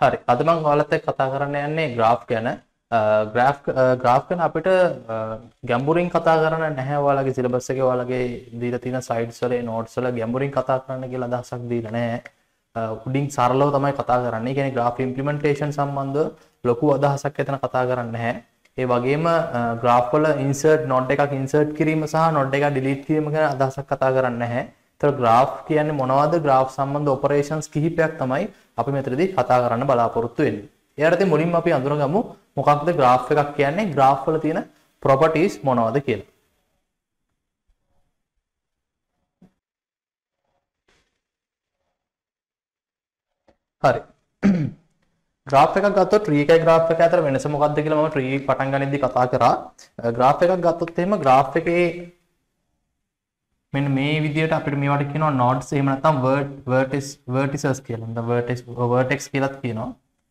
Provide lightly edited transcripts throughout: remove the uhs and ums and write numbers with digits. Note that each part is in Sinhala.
හරි. අද මම ඔයාලත් එක්ක කතා කරන්න යන්නේ graph ගැන. graph ගැන අපිට ගැඹුරින් කතා කරන්න නැහැ. ඔයාලගේ syllabus එකේ ඔයාලගේ දීලා තියෙන slides වල notes වල ගැඹුරින් කතා කරන්න කියලා අදහසක් දීලා නැහැ. උඩින් සරලව තමයි කතා කරන්නේ. ඒ කියන්නේ graph implementation සම්බන්ධව ලොකු අදහසක් එතන කතා කරන්නේ නැහැ. ඒ වගේම graph වල insert node එකක් insert කිරීම සහ node එකක් delete කිරීම ගැන අදහසක් කතා කරන්නේ නැහැ. ඒතර graph කියන්නේ මොනවද? graph සම්බන්ධ operations කිහිපයක් තමයි අපි මෙතනදී කතා කරන්න බලාපොරොත්තු වෙන්නේ. එයාට ඉතින් මුලින්ම අපි අඳුනගමු මොකක්ද graph එකක් කියන්නේ? graph වල තියෙන properties මොනවද කියලා. හරි. graph එකක් ගත්තොත් tree එකයි graph එක අතර වෙනස මොකක්ද කියලා මම tree පටන් ගනිද්දී කතා කරා. graph එකක් ගත්තොත් එහෙම graph එකේ මෙන්න මේ විදිහට අපිට මේවට කියනවා nodes එහෙම නැත්නම් vertices කියලා. නැත්නම් vertex කියලාත් කියනවා.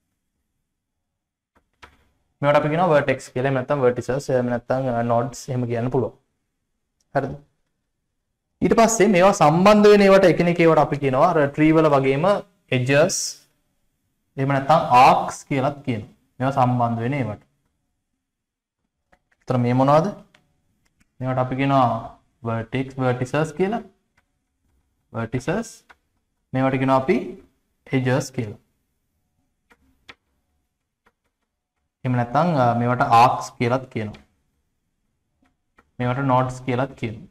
මේවට අපි කියනවා vertex කියලා. එහෙම නැත්නම් vertices එහෙම නැත්නම් nodes එහෙම කියන්න පුළුවන්. හරිද? ඊට පස්සේ මේවා සම්බන්ධ වෙන ඒවාට එකිනෙක ඒවාට අපි කියනවා අර tree වල වගේම edges එහෙම නැත්නම් arcs කියලාත් කියනවා. මේවා සම්බන්ධ වෙන ඒවාට. ඒතර මේ මොනවද? මේවට අපි කියනවා vertices කියලා. vertices මේවට කියනවා අපි edges කියලා. එහෙම නැත්නම් මේවට arcs කියලාත් කියනවා. මේවට nodes කියලාත් කියනවා.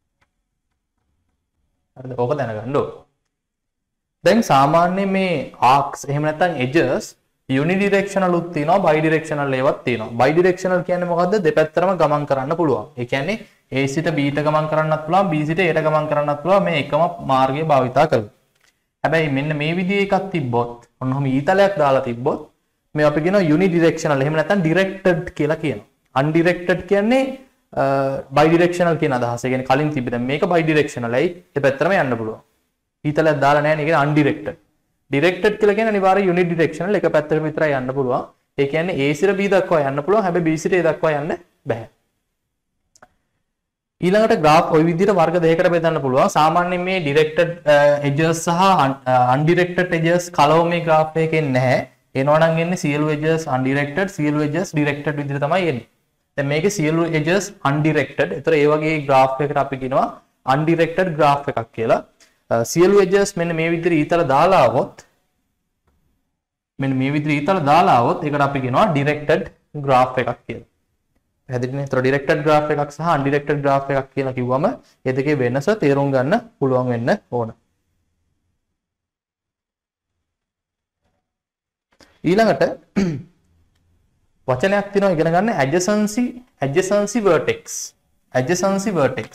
හරිද? ඕක දැනගන්න ඕන. දැන් සාමාන්‍යයෙන් මේ arcs එහෙම නැත්නම් edges unidirectional උත් තියෙනවා bidirectional ඒවත් තියෙනවා. bidirectional කියන්නේ මොකද්ද? දෙපැත්තටම ගමන් කරන්න පුළුවන්. ඒ කියන්නේ A සිට B ට ගමන් කරන්නත් පුළුවන් B සිට A ට ගමන් කරන්නත් පුළුවන් මේ එකම මාර්ගය භාවිතා කරලා. හැබැයි මෙන්න මේ විදිහේ එකක් තිබ්බොත් ඔන්නෝම ඊතලයක් දාලා තිබ්බොත් මේ අපි කියනවා unidirectional එහෙම නැත්නම් directed කියලා කියනවා. undirected කියන්නේ bidirectional කියන අදහස. ඒ කියන්නේ කලින් තිබ්බ දැන් මේක bidirectionalයි දෙපැත්තටම යන්න පුළුවන්. ඊතලයක් දාලා නැහැ නේ කියන්නේ undirected. directed කියලා කියන්නේ අනිවාර්යයෙන් unidirectional එක පැත්තකට විතරයි යන්න පුළුවන්. ඒ කියන්නේ A සිට B දක්වා යන්න පුළුවන්. හැබැයි B සිට A දක්වා යන්න බෑ. ඊළඟට graph ওই විදිහට වර්ග දෙකකට බෙදන්න පුළුවන්. සාමාන්‍යයෙන් මේ directed edges සහ undirected edges කලව මේ graph එකෙන් නැහැ. එනවා නම් එන්නේ සියලු edges undirected, සියලු edges directed විදිහට තමයි එන්නේ. දැන් මේකේ සියලු edges undirected. ඒතර ඒ වගේ graph එකකට අපි කියනවා undirected graph එකක් කියලා. සියලු edges මෙන්න මේ විදිහට ඊතල දාලා આવොත් ඒකට අපි කියනවා directed graph එකක් කියලා. පැහැදිලිනේ? ඒතර directed graph එකක් සහ undirected graph එකක් කියලා කිව්වම මේ දෙකේ වෙනස තේරුම් ගන්න පුළුවන් වෙන්න ඕන. ඊළඟට වචනයක් තියෙනවා ඉගෙන ගන්න adjacency vertex. adjacency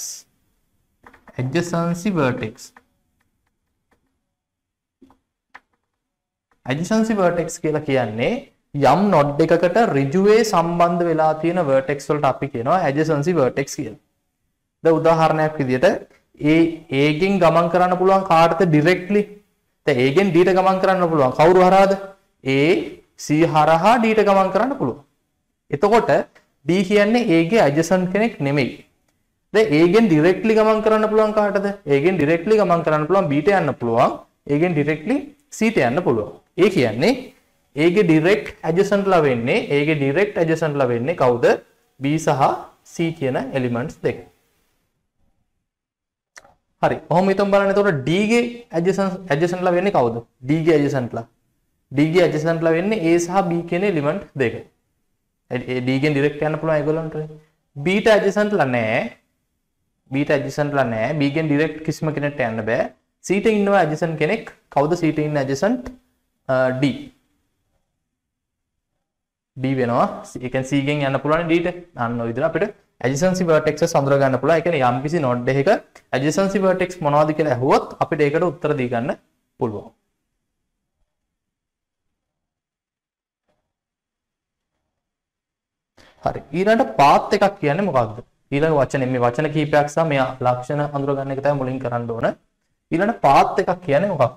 vertex කියලා කියන්නේ යම් node එකකට ඍජුවේ සම්බන්ධ වෙලා තියෙන vertex වලට අපි කියනවා adjacency vertex කියලා. දැන් උදාහරණයක් විදිහට A ගෙන් ගමන් කරන්න පුළුවන් කාටද directly? දැන් A ගෙන් D ට ගමන් කරන්න පුළුවන්. කවුරු හරහාද? A C හරහා D ට ගමන් කරන්න පුළුවන්. එතකොට D කියන්නේ A ගේ adjacent කෙනෙක් නෙමෙයි. දැන් A ගෙන් directly ගමන් කරන්න පුළුවන් කාටද? A ගෙන් directly ගමන් කරන්න පුළුවන් B ට යන්න පුළුවන්. A ගෙන් directly C ට යන්න පුළුවන්. ඒ කියන්නේ A ගේ direct adjacent ලා වෙන්නේ කවුද? B සහ C කියන elements දෙක. හරි. කොහොම හිතමු බලන්න. එතකොට D ගේ adjacent ලා වෙන්නේ කවුද? D ගේ adjacent ලා වෙන්නේ A සහ B කියන element දෙක. D ගෙන් direct යන්න පුළුවන් ඒගොල්ලන්ට. B ට adjacent ලා නැහැ. B ගෙන් direct කිසිම කෙනෙක්ට යන්න බෑ. C ට ඉන්නවා adjacent කෙනෙක්. කවුද C ට ඉන්න adjacent? D. D වෙනවා. ඒ කියන්නේ C ගෙන් යන්න පුළුවන් D ට. අන්න ඔය විදිහට අපිට adjacency vertexes හඳුනා ගන්න පුළුවන්. ඒ කියන්නේ යම්කිසි node එකක adjacency vertex මොනවද කියලා අහුවොත් අපිට ඒකට උත්තර දී ගන්න පුළුවන්. හරි. ඊළඟට path එකක් කියන්නේ මොකක්ද? ඊළඟ වචනේ මේ වචන කීපයක් සහ මේ ලක්ෂණ හඳුනා ගන්න එක තමයි මුලින් කරන්න ඕන. ඊළඟට path එකක් කියන්නේ මොකක්ද?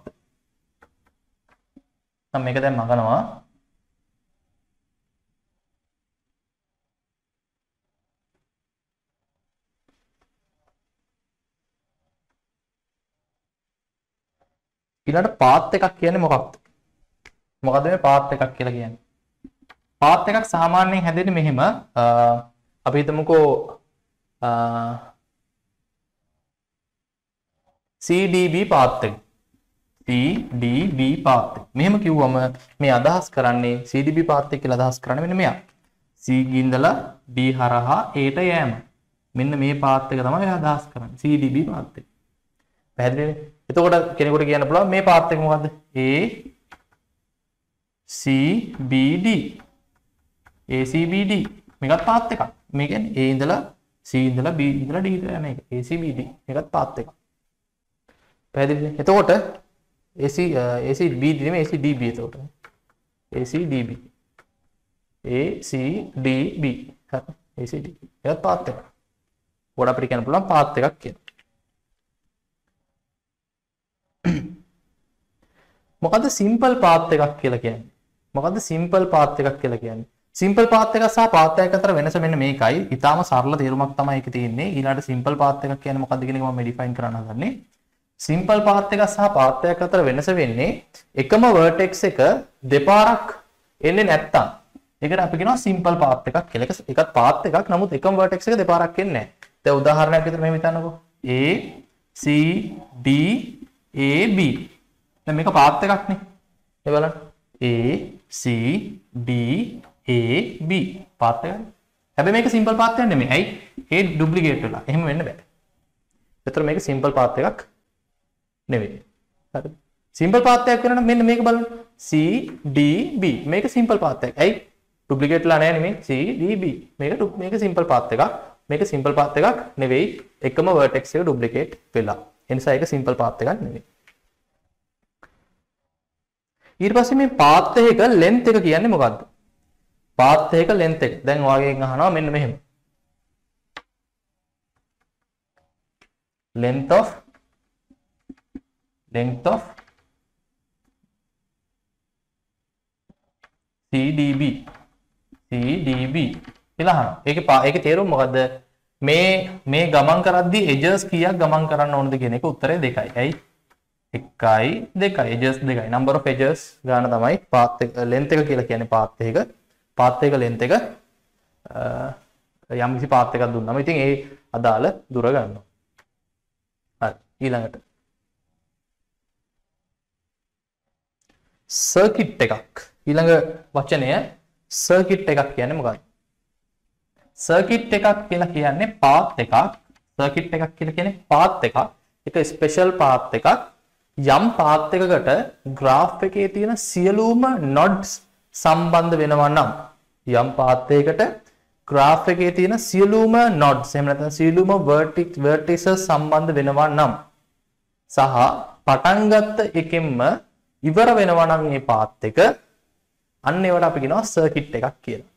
මම මේක දැන් මගනවා. ඊළඟට path එකක් කියන්නේ මොකක්ද? මොකද මේ පාත් එකක් කියලා කියන්නේ. පාත් එකක් සාමාන්‍යයෙන් හැදෙන්නේ මෙහෙම අපි හිතමුකෝ CDB පාත් එක. CDB පාත් එක. මෙහෙම කිව්වම මේ අදහස් කරන්නේ CDB පාත් එක කියලා අදහස් කරන්නේ මෙන්න මෙයා. C ගින්දලා D හරහා Aට යෑම. මෙන්න මේ පාත් එක තමයි අදහස් කරන්නේ. CDB පාත් එක. පැහැදිලිද? එතකොට කෙනෙකුට කියන්න පුළුවන් මේ පාත් එක මොකද්ද? ACBD. ACBD. මේකත් පාත් එකක්. මේ කියන්නේ A ඉඳලා C ඉඳලා B ඉඳලා D ඉඳලා යන එක. ACBD. මේකත් පාත් එකක්. පැහැදිලිද? එතකොට ACBD නෙමෙයි ACDB එතකොට. ACDB. ACDB. හරි. ACDB. ඒකත් පාත් එකක්. උඩ අපිට කියන්න පුළුවන් පාත් එකක් කියලා. මොකද්ද සිම්පල් පාත් එකක් කියලා කියන්නේ? මොකද්ද සිම්පල් පාත් එකක් කියලා කියන්නේ? සිම්පල් පාත් එක සහ පාත් එකක් අතර වෙනස මෙන්න මේකයි. ඊටාම සරල තේරුමක් තමයි ඒකේ තියෙන්නේ. ඊළඟට සිම්පල් පාත් එකක් කියන්නේ මොකද්ද කියන එක මම ඩිෆයින් කරන්න හදන්නේ. සිම්පල් පාත් එකක් සහ පාත් එකක් අතර වෙනස වෙන්නේ එකම වර්ටෙක්ස් එක දෙපාරක් එන්නේ නැත්තම් ඒකට අපි කියනවා සිම්පල් පාත් එකක් කියලා. ඒකත් පාත් එකක් නමුත් එකම වර්ටෙක්ස් එක දෙපාරක් එන්නේ නැහැ. දැන් උදාහරණයක් විදිහට මෙහෙම හිතන්නකෝ. A C D A B. දැන් මේක පාත් එකක් නේ. ඒ බලන්න. A C D A B පාත් එකක්. හැබැයි මේක සිම්පල් පාත් එකක් නෙමෙයි. ඇයි? A ඩුප්ලිකේට් වෙලා. එහෙම වෙන්න බෑ. ඒතර මේක සිම්පල් පාත් එකක් නෙවෙයි. හරිද? සිම්පල් පාත් එකක් වෙනවා නම් මෙන්න මේක බලන්න. C D B. මේක සිම්පල් පාත් එකක්. ඇයි? ඩුප්ලිකේට් වෙලා නැහැ නෙමෙයි. C D B. මේක සිම්පල් පාත් එකක්. මේක සිම්පල් පාත් එකක් නෙවෙයි. එකම වර්ටෙක්ස් එක ඩුප්ලිකේට් වෙලා. ඒ නිසා ඒක සිම්පල් පාත් එකක් නෙවෙයි. ඊට පස්සේ මේ පාත් එකක ලෙන්ත් එක කියන්නේ මොකද්ද? පාත් එකක ලෙන්ත් එක. දැන් ඔයගෙන් අහනවා මෙන්න මෙහෙම. length of CDB කියලා අහනවා. ඒකේ තේරුම මොකද්ද? මේ ගමන් කරද්දී edges කීයක් ගමන් කරන්න ඕනද කියන එක උත්තරේ 2යි. ඇයි? 1යි 2යි edges 2යි. number of edges ගාන තමයි path එක length එක කියලා කියන්නේ path එක length එක යම් කිසි path එකක් දුන්නාම ඉතින් ඒ අදාළ දුර ගන්නවා. හරි ඊළඟට circuit එකක්. ඊළඟ වචනය circuit එකක් කියන්නේ මොකක්ද? circuit එකක් කියලා කියන්නේ path එකක්. circuit එකක් කියලා කියන්නේ path එකක්. ඒක special path එකක්. යම් path එකකට graph එකේ තියෙන සියලුම nodes සම්බන්ධ වෙනවා නම් යම් path එකකට graph එකේ තියෙන සියලුම nodes එහෙම නැත්නම් සියලුම vertices සම්බන්ධ වෙනවා නම් සහ පටන් ගත්ත එකෙන්ම ඉවර වෙනවා නම් මේ path එක අන්න ඒවට අපි කියනවා circuit එකක් කියලා.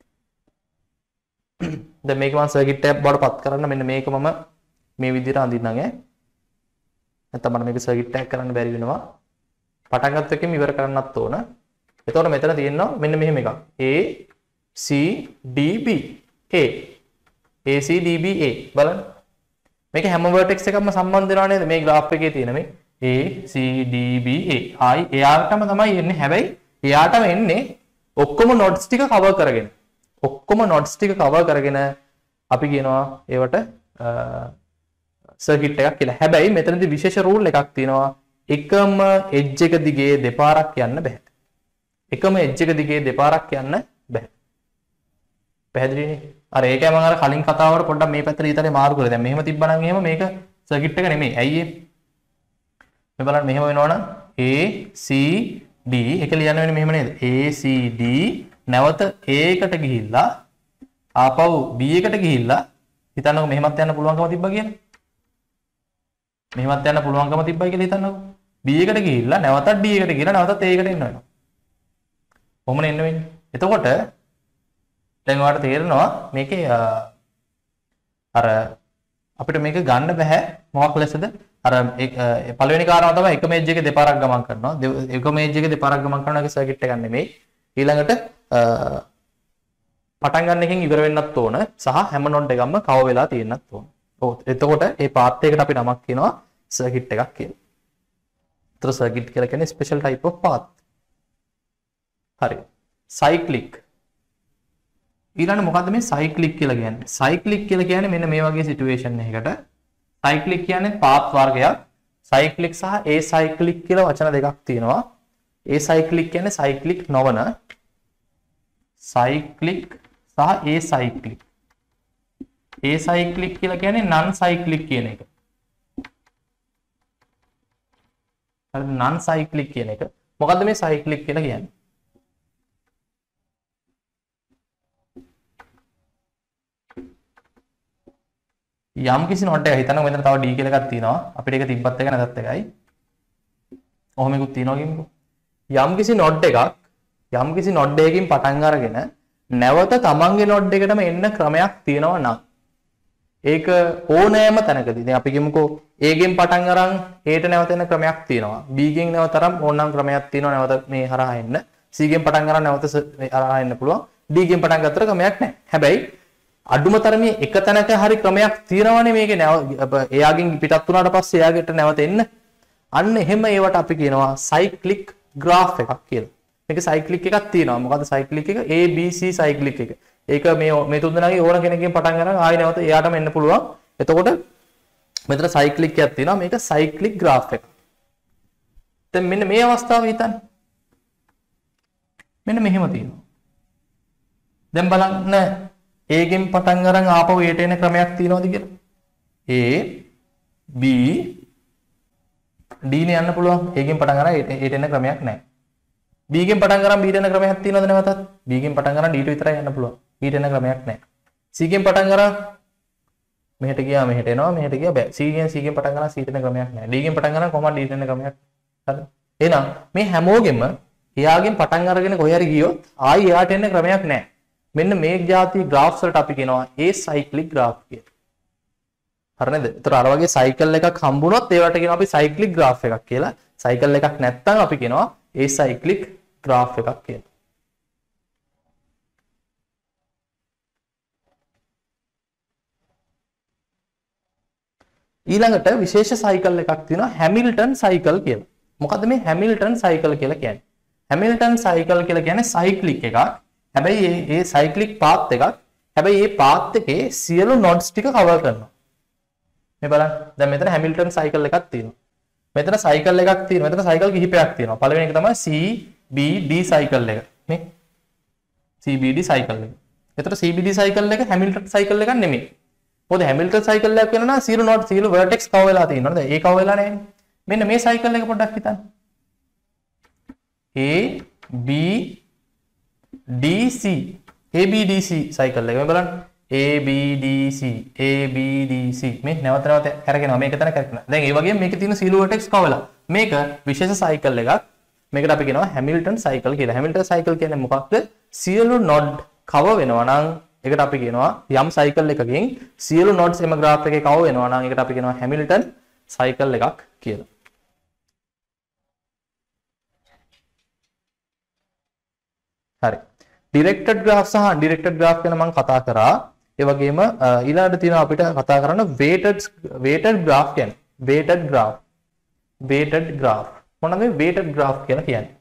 දැන් මේක මම circuit එකක් බවට පත් කරන්න මෙන්න මේක මම මේ විදිහට අඳින්නම් ඈ. නැත්නම් මම මේක circuit එකක් කරන්න බැරි වෙනවා. පටන් ගත්ත එකෙන් ඉවර කරන්නත් ඕන. එතකොට මෙතන තියෙනවා මෙන්න මෙහෙම එකක්. A C D B A C D B A බලන්න. මේක හැම vertex එකක්ම සම්බන්ධ වෙනවා නේද? මේ graph එකේ තියෙන මේ A C D B A. ආයි එයාටම තමයි එන්නේ. හැබැයි එයාටම එන්නේ ඔක්කොම nodes ටික cover කරගෙන. ඔක්කොම nodes ටික cover කරගෙන අපි කියනවා ඒවට circuit එකක් කියලා. හැබැයි මෙතනදී විශේෂ rule එකක් තියෙනවා. එකම edge එක දිගේ දෙපාරක් යන්න බෑ. එකම edge එක දිගේ දෙපාරක් යන්න බෑ. පැහැදිලිනේ? අර ඒකයි මම අර කලින් කතාවට පොඩ්ඩක් මේ පැත්තට ඊතරේ මාරු කරලා. දැන් මෙහෙම තිබ්බනම් එහෙම මේක circuit එක නෙමෙයි. ඇයි ඒ? මේ බලන්න මෙහෙම වෙනවනම් A C D එක ලියන්න වෙන්නේ මෙහෙම නේද? A C D නැවත A එකට ගිහිල්ලා ආපහු B එකට ගිහිල්ලා හිතන්නකෝ මෙහෙමත් යන්න පුළුවන්කම තිබ්බා කියලා. මෙහෙමත් යන්න පුළුවන්කම තිබ්බයි කියලා හිතන්නකෝ. B එකට ගිහිල්ලා නැවතත් D එකට ගිහිල්ලා නැවතත් A එකට එන්න වෙනවා. කොහොමද එන්න වෙන්නේ? එතකොට දැන් ඔයාලට තේරෙනවා මේකේ අර අපිට මේක ගන්න බෑ මොකක් ලෙසද? අර පළවෙනි කාරණාව තමයි එකම edge එකේ දෙපාරක් ගමන් කරනවා. එකම edge එකේ දෙපාරක් ගමන් කරනවා ඒක circuit එකක් නෙමෙයි. ඊළඟට පටන් ගන්න එකෙන් ඉවර වෙන්නත් ඕන සහ හැම node එකක්ම cover වෙලා තියෙන්නත් ඕන. ඔව් එතකොට මේ path එකකට අපි නමක් කියනවා circuit එකක් කියලා. ඒතර circuit කියලා කියන්නේ special type of path. හරි. cyclic. ඊළඟ මොකද්ද මේ cyclic කියලා කියන්නේ? cyclic කියලා කියන්නේ මෙන්න මේ වගේ situation එකකට cyclic කියන්නේ path වර්ගයක්. cyclic සහ acyclic කියලා වචන දෙකක් තියෙනවා. acyclic කියන්නේ cyclic නොවන cyclic සහ acyclic. acyclic කියලා කියන්නේ non cyclic කියන එක. හරිද? non cyclic කියන එක. මොකද්ද මේ cyclic කියලා කියන්නේ? යම් කිසි නෝට් එකක් හිතන්න මෙතන තව d කියලා එකක් තියෙනවා. අපිට ඒක තිබ්බත් එක නැතත් එකයි. ඔහොම එකක් තියෙනවා කියමුකෝ. යම් කිසි නෝට් එකකින් පටන් අරගෙන නැවත තමන්ගේ නෝඩ් එකටම එන්න ක්‍රමයක් තියෙනවා නම් ඒක ඕනෑම තැනකදී දැන් අපි කියමුකෝ A ගෙන් පටන් අරන් A ට නැවත එන ක්‍රමයක් තියෙනවා B ගෙන් නැවත අරන් ඕනනම් ක්‍රමයක් තියෙනවා නැවත මේ හරහා එන්න C ගෙන් පටන් අරන් නැවත හරහා එන්න පුළුවන් D ගෙන් පටන් ගත්තට ක්‍රමයක් නැහැ හැබැයි අඩුම තරමේ එක තැනක හරි ක්‍රමයක් තියෙනවනේ මේකේ එයාගෙන් පිටත් වුණාට පස්සේ එයාගෙට නැවත එන්න අන්න එහෙම ඒවට අපි කියනවා cyclic graph එකක් කියලා මේක cyclic එකක් තියෙනවා මොකද්ද cyclic එක A B C cyclic එක ඒක මේ තුන් දෙනාගේ ඕන කෙනකින් පටන් ගන්න ආයෙ නැවත එයාටම එන්න පුළුවන් එතකොට මෙතන cyclic එකක් තියෙනවා මේක cyclic graph එක දැන් මෙන්න මේ අවස්ථාව හිතන්න මෙන්න මෙහෙම තියෙනවා දැන් බලන්න A ගෙන් පටන් අරන් ආපහු A ට එන ක්‍රමයක් තියෙනවද කියලා A B D නේ යන්න පුළුවන් A ගෙන් පටන් අරන් A ට එන ක්‍රමයක් නැහැ B ගෙන් පටන් අරන් B ට එන ක්‍රමයක් තියෙනවද නැවතත් B ගෙන් පටන් අරන් D ට විතරයි යන්න පුළුවන් B ට එන ක්‍රමයක් නැහැ C ගෙන් පටන් අරන් මෙහෙට ගියා මෙහෙට එනවා මෙහෙට ගියා බෑ C ගෙන් පටන් අරන් C ට එන ක්‍රමයක් නැහැ D ගෙන් පටන් අරන් කොහොමද D ට එන ක්‍රමයක් හරි එහෙනම් මේ හැමෝගෙම එයාගෙන් පටන් අරගෙන කොහේ හරි ගියොත් ආයි එයාට එන්න ක්‍රමයක් නැහැ මෙන්න මේ જાති graph වලට අපි කියනවා acyclic graph කියලා. හරි නේද? ඒතර අර වගේ cycle එකක් හම්බුනොත් ඒවට කියනවා අපි cyclic graph එකක් කියලා. cycle එකක් නැත්නම් අපි කියනවා acyclic graph එකක් කියලා. ඊළඟට විශේෂ cycle එකක් තියෙනවා Hamilton cycle කියලා. මොකද්ද මේ Hamilton cycle කියලා කියන්නේ? Hamilton cycle කියලා කියන්නේ cyclic එකක්. හැබැයි ඒ cyclic path එකක්. හැබැයි මේ path එකේ සියලු nodes ටික cover කරනවා. මේ බලන්න. දැන් මෙතන Hamilton cycle එකක් තියෙනවා. මෙතන cycle එකක් තියෙනවා. මෙතන cycle කිහිපයක් තියෙනවා. පළවෙනි එක තමයි CBD cycle එක. මේ CBD cycle එක. ඒතර CBD cycle එක Hamilton cycle එකක් නෙමෙයි. මොකද Hamilton cycle එකක් වෙනවා නම් සියලු nodes සියලු vertex cover වෙලා තියෙනවා නේද? ඒ cover වෙලා නැහැ. මෙන්න මේ cycle එක පොඩ්ඩක් හිතන්න. A B DC ABDC cycle එක මේ බලන්න ABDC ABDC මේ නැවත නැවත කරගෙනවා මේක තන කරගෙනවා දැන් ඒ වගේම මේකේ තියෙන සියලු vertex කවලා මේක විශේෂ cycle එකක් මේකට අපි කියනවා Hamilton cycle කියලා Hamilton cycle කියන්නේ මොකක්ද සියලු node cover වෙනවා නම් ඒකට අපි කියනවා යම් cycle එකකින් සියලු nodes එම graph එකේ cover වෙනවා නම් ඒකට අපි කියනවා Hamilton cycle එකක් කියලා හරි directed graph සහ undirected graph ගැන මම කතා කරා ඒ වගේම ඊළඟට තියෙනවා අපිට කතා කරන්න weighted graph කියන්නේ weighted graph මොනවද මේ weighted graph කියලා කියන්නේ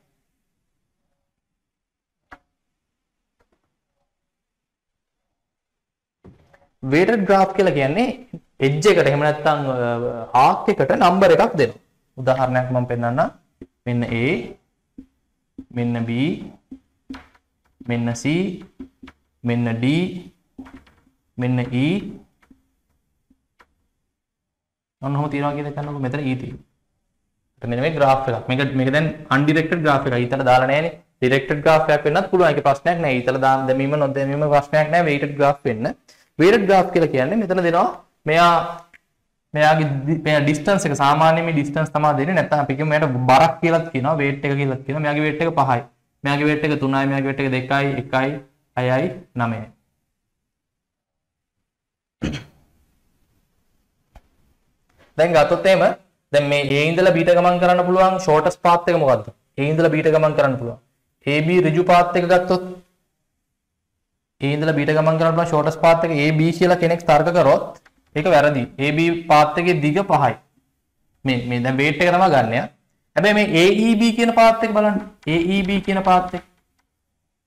weighted graph කියලා කියන්නේ edge එකට එහෙම නැත්නම් arc එකට number එකක් දෙනවා උදාහරණයක් මම පෙන්නන්නම් මෙන්න A මෙන්න B මෙන්න C මෙන්න D මෙන්න E ඔන්නෝම තියනවා කියන එක ගන්නකො මෙතන E තියෙනවා මෙන්න මේ graph එකක් මේක දැන් undirected graph එකක් ඊතල දාලා නැහැනේ directed graph එකක් වෙන්නත් පුළුවන් ඒක ප්‍රශ්නයක් නැහැ ඊතල දාන්න දැමීම නොදැමීම ප්‍රශ්නයක් නැහැ weighted graph වෙන්න weighted graph කියලා කියන්නේ මෙතන දෙනවා මෙයාගේ distance එක සාමාන්‍ය මේ distance තමයි දෙන්නේ නැත්නම් අපි කියමු මෙයාට බරක් කියලාත් කියනවා weight එක කියලාත් කියනවා මෙයාගේ weight එක 5යි මෙයාගේ weight එක 3යි මෙයාගේ weight එක 2යි 1යි 6යි 9යි දැන් ගත්තොත් එහෙම දැන් මේ A ඉඳලා B ට ගමන් කරන්න පුළුවන් shortest path එක මොකද්ද A ඉඳලා B ට ගමන් කරන්න පුළුවන් AB ඍජු path එක ගත්තොත් A ඉඳලා B ට ගමන් කරන්න පුළුවන් shortest path එක AB කියලා කෙනෙක් තර්ක කරොත් ඒක වැරදි AB path එකේ දිග 5යි මේ දැන් weight එක තමයි ගන්න යා හැබැයි මේ AEB කියන පාත් එක බලන්න AEB කියන පාත් එක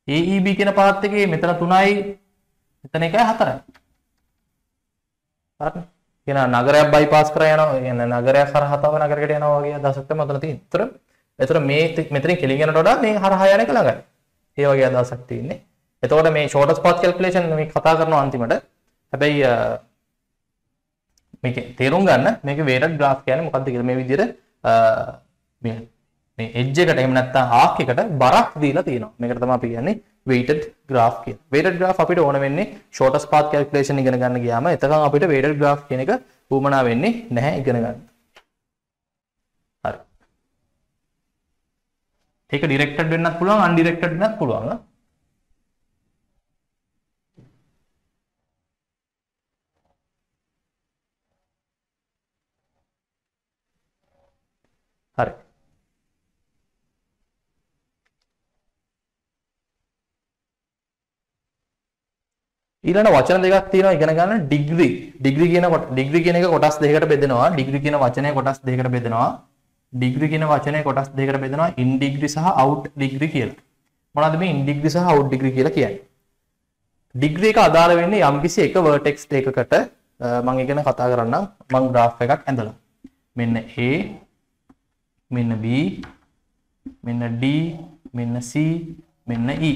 AEB කියන පාත් එකේ මෙතන 3යි මෙතන 1යි 4යි. හරිනේ. කියන නගරයක් බයිපාස් කරා යනවා. කියන නගරයක් හරහා තව නගරයකට යනවා වගේ අදහසක් තමයි මෙතන තියෙන්නේ. ඒතර මේ මෙතනින් කෙලින් යනට වඩා මේ හරහා යන එක ළඟයි. ඒ වගේ අදහසක් තියෙන්නේ. එතකොට මේ shortest path calculation මේ කතා කරනවා අන්තිමට. හැබැයි මේක තේරුම් ගන්න මේක weighted graph කියන්නේ මොකක්ද කියලා මේ විදිහට මේ edge එකට එහෙම නැත්නම් arc එකට බරක් දීලා තියෙනවා. මේකට තමයි අපි කියන්නේ weighted graph කියලා. weighted graph අපිට ඕන වෙන්නේ shortest path calculation ඉගෙන ගන්න ගියාම එතකන් අපිට weighted graph කියන එක වුමනා වෙන්නේ නැහැ ඉගෙන ගන්න. හරි. ඒක directed වෙන්නත් පුළුවන් undirected වෙන්නත් පුළුවන්. හරි. ඊළඟ වචන දෙකක් තියෙනවා ඉගෙන ගන්න ඩිග්‍රී. ඩිග්‍රී කියන එක කොටස් දෙකකට බෙදෙනවා. ඩිග්‍රී කියන වචනය කොටස් දෙකකට බෙදෙනවා. ඩිග්‍රී කියන වචනය කොටස් දෙකකට බෙදෙනවා ඉන් ඩිග්‍රී සහ අවුට් ඩිග්‍රී කියලා. මොනවද මේ ඉන් ඩිග්‍රී සහ අවුට් ඩිග්‍රී කියලා කියන්නේ? ඩිග්‍රී එක අදාළ වෙන්නේ යම්කිසි එක vertex එකකට මම ඉගෙන කතා කරන්නම්. මම graph එකක් ඇඳලා. මෙන්න A මෙන්න B මෙන්න D මෙන්න C මෙන්න E.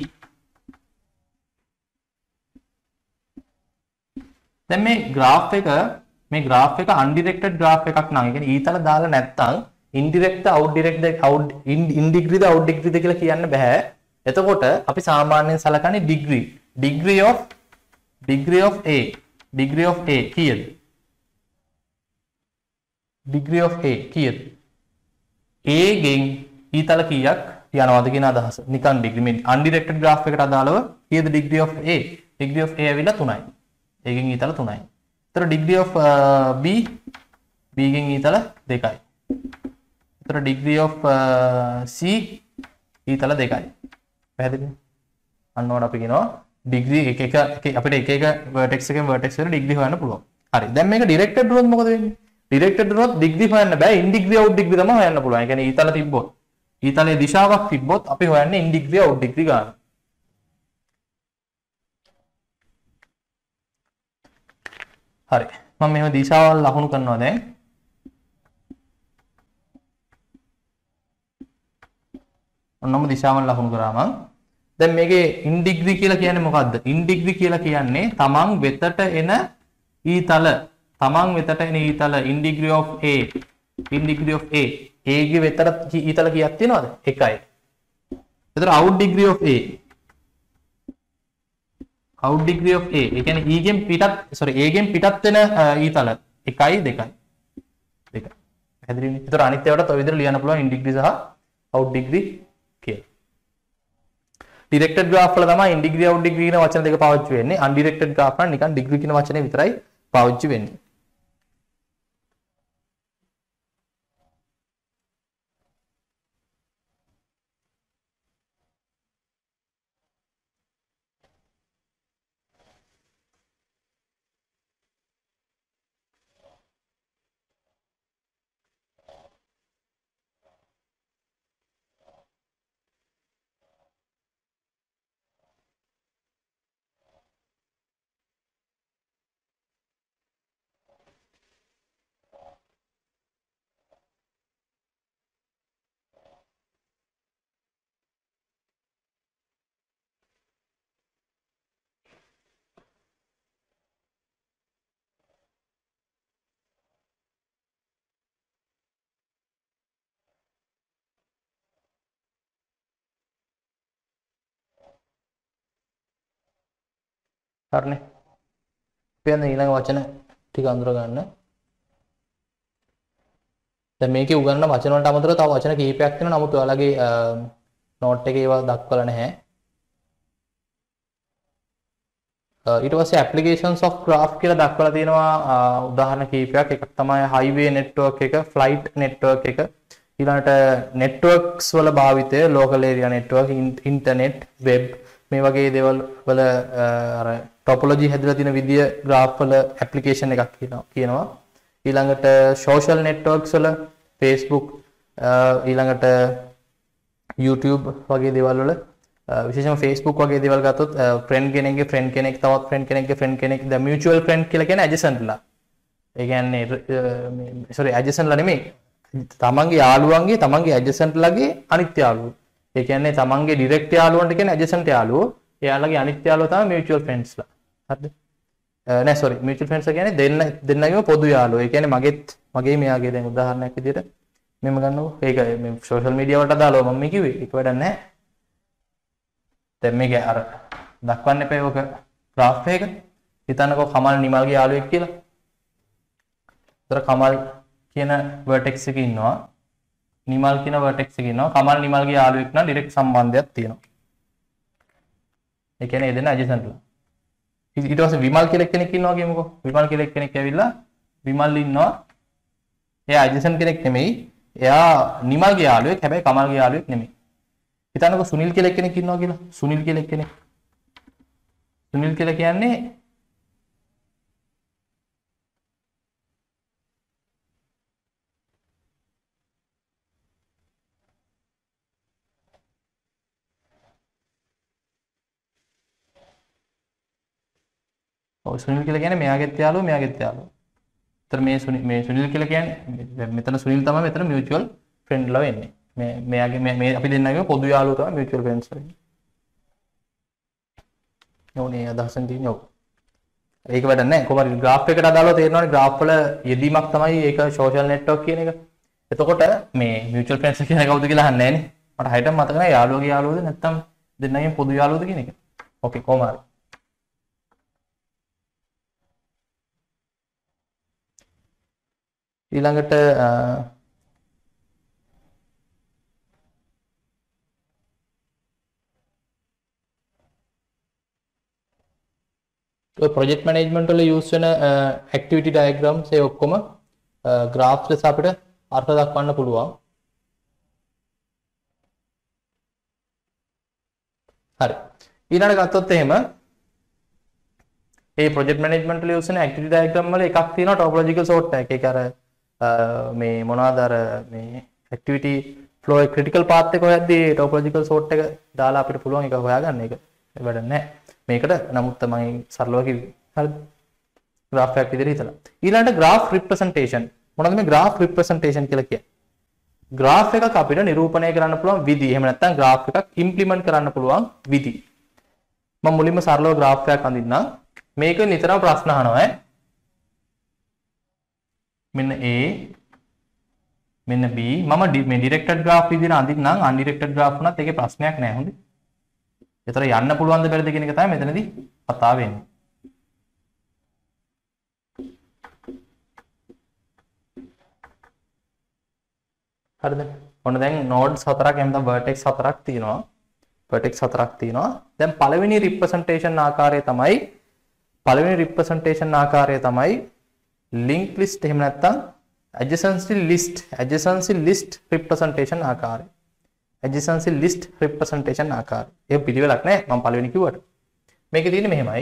දැන් මේ graph එක undirected graph එකක් නම් ඒ කියන්නේ ඊතල දාලා නැත්තම් indirect out direct out in degree out degree කියලා කියන්න බෑ. එතකොට අපි සාමාන්‍යයෙන් සලකන්නේ degree of A කීයද? degree of A කීයද? A ගෙන් ඊතල කීයක් යනවාද කියන අදහස. නිකන් degree මේ undirected graph එකට අදාළව කීයද degree of A? degree of A ඇවිල්ලා 3යි. A ගෙන් ඊතල 3යි. ඒතර degree of B ගෙන් ඊතල 2යි. ඒතර degree of C ඊතල 2යි. පැහැදිලිද? අන්න ඕන අපි කියනවා degree එක අපිට එක vertex එකෙන් vertex එකට degree හොයන්න පුළුවන්. හරි. දැන් මේක directed වුණොත් මොකද වෙන්නේ? directed වුණොත් degree හොයන්න බෑ. in degree out degree තමයි හොයන්න පුළුවන්. ඒ කියන්නේ ඊතල තිබ්බොත් ඊතලේ දිශාවක් තිබ්බොත් අපි හොයන්නේ in degree out degree ගන්න. හරි. මම මෙහෙම දිශාවල් ලකුණු කරනවා දැන්. ඔන්නම දිශාවල් ලකුණු කරා මම. දැන් මේකේ in degree කියලා කියන්නේ මොකද්ද? in degree කියලා කියන්නේ තමන් වෙතට එන ඊතල. තමන් වෙතට එන ඊතල in degree of A. in degree of A. A ගේ වෙතට ඊතල කීයක් තියෙනවද? 1යි. එතකොට out degree of A. out degree of A. ඒ කියන්නේ E ගෙන් පිටත් A ගෙන් පිටත් වෙන ඊතල 1යි 2යි. 2යි. පැහැදිලිනේ? ඒතර අනිත් ඒවාට ඔය විදිහට ලියන්න පුළුවන් in degree සහ out degree කියලා. directed graph වල තමයි in degree out degree කියන වචන දෙක පාවිච්චි වෙන්නේ. undirected graph නම් නිකන් degree කියන වචනේ විතරයි පාවිච්චි වෙන්නේ. හරිනේ. අපි යන ඊළඟ වචන ටික අඳුර ගන්න. දැන් මේකේ උගන්වන වචන වලට අමතරව තව වචන කිහිපයක් තියෙනවා. නමුත් ඔයාලගේ නෝට් එකේ ඒවා දක්වලා නැහැ. ඊට පස්සේ applications of graph කියලා දක්වලා තියෙනවා උදාහරණ කිහිපයක්. එකක් තමයි highway network එක, flight network එක. ඊළඟට networks වල භාවිතය, local area network, internet, web මේ වගේ දේවල් වල අර topology හැදලා තියෙන විදිය graph වල application එකක් කියනවා. ඊළඟට social networks වල Facebook ඊළඟට YouTube වගේ දේවල් වල විශේෂයෙන්ම Facebook වගේ දේවල් ගත්තොත් friend කෙනෙක්ගේ friend කෙනෙක් තවත් friend කෙනෙක්ගේ friend කෙනෙක් ද mutual friend කියලා කියන්නේ adjacent ලා. ඒ කියන්නේ sorry adjacent ලා නෙමෙයි. තමන්ගේ යාළුවන්ගේ තමන්ගේ adjacent ලාගේ අනිත් යාළුවෝ. ඒ කියන්නේ තමන්ගේ direct යාළුවන්ට කියන්නේ adjacent යාළුවෝ. එයාලගේ අනිත් යාළුවෝ තමයි mutual friends ලා. හරිද? නෑ sorry mutual friends කියන්නේ දෙන්නගේම පොදු යාළුවෝ. ඒ කියන්නේ මගේ මෙයාගේ දැන් උදාහරණයක් විදිහට මෙහෙම ගන්නකො. ඒක මේ social media වලට අදාළව මම මේ කිව්වේ. ඒක වැඩක් නෑ. දැන් මේක අර දක්වන්න එපා ඔක graph එක. හිතන්නකෝ කමල් නිමල්ගේ යාළුවෙක් කියලා. ඒතර කමල් කියන vertex එකේ ඉන්නවා. නිමල් කියන vertex එකේ ඉන්නවා. කමල් නිමල්ගේ යාළුවෙක් නම් direct සම්බන්ධයක් තියෙනවා. ඒ කියන්නේ එදෙන adjacent ලා. ඊට පස්සේ විමල් කියලා කෙනෙක් ඉන්නවා කියමුකෝ. විමල් කියලා කෙනෙක් ඇවිල්ලා විමල් ඉන්නවා. එයා adjacent කෙනෙක් නෙමෙයි. එයා නිමල්ගේ යාළුවෙක්. හැබැයි කමල්ගේ යාළුවෙක් නෙමෙයි. හිතන්නකෝ සුනිල් කියලා කෙනෙක් ඉන්නවා කියලා. සුනිල් කියලා කෙනෙක්. සුනිල් කියලා කියන්නේ සුනිල් කියලා කියන්නේ මෙයාගෙත් යාළුවෝ මෙයාගෙත් යාළුවෝ. ඒතර මේ සුනිල් කියලා කියන්නේ මෙතන සුනිල් තමයි මෙතන mutual friend ලා වෙන්නේ. මෙයාගේ මේ අපි දෙන්නගේ පොදු යාළුවෝ තමයි mutual friends වෙන්නේ. නෝනේ අදහසෙන් තියෙන්නේ ඔව්. ඒක වැඩක් නැහැ. කොහොමද graph එකට අදාළව තේරෙනවනේ graph වල යෙදීමක් තමයි ඒක social network කියන එක. එතකොට මේ mutual friends කියන කවුද කියලා අහන්නේ නැහනේ. මට හයිටම මතක නැහැ යාළුවගේ යාළුවෝද නැත්නම් දෙන්නගේ පොදු යාළුවෝද කියන එක. ඕකේ කොහොම හරි. ඊළඟට project management වල use වෙන activity diagrams ඒ ඔක්කොම graphs ලෙස අපිට අර්ථ දක්වන්න පුළුවන්. හරි. ඊළඟට ගත්තොත් එහෙම ඒ project management වල use වෙන activity diagram වල එකක් තියෙනවා topological sort tag. ඒක අර මේ මොනවාද අර මේ activity flow critical path එක හොයද්දී topological sort එක දාලා අපිට පුළුවන් ඒක හොයාගන්න. ඒක වැඩක් නැහැ. මේකට නමුත් තමයි සරලව කිව්වේ. හරිද? graph එකක් විදිහට හිතලා. ඊළඟට graph representation. මොනවද මේ graph representation කියලා කියන්නේ? graph එකක් අපිට නිරූපණය කරන්න පුළුවන් විදි. එහෙම නැත්නම් graph එකක් implement කරන්න පුළුවන් විදි. මම මුලින්ම සරලව graph එකක් අඳින්නම්. මේක නිතරම ප්‍රශ්න අහනවා ඈ. මෙන්න A මෙන්න B මම මේ directed graph විදිහට අඳින්නම්. undirected graph උනත් ඒකේ ප්‍රශ්නයක් නැහැ. හොඳේ. ඒතර යන්න පුළුවන්ද බැරිද කියන එක තමයි මෙතනදී කතා වෙන්නේ. හරිද? ඔන්න දැන් nodes 4ක් එහෙම නැත්නම් vertex 4ක් තියෙනවා. vertex 4ක් තියෙනවා. දැන් පළවෙනි representation ආකාරය තමයි link list එහෙම නැත්නම් adjacency list representation ආකාරය. adjacency list representation ආකාරය. ඒක පිළිවෙලක් නෑ මම පළවෙනි කිව්වට. මේකේ තියෙන්නේ මෙහෙමයි.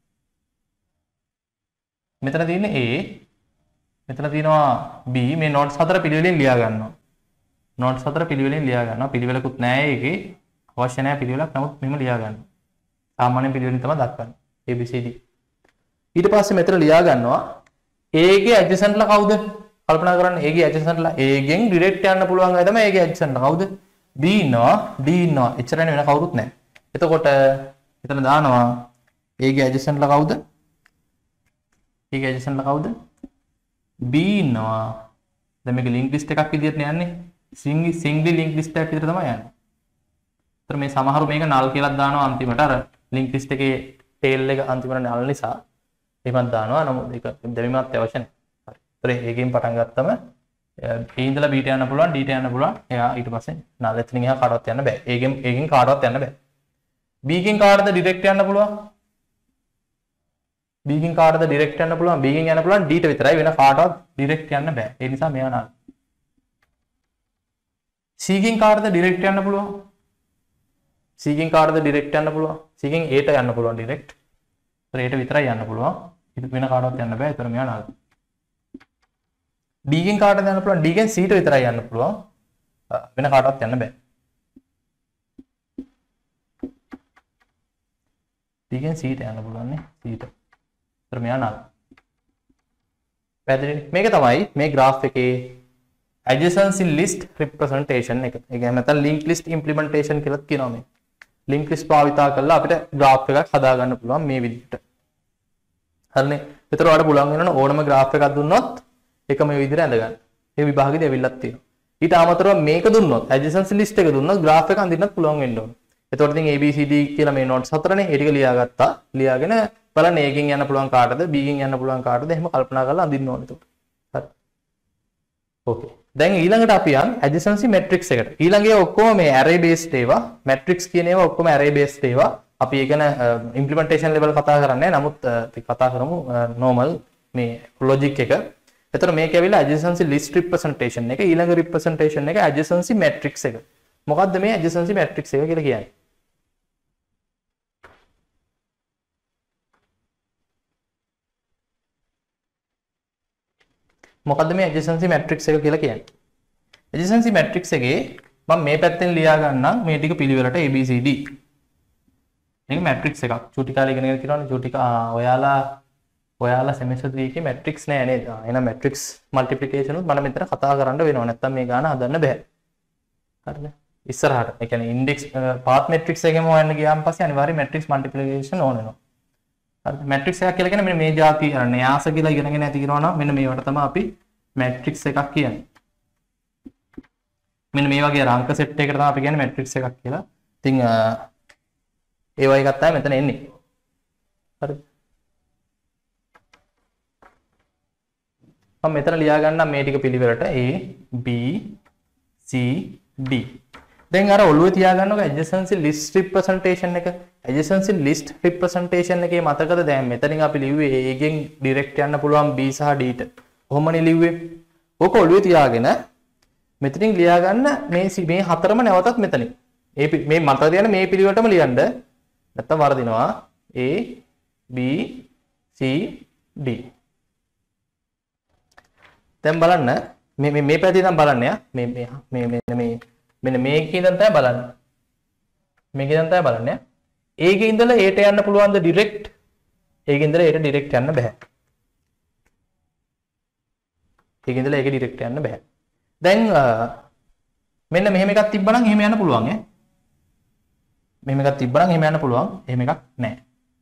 මෙතන තියෙන්නේ A මෙතන තියෙනවා B මේ nodes 4 පිළිවෙලින් ලියා ගන්නවා. nodes 4 පිළිවෙලින් ලියා ගන්නවා. පිළිවෙලකුත් නෑ ඒකේ. අවශ්‍ය නෑ පිළිවෙලක්. නමුත් මෙහෙම ලියා ගන්නවා. සාමාන්‍ය පිළිවෙලින් තමයි දක්වන්නේ. ABCD. ඊට පස්සේ මෙතන ලියා ගන්නවා A ගේ adjacent ලා කවුද? කල්පනා කරන්න A ගේ adjacent ලා A ගෙන් direct යන්න පුළුවන් අය තමයි A ගේ adjacent ලා කවුද? B ඉන්නවා D ඉන්නවා. එච්චරනේ වෙන කවුරුත් නැහැ. එතකොට එතන දානවා A ගේ adjacent ලා කවුද? A ගේ adjacent ලා කවුද? B ඉන්නවා. දැන් මේක link list එකක් විදියට යන්නේ. single link list එකක් විදියට තමයි යන්නේ. ඒතර මේ සමහරු මේක null කියලා දානවා අන්තිමට අර link list එකේ tail එක අන්තිමට null නිසා එහෙමත් දානවා. නමුත් ඒක දැමීමක් අවශ්‍ය නැහැ. හරි. ඒතර ඒකෙන් පටන් ගත්තම A ඉඳලා B ට යන්න පුළුවන් D ට යන්න පුළුවන්. එයා ඊට පස්සේ null එතනින් එහා කාටවත් යන්න බෑ. ඒකෙන් කාටවත් යන්න බෑ. B කින් කාටද direct යන්න පුළුවන්? B කින් කාටද direct යන්න පුළුවන්? B කින් යන්න පුළුවන් D ට විතරයි. වෙන කාටවත් direct යන්න බෑ. ඒ නිසා මෙයා null. C කින් කාටද direct යන්න පුළුවන්? C කින් කාටද direct යන්න පුළුවන්? C කින් A ට යන්න පුළුවන් direct. ඒතර A ට විතරයි යන්න පුළුවන්. ඊට වෙන කාටවත් යන්න බෑ. ඒතර මෙයා null. D කින් කාටද යන්න පුළුවන්? D කින් C ට විතරයි යන්න පුළුවන්. වෙන කාටවත් යන්න බෑ. B ගෙන් C ට යන්න පුළුවන් නේ C ට. ඒතර මෙයා null. පැහැදිලිනේ? මේක තමයි මේ graph එකේ adjacency list representation එක. ඒ කියන්නේ නැත්නම් link list implementation කියලා කියනවා මේ. link list භාවිතා කරලා අපිට graph එකක් හදා ගන්න පුළුවන් මේ විදිහට. හරිනේ. ඒතර ඔයාලට පුළුවන් වෙනවා ඕනම graph එකක් දුන්නොත් ඒක මේ විදිහට ඇඳ ගන්න. මේ විභාගෙදී ඇවිල්ලක් තියෙනවා. ඊට අමතරව මේක දුන්නොත් adjacency list එක දුන්නොත් graph එක අඳින්නත් පුළුවන් වෙන්න ඕනේ. එතකොට ඉතින් ABCD කියලා මේ notes හතරනේ ඒ ටික ලියාගත්තා. ලියාගෙන බලන්න A ගෙන් යන්න පුළුවන් කාටද B ගෙන් යන්න පුළුවන් කාටද එහෙම කල්පනා කරලා අඳින්න ඕනේ එතකොට. හරි. ඕකේ. දැන් ඊළඟට අපි යන් adjacency matrix එකට. ඊළඟේ ඔක්කොම මේ array based ඒවා, matrix කියන ඒවා ඔක්කොම array based ඒවා. අපි ඒක implementation level කතා කරන්නේ නැහැ. නමුත් කතා කරමු normal මේ logic එක. එතකොට මේක ඇවිල්ලා adjacency list representation එක. ඊළඟ representation එක adjacency matrix එක. මොකද්ද මේ adjacency matrix එක කියලා කියන්නේ? මොකද්ද මේ adjacency matrix එක කියලා කියන්නේ? adjacency matrix එකේ මම මේ පැත්තෙන් ලියා ගන්නම් මේ ටික පිළිවෙලට ABCD. මේක matrix එකක්. චූටි කාලේ ඉගෙනගෙන තියෙනවනේ චූටි ඔයාලා semester 3 එකේ matrix නෑ නේද? එහෙනම් matrix multiplication උත් මම මෙතන කතා කරන්න වෙනවා. නැත්තම් මේ ගාන හදන්න බෑ. හරිද? ඉස්සරහට. ඒ කියන්නේ index path matrix එකෙම හොයන්න ගියාම පස්සේ අනිවාර්යයෙන් matrix multiplication ඕන වෙනවා. හරිද? matrix එකක් කියලා කියන්නේ මේ જાති න්‍යාස කියලා ඉගෙනගෙන ඇති කරනවා නම් මෙන්න මේවට තමයි අපි matrix එකක් කියන්නේ. මෙන්න මේ වගේ අංක සෙට් එකකට තමයි අපි කියන්නේ matrix එකක් කියලා. ඉතින් ඒ වගේ එකක් තමයි මෙතන එන්නේ. හරිද? මම මෙතන ලියා ගන්නම් මේ ටික පිළිවෙලට A B C D. දැන් අර ඔළුවේ තියාගන්නකො adjacency list representation එක. adjacency list representation එකේ මතකද දැන් මෙතනින් අපි ලිව්වේ A ගෙන් direct යන්න පුළුවන් B සහ D ට. කොහොමනේ ලිව්වේ? ඕක ඔළුවේ තියාගෙන මෙතනින් ලියා ගන්න මේ හතරම නැවතත් මෙතනින්. මේ මතක තියාගෙන මේ පිළිවෙලටම ලියන්න. නැත්තම් වරදිනවා. A B C D. දැන් බලන්න මේ පැත්තේ ඉඳන් බලන්න යා මෙන්න මේකේ ඉඳන් තමයි බලන්න. මේකේ ඉඳන් තමයි බලන්න යා. A ගේ ඉඳලා A ට යන්න පුළුවන්ද ඩිරෙක්ට්? A ගේ ඉඳලා A ට ඩිරෙක්ට් යන්න බෑ. A ගේ ඉඳලා A ට ඩිරෙක්ට් යන්න බෑ. දැන් මෙන්න මෙහෙම එකක් තිබ්බනම් එහෙම යන්න පුළුවන් ඈ. මෙහෙම එකක් තිබ්බනම් එහෙම යන්න පුළුවන්. එහෙම එකක් නැහැ.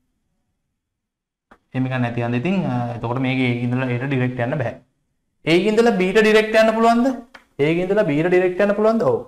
එහෙම එකක් නැති යන්න ඉතින් එතකොට මේකේ A ගේ ඉඳලා A ට ඩිරෙක්ට් යන්න බෑ. A ගේ ඉඳලා B ට ඩිරෙක්ට් යන්න පුළුවන්ද? A ගේ ඉඳලා B ට ඩිරෙක්ට් යන්න පුළුවන්ද? ඔව්.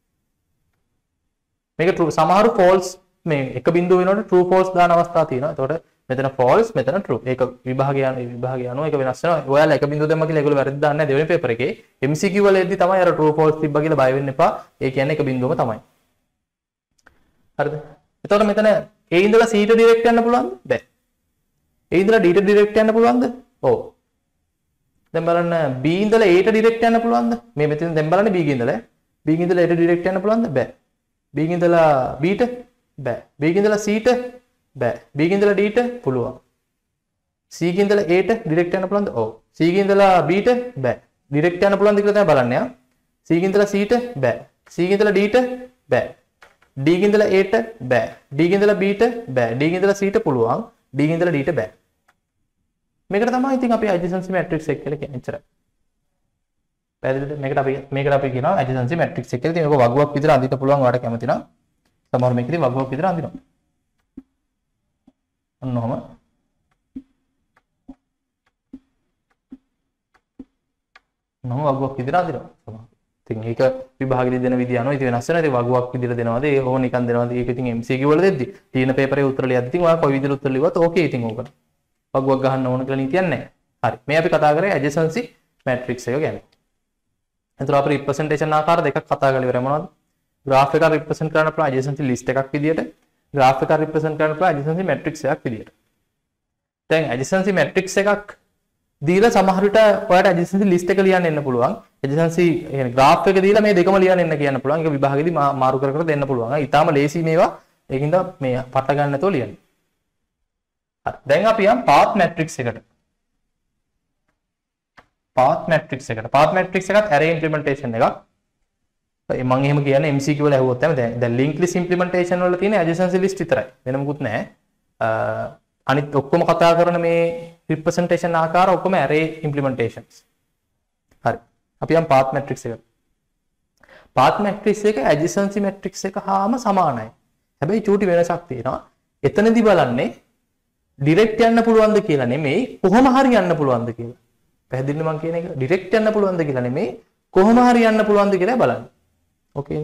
මේක true. සමහරු false මේ එක බිඳුව වෙනකොට true false දාන අවස්ථා තියෙනවා. එතකොට මෙතන false මෙතන true. ඒක විභාගය යනවා ඒක වෙනස් වෙනවා. ඔයාලා එක බිඳුව දැම්ම කියලා ඒගොල්ලෝ වැරදි දාන්නේ නැහැ දෙවෙනි පේපර් එකේ. MCQ වලදී තමයි අර true false තිබ්බා කියලා බය වෙන්න එපා. ඒ කියන්නේ එක බිඳුවම තමයි. හරිද? එතකොට මෙතන A ඉඳලා C ට ඩිරෙක්ට් යන්න පුළුවන්ද? බැහැ. A ඉඳලා D ට ඩිරෙක්ට් යන්න පුළුවන්ද? ඔව්. දැන් බලන්න B ඉඳලා A ට ඩිරෙක්ට් යන්න පුළුවන්ද? මේ මෙතන දැන් බලන්න B ගේ ඉඳලා B ගේ ඉඳලා A ට ඩිරෙක්ට් යන්න පුළුවන්ද? බෑ. B ගේ ඉඳලා B ට බෑ. B ගේ ඉඳලා C ට බෑ. B ගේ ඉඳලා D ට පුළුවන්. C ගේ ඉඳලා A ට ඩිරෙක්ට් යන්න පුළුවන්ද? ඔව්. C ගේ ඉඳලා B ට බෑ. ඩිරෙක්ට් යන්න පුළුවන්ද කියලා තමයි බලන්න යා. C ගේ ඉඳලා C ට බෑ. C ගේ ඉඳලා D ට බෑ. D ගේ ඉඳලා A ට බෑ. D ගේ ඉඳලා B ට බෑ. D ගේ ඉඳලා C ට පුළුවන්. D ගේ ඉඳලා D ට බෑ. මේකට තමයි ඉතින් අපි adjacency matrix එක කියලා කියන්නේ. එච්චරයි. පැහැදිලිද? මේකට අපි කියනවා adjacency matrix එක කියලා. ඉතින් මේක වගුවක් විතර අඳින්න පුළුවන් ඔයාලට කැමති නම්. සමහර මේකදී වගුවක් විතර අඳිනවා. අන්න ඔහම. නම වගුවක් විතර අඳිනවා. ඉතින් ඒක විභාගෙදී දෙන විදිය අනුව ඉතින් වෙනස් වෙනවා. ඉතින් වගුවක් විදිහට දෙනවද? ඒ ඕන නිකන් දෙනවද? ඒක ඉතින් MCQ වල දෙද්දි. තියෙන පේපරේ උත්තර ලියද්දි ඉතින් ඔයා කොයි විදිහට උත්තර ලිව්වත් ඕකේ ඉතින් ඕක. වගුවක් ගහන්න ඕන කියලා නීතියක් නැහැ. හරි. මේ අපි කතා කරේ adjacency matrix එක ගැන. එතකොට අපි representation ආකාර දෙකක් කතා කරලා ඉවරයි මොනවද? graph එකක් represent කරන්න පුළුවන් adjacency list එකක් විදියට, graph එකක් represent කරන්න පුළුවන් adjacency matrix එකක් විදියට. දැන් adjacency matrix එකක් දීලා සමහර විට ඔයාලට adjacency list එක ලියන්න එන්න පුළුවන්. adjacency يعني graph එක දීලා මේ දෙකම ලියන්න එන්න කියන්න පුළුවන්. ඒක විභාගෙදී මාරු කර කර දෙන්න පුළුවන්. ඊටාම ලේසි මේවා. ඒකින්ද මේ පට ගන්න නැතුව ලියන්න. දැන් අපි යම් path matrix එකට. path matrix එකට. path matrix එකත් array implementation එකක්. මම එහෙම කියන්නේ MCQ වල ඇහුවොත් තමයි දැන් link list implementation වල තියෙන adjacency list විතරයි. වෙන මොකුත් නැහැ. අනිත් ඔක්කොම කතා කරන මේ representation ආකාර ඔක්කොම array implementations. හරි. අපි යම් path matrix එකට. path matrix එක adjacency matrix එක හාම සමානයි. හැබැයි චූටි වෙනසක් තියෙනවා. එතනදී බලන්නේ direct යන්න පුළුවන්ද කියලා නෙමෙයි කොහොම හරි යන්න පුළුවන්ද කියලා. පැහැදිලිද මම කියන එක? direct යන්න පුළුවන්ද කියලා නෙමෙයි කොහොම හරි යන්න පුළුවන්ද කියලා බලන්න. ඕකේ.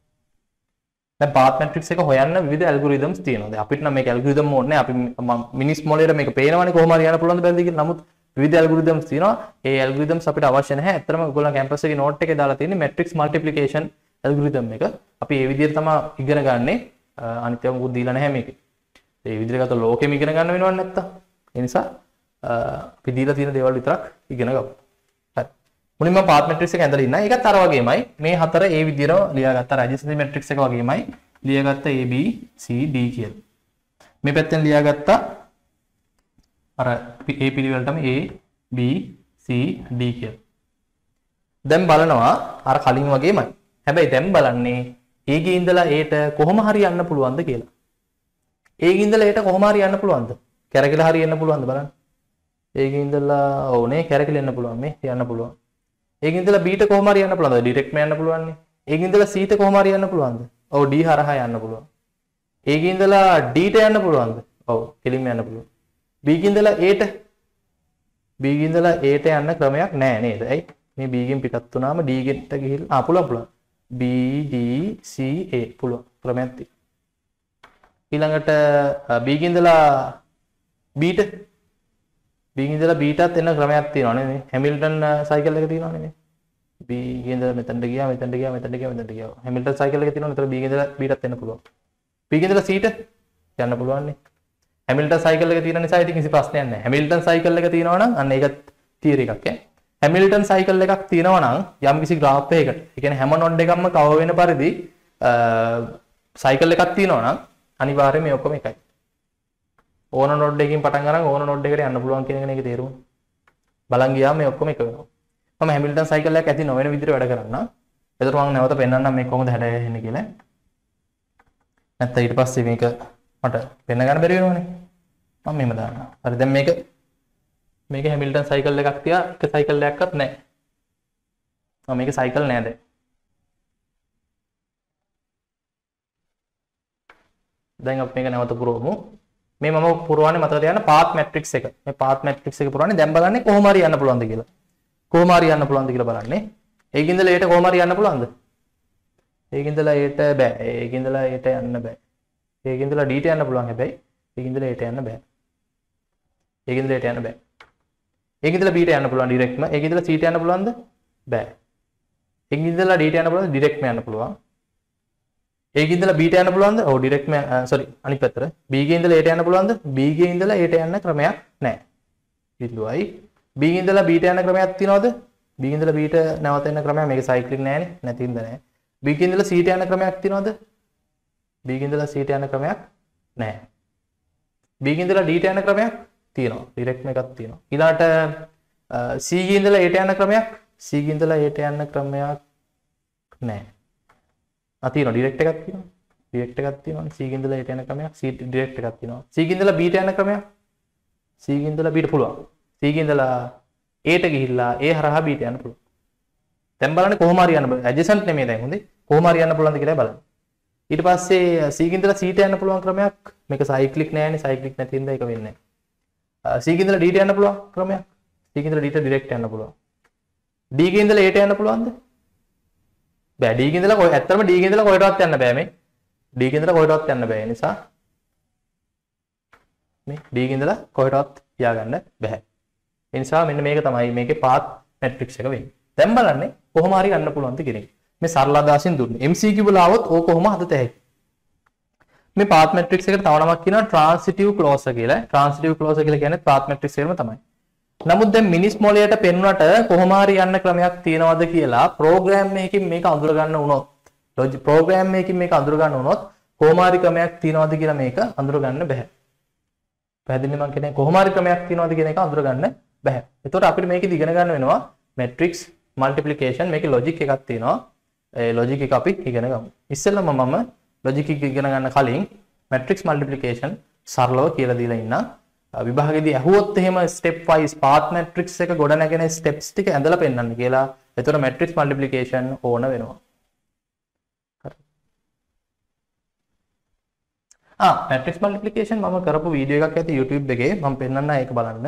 දැන් path matrix එක හොයන්න විවිධ algorithms තියෙනවා. දැන් අපිට නම් මේක algorithm ඕනේ නැහැ. අපි මිනිස් මොලේට මේක පේනවනේ කොහොම හරි යන්න පුළුවන්ද බැරිද කියලා. නමුත් විවිධ algorithms තියෙනවා. ඒ algorithms අපිට අවශ්‍ය නැහැ. ඇත්තටම ඔයගොල්ලෝ campus එකේ note එකේ දාලා තියෙන්නේ matrix multiplication algorithm එක. අපි ඒ විදිහට තමයි ඉගෙන ගන්නෙ. අනිත් ඒවා මොකුත් දීලා නැහැ මේකේ. ඒ විදිහට ගත්ත ලෝකෙම ඉගෙන ගන්න වෙනවන්නේ නැත්තම්. ඒ නිසා අපි දීලා තියෙන දේවල් විතරක් ඉගෙන ගමු. හරි. මුලින්ම path matrix එක ඇඳලා ඉන්නා. ඒකත් අර වගේමයි. මේ හතර ඒ විදිහට ලියාගත්ත adjacency matrix එක වගේමයි ලියාගත්ත A B C D කියලා. මේ පැත්තෙන් ලියාගත්ත අර A පිළිවෙලටම A B C D කියලා. දැන් බලනවා අර කලින් වගේමයි. හැබැයි දැන් බලන්නේ A ගේ ඉඳලා Aට කොහොම හරි යන්න පුළුවන්ද කියලා. A ගේ ඉඳලා Aට කොහොම හරි යන්න පුළුවන්ද? කැරකිලා හරි යන්න පුළුවන්ද බලන්න. A ගේ ඉඳලා ඕනේ කැරකිලා යන්න පුළුවන් මේ යන්න පුළුවන්. A ගේ ඉඳලා B ට කොහොම හරි යන්න පුළුවන්ද? ඩිරෙක්ට්ම යන්න පුළුවන් නේ. A ගේ ඉඳලා C ට කොහොම හරි යන්න පුළුවන්ද? ඔව් D හරහා යන්න පුළුවන්. A ගේ ඉඳලා D ට යන්න පුළුවන්ද? ඔව් කෙලින්ම යන්න පුළුවන්. B ගේ ඉඳලා A ට B ගේ ඉඳලා A ට යන්න ක්‍රමයක් නැහැ නේද? ඇයි? මේ B ගෙන් පිටත් වුණාම D ගෙට ගිහිල්ලා පුළුවන්. B D C A පුළුවන් ක්‍රමයක් තියෙනවා. ඊළඟට B ගෙන් ඉඳලා B ට B ගෙන් ඉඳලා B ටත් එන්න ක්‍රමයක් තියෙනවා නේ. හැමිල්ටන් සයිකල් එක තියෙනවා නේ. B ගෙන් ඉඳලා මෙතනට ගියා මෙතනට ගියා මෙතනට ගියා මෙතනට ගියා. හැමිල්ටන් සයිකල් එක තියෙනවා. ඒතර B ගෙන් ඉඳලා B ටත් එන්න පුළුවන්. B ගෙන් ඉඳලා C ට යන්න පුළුවන් නේ. හැමිල්ටන් සයිකල් එක තියෙන නිසා ඉතින් කිසි ප්‍රශ්නයක් නැහැ. හැමිල්ටන් සයිකල් එක තියෙනවා නම් අන්න ඒක තියරි එකක් ඈ. හැමිල්ටන් සයිකල් එකක් තියෙනවා නම් යම් කිසි graph එකකට. ඒ කියන්නේ හැම node එකක්ම cover වෙන පරිදි සයිකල් එකක් තියෙනවා නම් අනිවාර්යයෙන් මේ ඔක්කොම එකයි. ඕන node එකකින් පටන් අරන් ඕන node එකට යන්න පුළුවන් කියන එක නේ ඒකේ තේරුම. බලන් ගියාම මේ ඔක්කොම එක වෙනවා. මම හැමිල්ටන් සයිකල් එකක් ඇති නොවන විදිහට වැඩ කරන්න. එතකොට මම නැවත පෙන්නන්නම් මේක කොහොමද හැදෙන්නේ කියලා. නැත්නම් ඊට පස්සේ මේක මට පෙන්න ගන්න බැරි වෙනවනේ. මම මෙහෙම දාන්නම්. හරි දැන් මේක හැමිල්ටන් සයිකල් එකක් තියා එක සයිකල් එකක්වත් නැහැ. මම මේක සයිකල් නෑ දැන්. දැන් අපි මේක නැවත පුරවමු. මේ මම පුරවන්නේ මතක තියාගන්න path matrix එක. මේ path matrix එක පුරවන්නේ දැන් බලන්නේ කොහොම හරි යන්න පුළුවන්ද කියලා. කොහොම හරි යන්න පුළුවන්ද කියලා බලන්නේ. ඒකින් ඉඳලා Aට කොහොම හරි යන්න පුළුවන්ද? ඒකින් ඉඳලා Aට බෑ. ඒකින් ඉඳලා Aට යන්න බෑ. ඒකින් ඉඳලා D ට යන්න පුළුවන් හැබැයි ඒකින් ඉඳලා Aට යන්න බෑ. ඒකින් ඉඳලා Aට යන්න බෑ. ඒකින් ඉඳලා B ට යන්න පුළුවන් ඩිරෙක්ට්ම. ඒකින් ඉඳලා C ට යන්න පුළුවන්ද? බෑ. ඒකින් ඉඳලා D ට යන්න පුළුවන්ද? ඩිරෙක්ට්ම යන්න පුළුවන්. ඒකින් ඉඳලා B ට යන්න පුළුවන්ද? ඔව් ඩිරෙක්ට්ම සෝරි අනිත් පැත්තට. B ගේ ඉඳලා A ට යන්න පුළුවන්ද? B ගේ ඉඳලා A ට යන්න ක්‍රමයක් නැහැ. පිළිලුවයි. B ගේ ඉඳලා B ට යන්න ක්‍රමයක් තියනවද? B ගේ ඉඳලා B ට නැවත එන්න ක්‍රමයක් මේක සයික්ලික් නෑනේ. නැතිඳ නෑ. B ගේ ඉඳලා C ට යන්න ක්‍රමයක් තියනවද? B ගේ ඉඳලා C ට යන්න ක්‍රමයක් නැහැ. B ගේ ඉඳලා D ට යන්න ක්‍රමයක් තියෙනවා. ඩිරෙක්ට්ම එකක් තියෙනවා. ඊළාට C ගේ ඉඳලා A ට යන්න ක්‍රමයක් C ගේ ඉඳලා A ට යන්න ක්‍රමයක් නැහැ. තියෙනවා ඩිරෙක්ට් එකක් තියෙනවා. ඩිරෙක්ට් එකක් තියෙනවානේ. C ගේ ඉඳලා A ට යන ක්‍රමයක් C ඩිරෙක්ට් එකක් තියෙනවා. C ගේ ඉඳලා B ට යන ක්‍රමයක් C ගේ ඉඳලා B ට පුළුවන්. C ගේ ඉඳලා A ට ගිහිල්ලා A හරහා B ට යන්න පුළුවන්. දැන් බලන්න කොහොම හරි යන්න බෑ. ඇඩ්ජසන්ට් නෙමෙයි දැන් හොඳේ. කොහොම හරි යන්න පුළුවන්ද කියලා බලන්න. ඊට පස්සේ C ගේ ඉඳලා C ට යන්න පුළුවන් ක්‍රමයක් මේක සයික්ලික් නෑනේ. සයික්ලික් නැති හින්දා ඒක වෙන්නේ නැහැ. C ගේ ඉඳලා D ට යන්න පුළුවන් ක්‍රමයක්. C ගේ ඉඳලා D ට ඩිරෙක්ට් යන්න පුළුවන්. D ගේ ඉඳලා A ට යන්න පුළුවන්ද? බෑ. D ගේ ඉඳලා ඇත්තටම D ගේ ඉඳලා කොහෙටවත් යන්න බෑ මේ. D ගේ ඉඳලා කොහෙටවත් යන්න බෑ. ඒ නිසා මේ D ගේ ඉඳලා කොහෙටවත් තියාගන්න බෑ. ඒ නිසා මෙන්න මේක තමයි මේකේ path matrix එක වෙන්නේ. දැන් බලන්නේ කොහොම හරි යන්න පුළුවන්ද කියන එක. මේ සරල අදහසින් දුන්නේ. MCQ වල આવොත් ඕක කොහොම හදත හැකියි. මේ path matrix එකට තව නමක් කියනවා transitive closure කියලා. transitive closure කියලා කියන්නේ path matrix එකම තමයි. නමුත් දැන් මිනිස් මොළයට පෙන්වන්නට කොහොම හරි යන්න ක්‍රමයක් තියනවද කියලා ප්‍රෝග්‍රෑම් එකකින් මේක අඳුර ගන්න වුණොත් ලොජික් ප්‍රෝග්‍රෑම් එකකින් මේක අඳුර ගන්න වුණොත් කොහොම හරි ක්‍රමයක් තියනවද කියලා මේක අඳුර ගන්න බෑ. පැහැදිලිද මම කියන්නේ කොහොම හරි ක්‍රමයක් තියනවද කියන එක අඳුර ගන්න බෑ. ඒතකොට අපිට මේකෙදි ඉගෙන ගන්න වෙනවා matrix multiplication මේකේ logic එකක් තියෙනවා. ඒ logic එක අපි ඉගෙන ගමු. ඉස්සෙල්ලාම මම logic එක ඉගෙන ගන්න කලින් matrix multiplication සරලව කියලා දීලා ඉන්නම්. විභාගෙදී ඇහුවොත් එහෙම ස්ටෙප් වයිස් පාත් මැට්‍රික්ස් එක ගොඩ නැගෙන ස්ටෙප්ස් ටික ඇඳලා පෙන්නන්න කියලා. එතකොට මැට්‍රික්ස් මල්ටිප්ලිකේෂන් ඕන වෙනවා. හරි. මැට්‍රික්ස් මල්ටිප්ලිකේෂන් මම කරපු වීඩියෝ එකක් ඇති YouTube එකේ මම පෙන්නන්න ඒක බලන්න.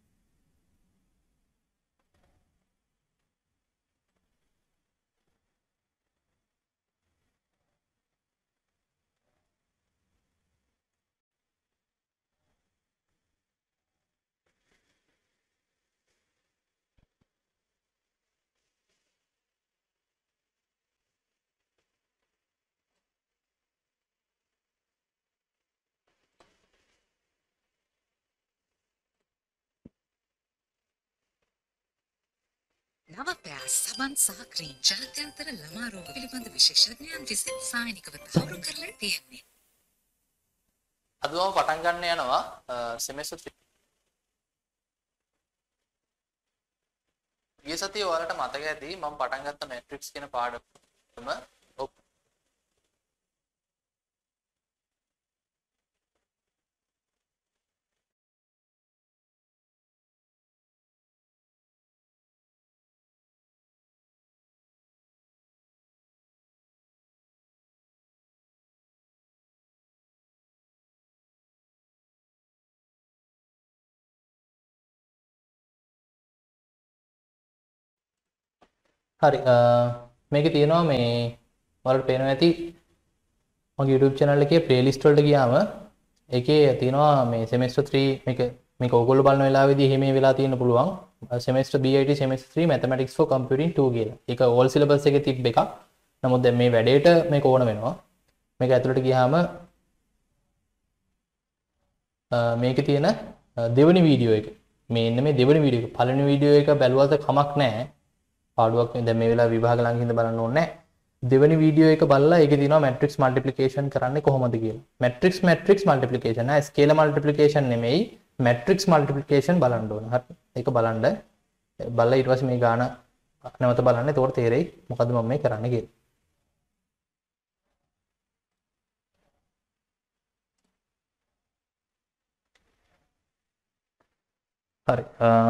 නවපෑ සමන් සහ ක්‍රීම් ජාත්‍යන්තර ළමා රෝග පිළිබඳ විශේෂඥයන් විසින් සායනිකව තහවුරු කරලා තියෙන්නේ. අද මම පටන් ගන්න යනවා සෙමෙස්ටර් 3. ඊයේ සතියේ ඔයාලට මතක ඇති මම පටන් ගත්ත මැට්‍රික්ස් කියන පාඩම හරි මේකේ තියෙනවා මේ ඔයාලට පේනවා ඇති මගේ YouTube channel එකේ playlist වලට ගියාම ඒකේ තියෙනවා මේ semester 3 මේක ඕගොල්ලෝ බලන වෙලාවේදී එහෙම වෙලා තියෙන්න පුළුවන් semester BIT semester 3 mathematics for computing 2 කියලා. ඒක all syllabus එකේ තිබ්බ එකක්. නමුත් දැන් මේ වැඩේට මේක ඕන වෙනවා. මේක ඇතුළට ගියාම මේකේ තියෙන දෙවෙනි වීඩියෝ එක මේ ඉන්න මේ දෙවෙනි වීඩියෝ එක පළවෙනි වීඩියෝ එක බැලුවට කමක් නැහැ. පාඩුවක් දැන් මේ වෙලාව විභාග ළඟ ඉඳ බලන්න ඕනේ නැහැ. දෙවෙනි වීඩියෝ එක බලලා ඒකේ තියෙනවා මැට්‍රික්ස් මල්ටිප්ලිකේෂන් කරන්නේ කොහොමද කියලා. මැට්‍රික්ස් මල්ටිප්ලිකේෂන් නෑ ස්කේලර් මල්ටිප්ලිකේෂන් නෙමෙයි මැට්‍රික්ස් මල්ටිප්ලිකේෂන් බලන්න ඕන. හරි. ඒක බලන්න. බලලා ඊට පස්සේ මේ ගාන නැවත බලන්න. එතකොට තේරෙයි මොකද්ද මම මේ කරන්නේ කියලා. හරි.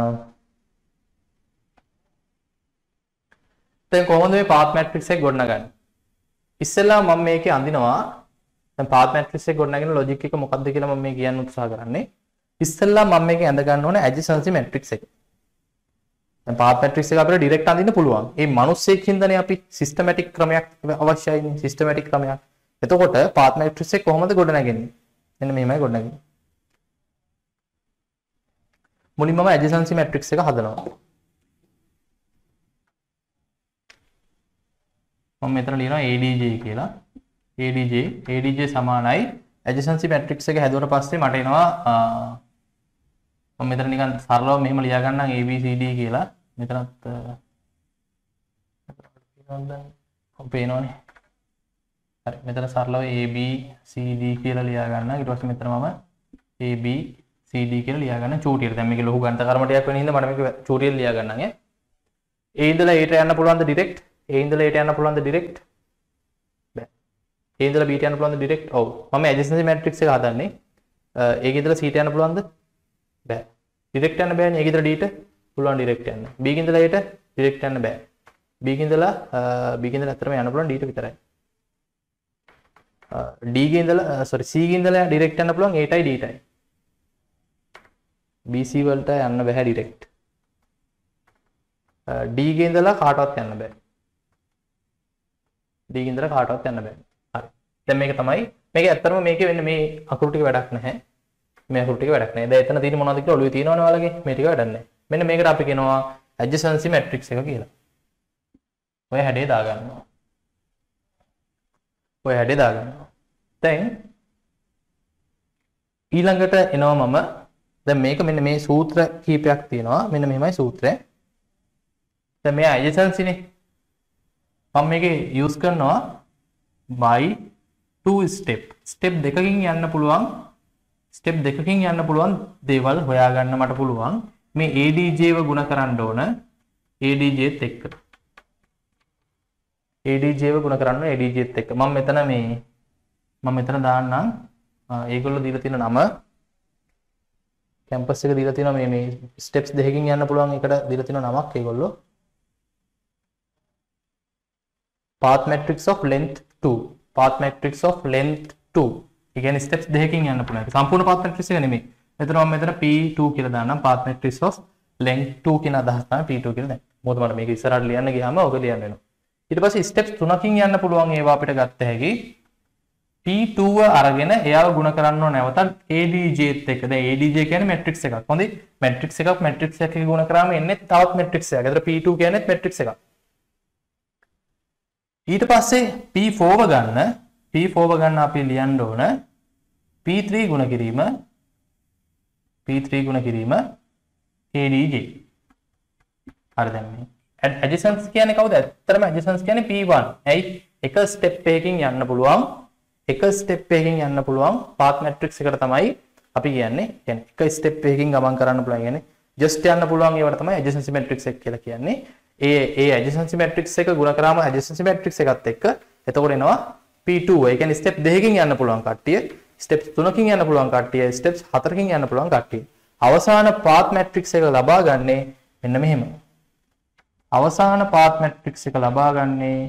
දැන් කොහොමද මේ පාත් මැට්‍රික්ස් එක ගොඩනගන්නේ? ඉස්සෙල්ලා මම මේකේ අඳිනවා දැන් පාත් මැට්‍රික්ස් එක ගොඩනගෙන ලොජික් එක මොකක්ද කියලා මම මේ කියන්න උත්සාහ කරන්නේ. ඉස්සෙල්ලා මම මේකේ ඇඳ ගන්න ඕනේ ඇඩ්ජසන්සි මැට්‍රික්ස් එක. දැන් පාත් මැට්‍රික්ස් එක අපිට ඩිරෙක්ට් අඳින්න පුළුවන්. මේ මිනිස්සෙක් හින්දානේ අපි සිස්ටමැටික් ක්‍රමයක් අවශ්‍යයිනේ සිස්ටමැටික් ක්‍රමයක්. එතකොට පාත් මැට්‍රික්ස් එක කොහොමද ගොඩනගන්නේ? මෙන්න මෙහෙමයි ගොඩනගන්නේ. මුලින්ම මම ඇඩ්ජසන්සි මැට්‍රික්ස් එක හදනවා. මම මෙතන ලියනවා ADJ කියලා. ADJ සමානයි adjacency matrix එක හැදුවට පස්සේ මට එනවා මම මෙතන නිකන් සරලව මෙහෙම ලියා ගන්නම් ABCD කියලා. මෙතනත් පේනවනේ. හරි මෙතන සරලව ABCD කියලා ලියා ගන්නම්. ඊට පස්සේ මෙතන මම ABCD කියලා ලියා ගන්න චූටියට. දැන් මේක ලොකු ගණිත කර්මටයක් වෙන හින්දා මට මේක චූටියට ලියා ගන්නම් ඈ. A ඉඳලා A ට යන්න පුළුවන්ද ඩිරෙක්ට්? A ඉඳලා A ට යන්න පුළුවන්ද ඩිරෙක්ට්? බෑ. A ඉඳලා B ට යන්න පුළුවන්ද ඩිරෙක්ට්? ඔව්. මම adjacency matrix එක හදන්නේ. A ගේ ඉඳලා C ට යන්න පුළුවන්ද? බෑ. ඩිරෙක්ට් යන්න බෑනේ. A ගේ ඉඳලා D ට පුළුවන් ඩිරෙක්ට් යන්න. B ගේ ඉඳලා A ට ඩිරෙක්ට් යන්න බෑ. B ගේ ඉඳලා අතරම යන්න පුළුවන් D ට විතරයි. D ගේ ඉඳලා C ගේ ඉඳලා ඩිරෙක්ට් යන්න පුළුවන් A tie D tie. BC වලට යන්න බෑ ඩිරෙක්ට්. D ගේ ඉඳලා කාටවත් යන්න බෑ. D ගේ ඉඳලා කාටවත් යන්න බෑ. හරි. දැන් මේක තමයි මේක ඇත්තටම මේකේ වෙන්නේ මේ අකුරු ටික වැඩක් නැහැ. මේ අකුරු ටික වැඩක් නැහැ. දැන් එතන තියෙන මොනවද කියලා ඔළුවේ තියෙනවනේ ඔයාලගේ. මේ ටික වැඩක් නැහැ. මෙන්න මේකට අපි කියනවා adjacency matrix එක කියලා. ඔය හැඩේ දාගන්නවා. ඔය හැඩේ දාගන්නවා. දැන් ඊළඟට එනවා මම දැන් මේක මෙන්න මේ සූත්‍ර කීපයක් තියෙනවා. මෙන්න මෙහෙමයි සූත්‍රය. දැන් මේ adjacency නේ. මම මේකේ use කරනවා by two step. step දෙකකින් යන්න පුළුවන්. step දෙකකින් යන්න පුළුවන් දේවල් හොයාගන්න මට පුළුවන්. මේ ADJ ව ගුණ කරන්න ඕන ADJ ත් එක්ක. ADJ ව ගුණ කරන්න ADJ ත් එක්ක. මම මෙතන දාන්නම් ඒගොල්ලෝ දීලා තියෙන නම කැම්පස් එක දීලා තියෙනවා මේ ස්ටෙප්ස් දෙකකින් යන්න පුළුවන් එකට දීලා තියෙන නමක් ඒගොල්ලෝ path matrix of length 2 path matrix of length 2 ඒ කියන්නේ ස්ටෙප්ස් දෙකකින් යන්න පුළුවන් ඒක සම්පූර්ණ path matrix එක නෙමෙයි මෙතන මම මෙතන P2 කියලා දාන්නම් path matrix of length 2 කියන අදහස තමයි P2 කියලා දැන් මොකද මට මේක ඉස්සරහට ලියන්න ගියාම ඔක ලියන්න වෙනවා ඊට පස්සේ ස්ටෙප්ස් 3කින් යන්න පුළුවන් ඒවා අපිට ගත්ත හැකි P2 අරගෙන එයාව ගුණ කරන්න ඕන නැවතත් ADJ එක්ක. දැන් ADJ කියන්නේ මැට්‍රික්ස් එකක්. හොඳයි. මැට්‍රික්ස් එකක් මැට්‍රික්ස් එකක ගුණ කරාම එන්නේ තවත් මැට්‍රික්ස් එකක්. ඒතර P2 කියන්නේ මැට්‍රික්ස් එකක්. ඊට පස්සේ P4 ගන්න. P4 ගන්න අපි ලියන්න ඕන P3 ගුණ කිරීම ADJ. හරි දැන් මේ adjacence කියන්නේ කවුද? ඇත්තටම adjacence කියන්නේ P1. ඇයි? එක ස්ටෙප් එකකින් යන්න පුළුවන්. එක ස්ටෙප් එකකින් යන්න පුළුවන් path matrix එකට තමයි අපි කියන්නේ එක ස්ටෙප් එකකින් ගමන් කරන්න පුළුවන් කියන්නේ just යන්න පුළුවන් ඒවට තමයි adjacency matrix එක කියලා කියන්නේ ඒ adjacency matrix එක ගුණ කරාම adjacency matrix එකත් එක්ක එතකොට එනවා P2 ඒ කියන්නේ ස්ටෙප් දෙකකින් යන්න පුළුවන් කට්ටිය ස්ටෙප්ස් 3කින් යන්න පුළුවන් කට්ටිය ස්ටෙප්ස් 4කින් යන්න පුළුවන් කට්ටිය අවසාන path matrix එක ලබා ගන්නේ මෙන්න මෙහෙම අවසාන path matrix එක ලබා ගන්නේ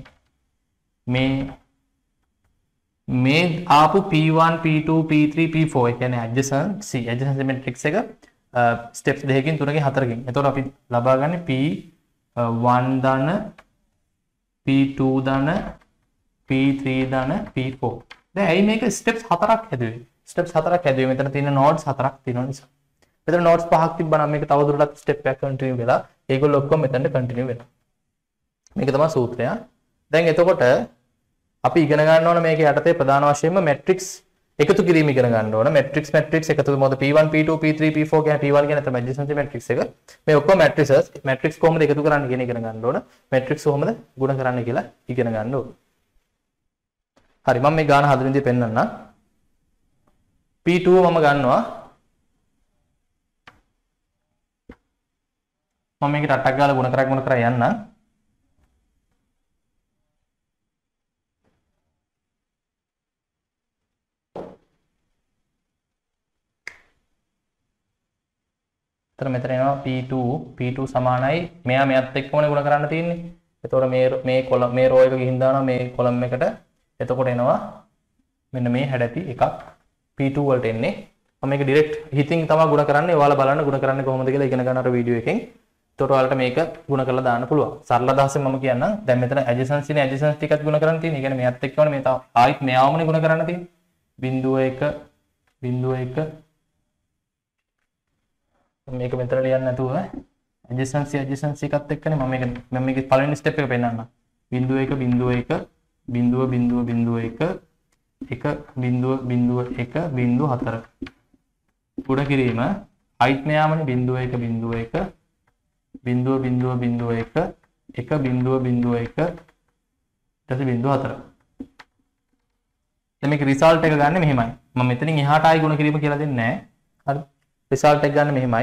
මේ ආපු P1 P2 P3 P4 ඒ කියන්නේ adjacency matrix එක steps දෙකකින් තුනකින් හතරකින්. එතකොට අපි ලබා ගන්න P1 ධන P2 ධන P3 ධන P4. දැන් ඇයි මේක steps හතරක් හැදුවේ? steps හතරක් හැදුවේ මෙතන තියෙන nodes හතරක් තියෙන නිසා. මෙතන nodes පහක් තිබ්බනම් මේක තවදුරටත් step එක continue වෙලා ඒගොල්ලෝ ඔක්කොම මෙතනට continue වෙනවා. මේක තමයි සූත්‍රය. දැන් එතකොට අපි ඉගෙන ගන්න ඕන මේකේ යටතේ ප්‍රධාන වශයෙන්ම මැට්‍රික්ස් එකතු කිරීම ඉගෙන ගන්න ඕන. මැට්‍රික්ස් එකතු මොකද P1 P2 P3 P4 කියන P1 කියන තමයි adjacency matrix එක. මේ ඔක්කොම matrices matrix කොහොමද එකතු කරන්නේ කියන ඉගෙන ගන්න ඕන. matrix කොහොමද ගුණ කරන්නේ කියලා ඉගෙන ගන්න ඕන. හරි මම මේ ගාන හදන විදිහ පෙන්නන්නම්. P2 මම ගන්නවා. මම මේකට අටක් ගාලා ගුණ කරා යන්නම්. මෙතන එනවා P2 සමානයි මෙයා මෙයත් එක්කමනේ ගුණ කරන්න තියෙන්නේ. එතකොට මේ රෝ එක ගිහින් දානවා මේ කොලම් එකට. එතකොට එනවා මෙන්න මේ හැඩැති එකක් P2 වලට එන්නේ. මම මේක ඩිරෙක්ට් හිතින් තමයි ගුණ කරන්නේ. ඔයාලා බලන්න ගුණ කරන්නේ කොහොමද කියලා ඉගෙන ගන්න අර වීඩියෝ එකෙන්. එතකොට ඔයාලට මේක ගුණ කරලා දාන්න පුළුවන්. සරල අදහසෙන් මම කියන්නම්. දැන් මෙතන adjacency ටිකත් ගුණ කරන්න තියෙන්නේ. ඒ කියන්නේ මෙයත් එක්කමනේ මේ ආයිත් මෙයාවමනේ ගුණ කරන්න තියෙන්නේ. 0.1 මේක මෙතන ලියන්න නැතුව adjacency එකත් එක්කනේ මම මේක පළවෙනි ස්ටෙප් එක පෙන්නන්නම් 0.1 ගුණ කිරීම height මෙයාමනේ 0.1 0.1 දැන් මේක රිසල්ට් එක ගන්න මෙහෙමයි මම මෙතනින් එහාට ආයි ගුණ කිරීම කියලා දෙන්නේ නැහැ හරි රිසල්ට් එක ගන්න මෙහෙමයි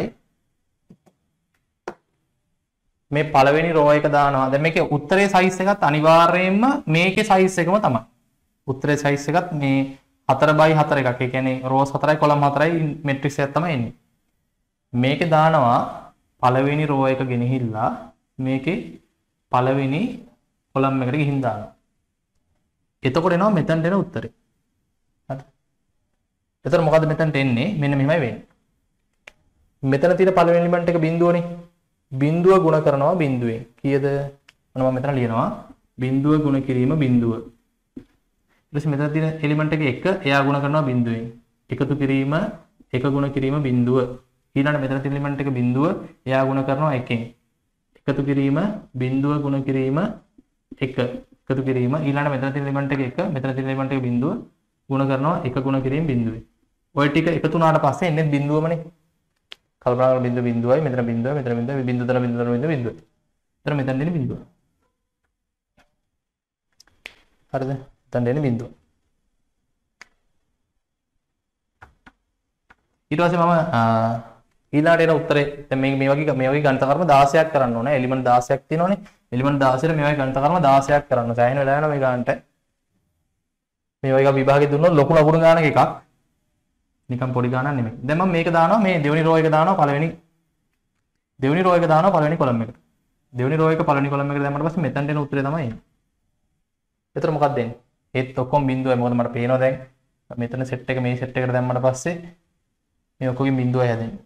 මේ පළවෙනි රෝ එක දානවා දැන් මේකේ උත්තරේ සයිස් එකත් අනිවාර්යයෙන්ම මේකේ සයිස් එකම තමයි උත්තරේ සයිස් එකත් මේ 4x4 එකක් ඒ කියන්නේ රෝස් 4යි කොලම් 4යි මැට්‍රික්ස් එකක් තමයි එන්නේ මේකේ දානවා පළවෙනි රෝ එක ගෙනහිල්ලා මේකේ පළවෙනි කොලම් එකට ගිහින් දානවා එතකොට එනවා මෙතනට එන උත්තරේ හරි එතකොට මොකද්ද මෙතනට එන්නේ මෙන්න මෙහෙමයි වෙන්නේ මෙතන තියෙන පළවෙනි එලිමන්ට් එක බිඳුවනේ බිඳුව ගුණ කරනවා බිඳුවෙන් කීයද මම මෙතන ලියනවා බිඳුව ගුණ කිරීම බිඳුව ඊට පස්සේ මෙතන තියෙන එලිමන්ට් එක 1 එයා ගුණ කරනවා බිඳුවෙන් එකතු කිරීම එක ගුණ කිරීම බිඳුව ඊළඟ මෙතන තියෙන එලිමන්ට් එක බිඳුව එයා ගුණ කරනවා 1කින් එකතු කිරීම බිඳුව ගුණ කිරීම 1 එකතු කිරීම ඊළඟ මෙතන තියෙන එලිමන්ට් එක 1 මෙතන තියෙන එලිමන්ට් එක බිඳුව ගුණ කරනවා 1 ගුණ කිරීම බිඳුවේ ඔය ටික එකතු වුණාට පස්සේ එන්නේ බිඳුවමනේ කල්පනා කරලා බිඳුවයි මෙතන බිඳුව මෙතන බිඳුව මෙතන බිඳුව එතන මෙතන දෙන බිඳුව හරිද එතන දෙන බිඳුව ඊට පස්සේ මම ඊළාට එන උත්තරේ දැන් මේ වගේ ගණිත කර්ම 16ක් කරන්න ඕනේ එලිමන්ට් 16ක් තියෙනවනේ එලිමන්ට් 16 මේ වගේ ගණිත කර්ම 16ක් කරන්න සෑහෙන වෙලා යනවා මේ ගානට මේ වගේ විභාගෙ දුන්නොත් ලොකු ලකුණු ගානක එකක් නිකන් පොඩි ගානක් නෙමෙයි. දැන් මම මේක දානවා මේ දෙවෙනි රෝ එක දානවා පළවෙනි කොලම් එකට. දෙවෙනි රෝ එක පළවෙනි කොලම් එකට දැම්මට පස්සේ මෙතනට එන උත්තරේ තමයි එන්නේ. එතකොට මොකක්ද එන්නේ? ඒත් ඔක්කොම බිඳුවයි. මොකද මට පේනවා දැන් මෙතන සෙට් එක මේ සෙට් එකට දැම්මට පස්සේ මේ ඔක්කොගෙම බිඳුවයි හැදෙන්නේ.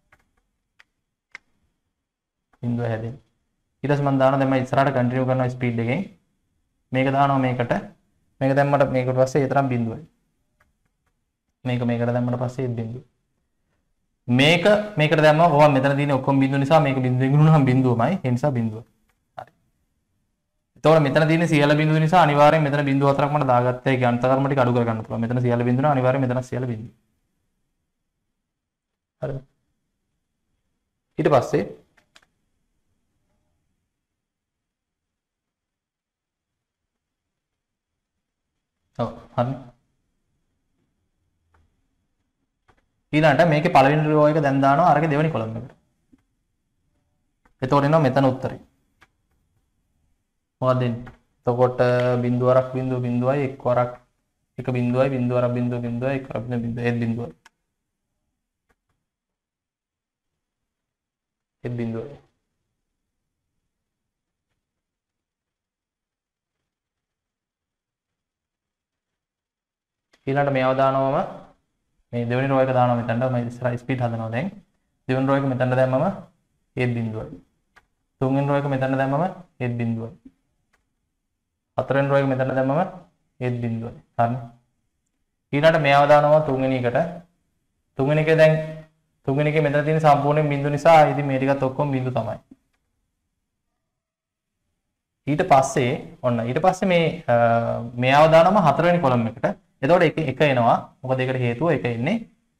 බිඳුවයි හැදෙන්නේ. ඊට පස්සේ මම දානවා දැන් මම ඉස්සරහට කන්ටිනියු කරනවා ස්පීඩ් එකෙන්. මේක දානවා මේකට. මේක දැම්මට මේකට පස්සේ ඒ තරම් බිඳුවයි. මේක මේකට දැම්මට පස්සේ ඒ බිඳුව. මේක මේකට දැම්මම කොහොම මෙතන තියෙන ඔක්කොම බිඳුව නිසා මේක බිඳුවෙන් ගුණුනහම බිඳුවමයි. ඒ නිසා බිඳුව. හරි. එතකොට මෙතන තියෙන සියල්ල බිඳුව නිසා අනිවාර්යෙන් මෙතන බිඳුව හතරක් මට දාගත්තා. ඒක අන්තකර්ම ටික අඩු කර ගන්න පුළුවන්. මෙතන සියල්ල බිඳුව නම් අනිවාර්යෙන් මෙතන සියල්ල බිඳුව. හරිද? ඊට පස්සේ හරි. ඊළඟට මේකේ පළවෙනි රෝ එක දැන් දානවා අරගේ දෙවෙනි කොලම් එකට. එතකොට එනවා මෙතන උත්තරේ. මොකක්ද එන්නේ? එතකොට බිඳුව වරක් බිඳුව බිඳුවයි එක් වරක් එක බිඳුවයි බිඳුව වරක් බිඳුව බිඳුවයි එක් වරක් බිඳුව ඒත් බිඳුවයි. ඒත් බිඳුවයි. ඊළඟට මේව දානවම මේ දෙවෙනි රෝ එක දානවා මෙතනට මම ඉස්සරහ ස්පීඩ් හදනවා දැන්. දෙවෙනි රෝ එක මෙතනට දැම්මම ඒත් බිඳුවයි. තුන්වෙනි රෝ එක මෙතනට දැම්මම ඒත් බිඳුවයි. හතරවෙනි රෝ එක මෙතනට දැම්මම ඒත් බිඳුවයි. හරිනේ. ඊළඟට මේව දානවා තුන්වෙනි එකට. තුන්වෙනි එකේ දැන් තුන්වෙනි එකේ මෙතන තියෙන සම්පූර්ණ බිඳුව නිසා ඉතින් මේ ටිකත් ඔක්කොම බිඳුව තමයි. ඊට පස්සේ මේව දානවා හතරවෙනි කොලම් එකට. එතකොට එක එනවා. මොකද ඒකට හේතුව එක එන්නේ.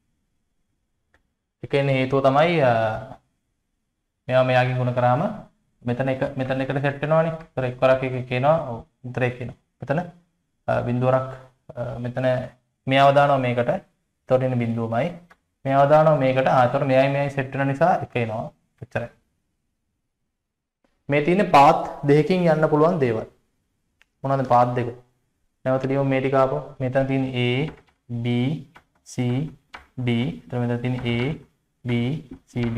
එක එන්නේ හේතුව තමයි මේවා මෙයාගෙන් ගුණ කරාම මෙතන එකට සෙට් වෙනවනේ. ඒතර එක් වරක් එක එනවා. ඔව්. විතර එක එනවා. මෙතන බිඳුවරක් මෙතන මේව දානවා මේකට. එතකොට එන්නේ බිඳුවමයි. මේව දානවා මේකට. එතකොට මෙයයි සෙට් වෙන නිසා එක එනවා. එච්චරයි. මේ තියෙන්නේ පාත් දෙකකින් යන්න පුළුවන් දේවල්. මොනවද පාත් දෙක? නැවත ලියමු මේ ටික ආපහු. මෙතන තියෙන A B C D. එතන මෙතන තියෙන A B C D.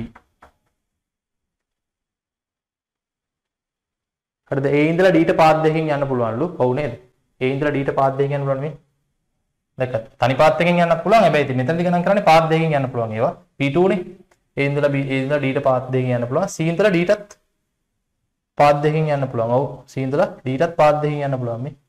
හරිද? A ඉඳලා D ට පාත් දෙකකින් යන්න පුළුවන්ලු. ඔව් නේද? A ඉඳලා D ට පාත් දෙකකින් යන්න පුළුවන් මේ. දැක්කත්. තනි පාත් එකකින් යන්නත් පුළුවන්. හැබැයි ඉතින් මෙතනදී ගණන් කරන්නේ පාත් දෙකකින් යන්න පුළුවන් ඒවා. P2 නේ. A ඉඳලා D ට පාත් දෙකකින් යන්න පුළුවන්. C ඉඳලා D ටත් පාත් දෙකකින් යන්න පුළුවන්. ඔව්. C ඉඳලා D ටත් පාත් දෙකකින් යන්න පුළුවන් මේ.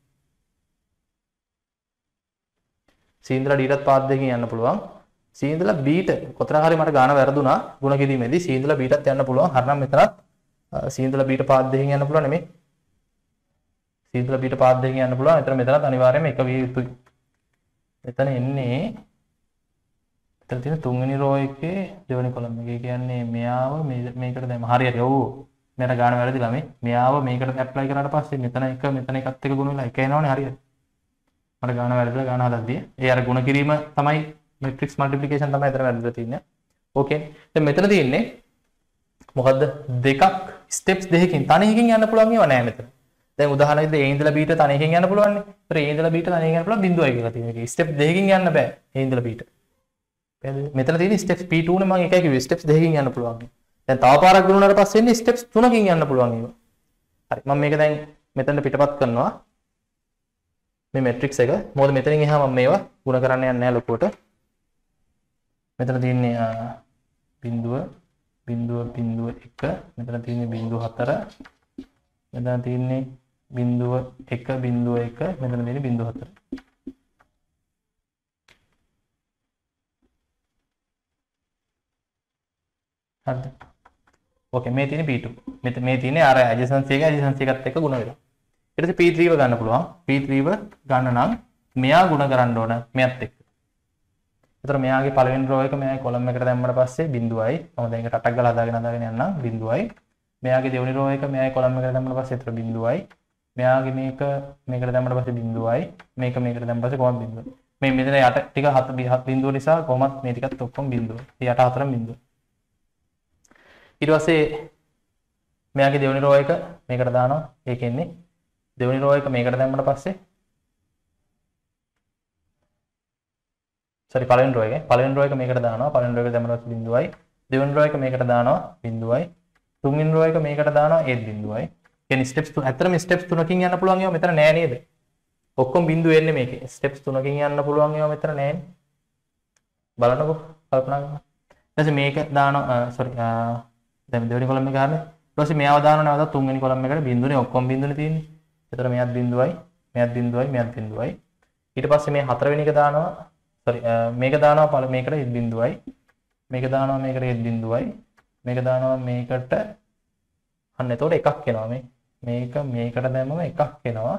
C ඉඳලා D ටත් පාත් දෙකකින් යන්න පුළුවන්. C ඉඳලා B ට කොතන හරි මට ගාන වැරදුනා ಗುಣ කිරීමේදී C ඉඳලා B ටත් යන්න පුළුවන්. හරිනම් මෙතනත් C ඉඳලා B ට පාත් දෙකකින් යන්න පුළුවන් නෙමෙයි. C ඉඳලා B ට පාත් දෙකකින් යන්න පුළුවන්. එතන මෙතනත් අනිවාර්යයෙන්ම එක විය යුතුයි. මෙතන එන්නේ මෙතන තියෙන තුන්වෙනි රෝ එකේ දෙවෙනි කොලම් එක. ඒ කියන්නේ මෙයාව මේකට දැම්ම. හරියට. ඔව්. මට ගාන වැරදිලා මේ. මෙයාව මේකට ඇප්ලයි කරාට පස්සේ මෙතන එකත් එක ගුණ වෙලා එක එනවනේ හරියට. මට ගාන වැරදිලා ගාන හදද්දී ඒ අර ගුණ කිරීම තමයි මැට්‍රික්ස් මල්ටිප්ලිකේෂන් තමයි අතර වැරදිලා තියෙන්නේ. ඕකේ. දැන් මෙතන තියෙන්නේ මොකද්ද? දෙකක් ස්ටෙප්ස් දෙකකින් තනියකින් යන්න පුළුවන් ඒවා නෑ මෙතන. දැන් උදාහරණයක් A ඉඳලා B ට තනියකින් යන්න පුළුවන් නේ. ඒතර A ඉඳලා B ට තනියකින් යන්න පුළුවන් බිඳුවයි කියලා තියෙනවා. ස්ටෙප් දෙකකින් යන්න බෑ A ඉඳලා B ට. මෙතන තියෙන ස්ටෙප්ස් P2 නේ මම එකයි කිව්වේ ස්ටෙප්ස් දෙකකින් යන්න පුළුවන්. දැන් තව පාරක් ගුණුනාට පස්සේ එන්නේ ස්ටෙප්ස් 3කින් යන්න පුළුවන් ඒවා. හරි මම මේක දැන් මෙතනට පිටපත් කරනවා. මේ මැට්‍රික්ස් එක. මොකද මෙතනින් එහා මම මේවා ගුණ කරන්න යන්නේ නැහැ ලොකුවට. මෙතන තියෙන්නේ බිඳුව 1 මෙතන තියෙන්නේ බිඳුව 4 මෙතන තියෙන්නේ බිඳුව 1 මෙතන තියෙන්නේ බිඳුව 4. හරිද? ඕකේ මේ තියෙන්නේ P2. මේ තියෙන්නේ අර adjacency එකත් එක්ක ගුණ වෙලා. ඊට පස්සේ P3ව ගන්න පුළුවන්. P3ව ගන්න නම් මෙයා ගුණ කරන්න ඕන මෙයත් එක්ක. ඒතර මෙයාගේ පළවෙනි රෝ එක මෙයාගේ කොලම් එකට දැම්මම පස්සේ බිඳුවයි. මම දැන් ඒක ටටක් ගාලා හදාගෙන යන්නම් බිඳුවයි. මෙයාගේ දෙවෙනි රෝ එක මෙයාගේ කොලම් එකට දැම්මම පස්සේ ඒතර බිඳුවයි. මෙයාගේ මේකට දැම්මම පස්සේ බිඳුවයි. මේකට දැම්මම පස්සේ කොහොමද බිඳුවයි. මේ මෙතන යට ටික 7 බිඳුව නිසා කොහොමත් මේ ටිකත් ඔක්කොම බිඳුව. ඒ යට හතරම බිඳුව. ඊට පස්සේ මෙයාගේ දෙවෙනි රෝ එක මේකට දානවා. ඒකෙන්නේ දෙවෙනි රෝ එක මේකට දැම්මම පස්සේ sorry පළවෙනි row එකේ පළවෙනි row එක මේකට දානවා පළවෙනි row එක දැම්මම බිඳුවයි දෙවෙනි row එක මේකට දානවා බිඳුවයි තුන්වෙනි row එක මේකට දානවා ඒත් බිඳුවයි කියන්නේ steps තුන ඇත්තටම steps තුනකින් යන්න පුළුවන් ඒවා මෙතන නෑ නේද ඔක්කොම බිඳුව එන්නේ මේකේ steps තුනකින් යන්න පුළුවන් ඒවා මෙතන නෑනේ බලන්නකෝ කල්පනා කරන්න ඊට පස්සේ මේක දානවා sorry දැන් දෙවෙනි කොලම් එක ගන්න ඊට පස්සේ මෙයාව දානවා නැවත තුන්වෙනි කොලම් එකට බිඳුනේ ඔක්කොම බිඳුනේ තියෙන්නේ එතකොට මෙයත් බිඳුවයි මෙයත් බිඳුවයි මෙයත් බිඳුවයි ඊට පස්සේ මේ හතරවෙනි එක දානවා sorry මේක දානවා මේකට ඒත් බිඳුවයි මේක දානවා මේකට ඒත් බිඳුවයි මේක දානවා මේකට අන්න එතකොට එකක් එනවා මේක මේකට දැම්මම එකක් එනවා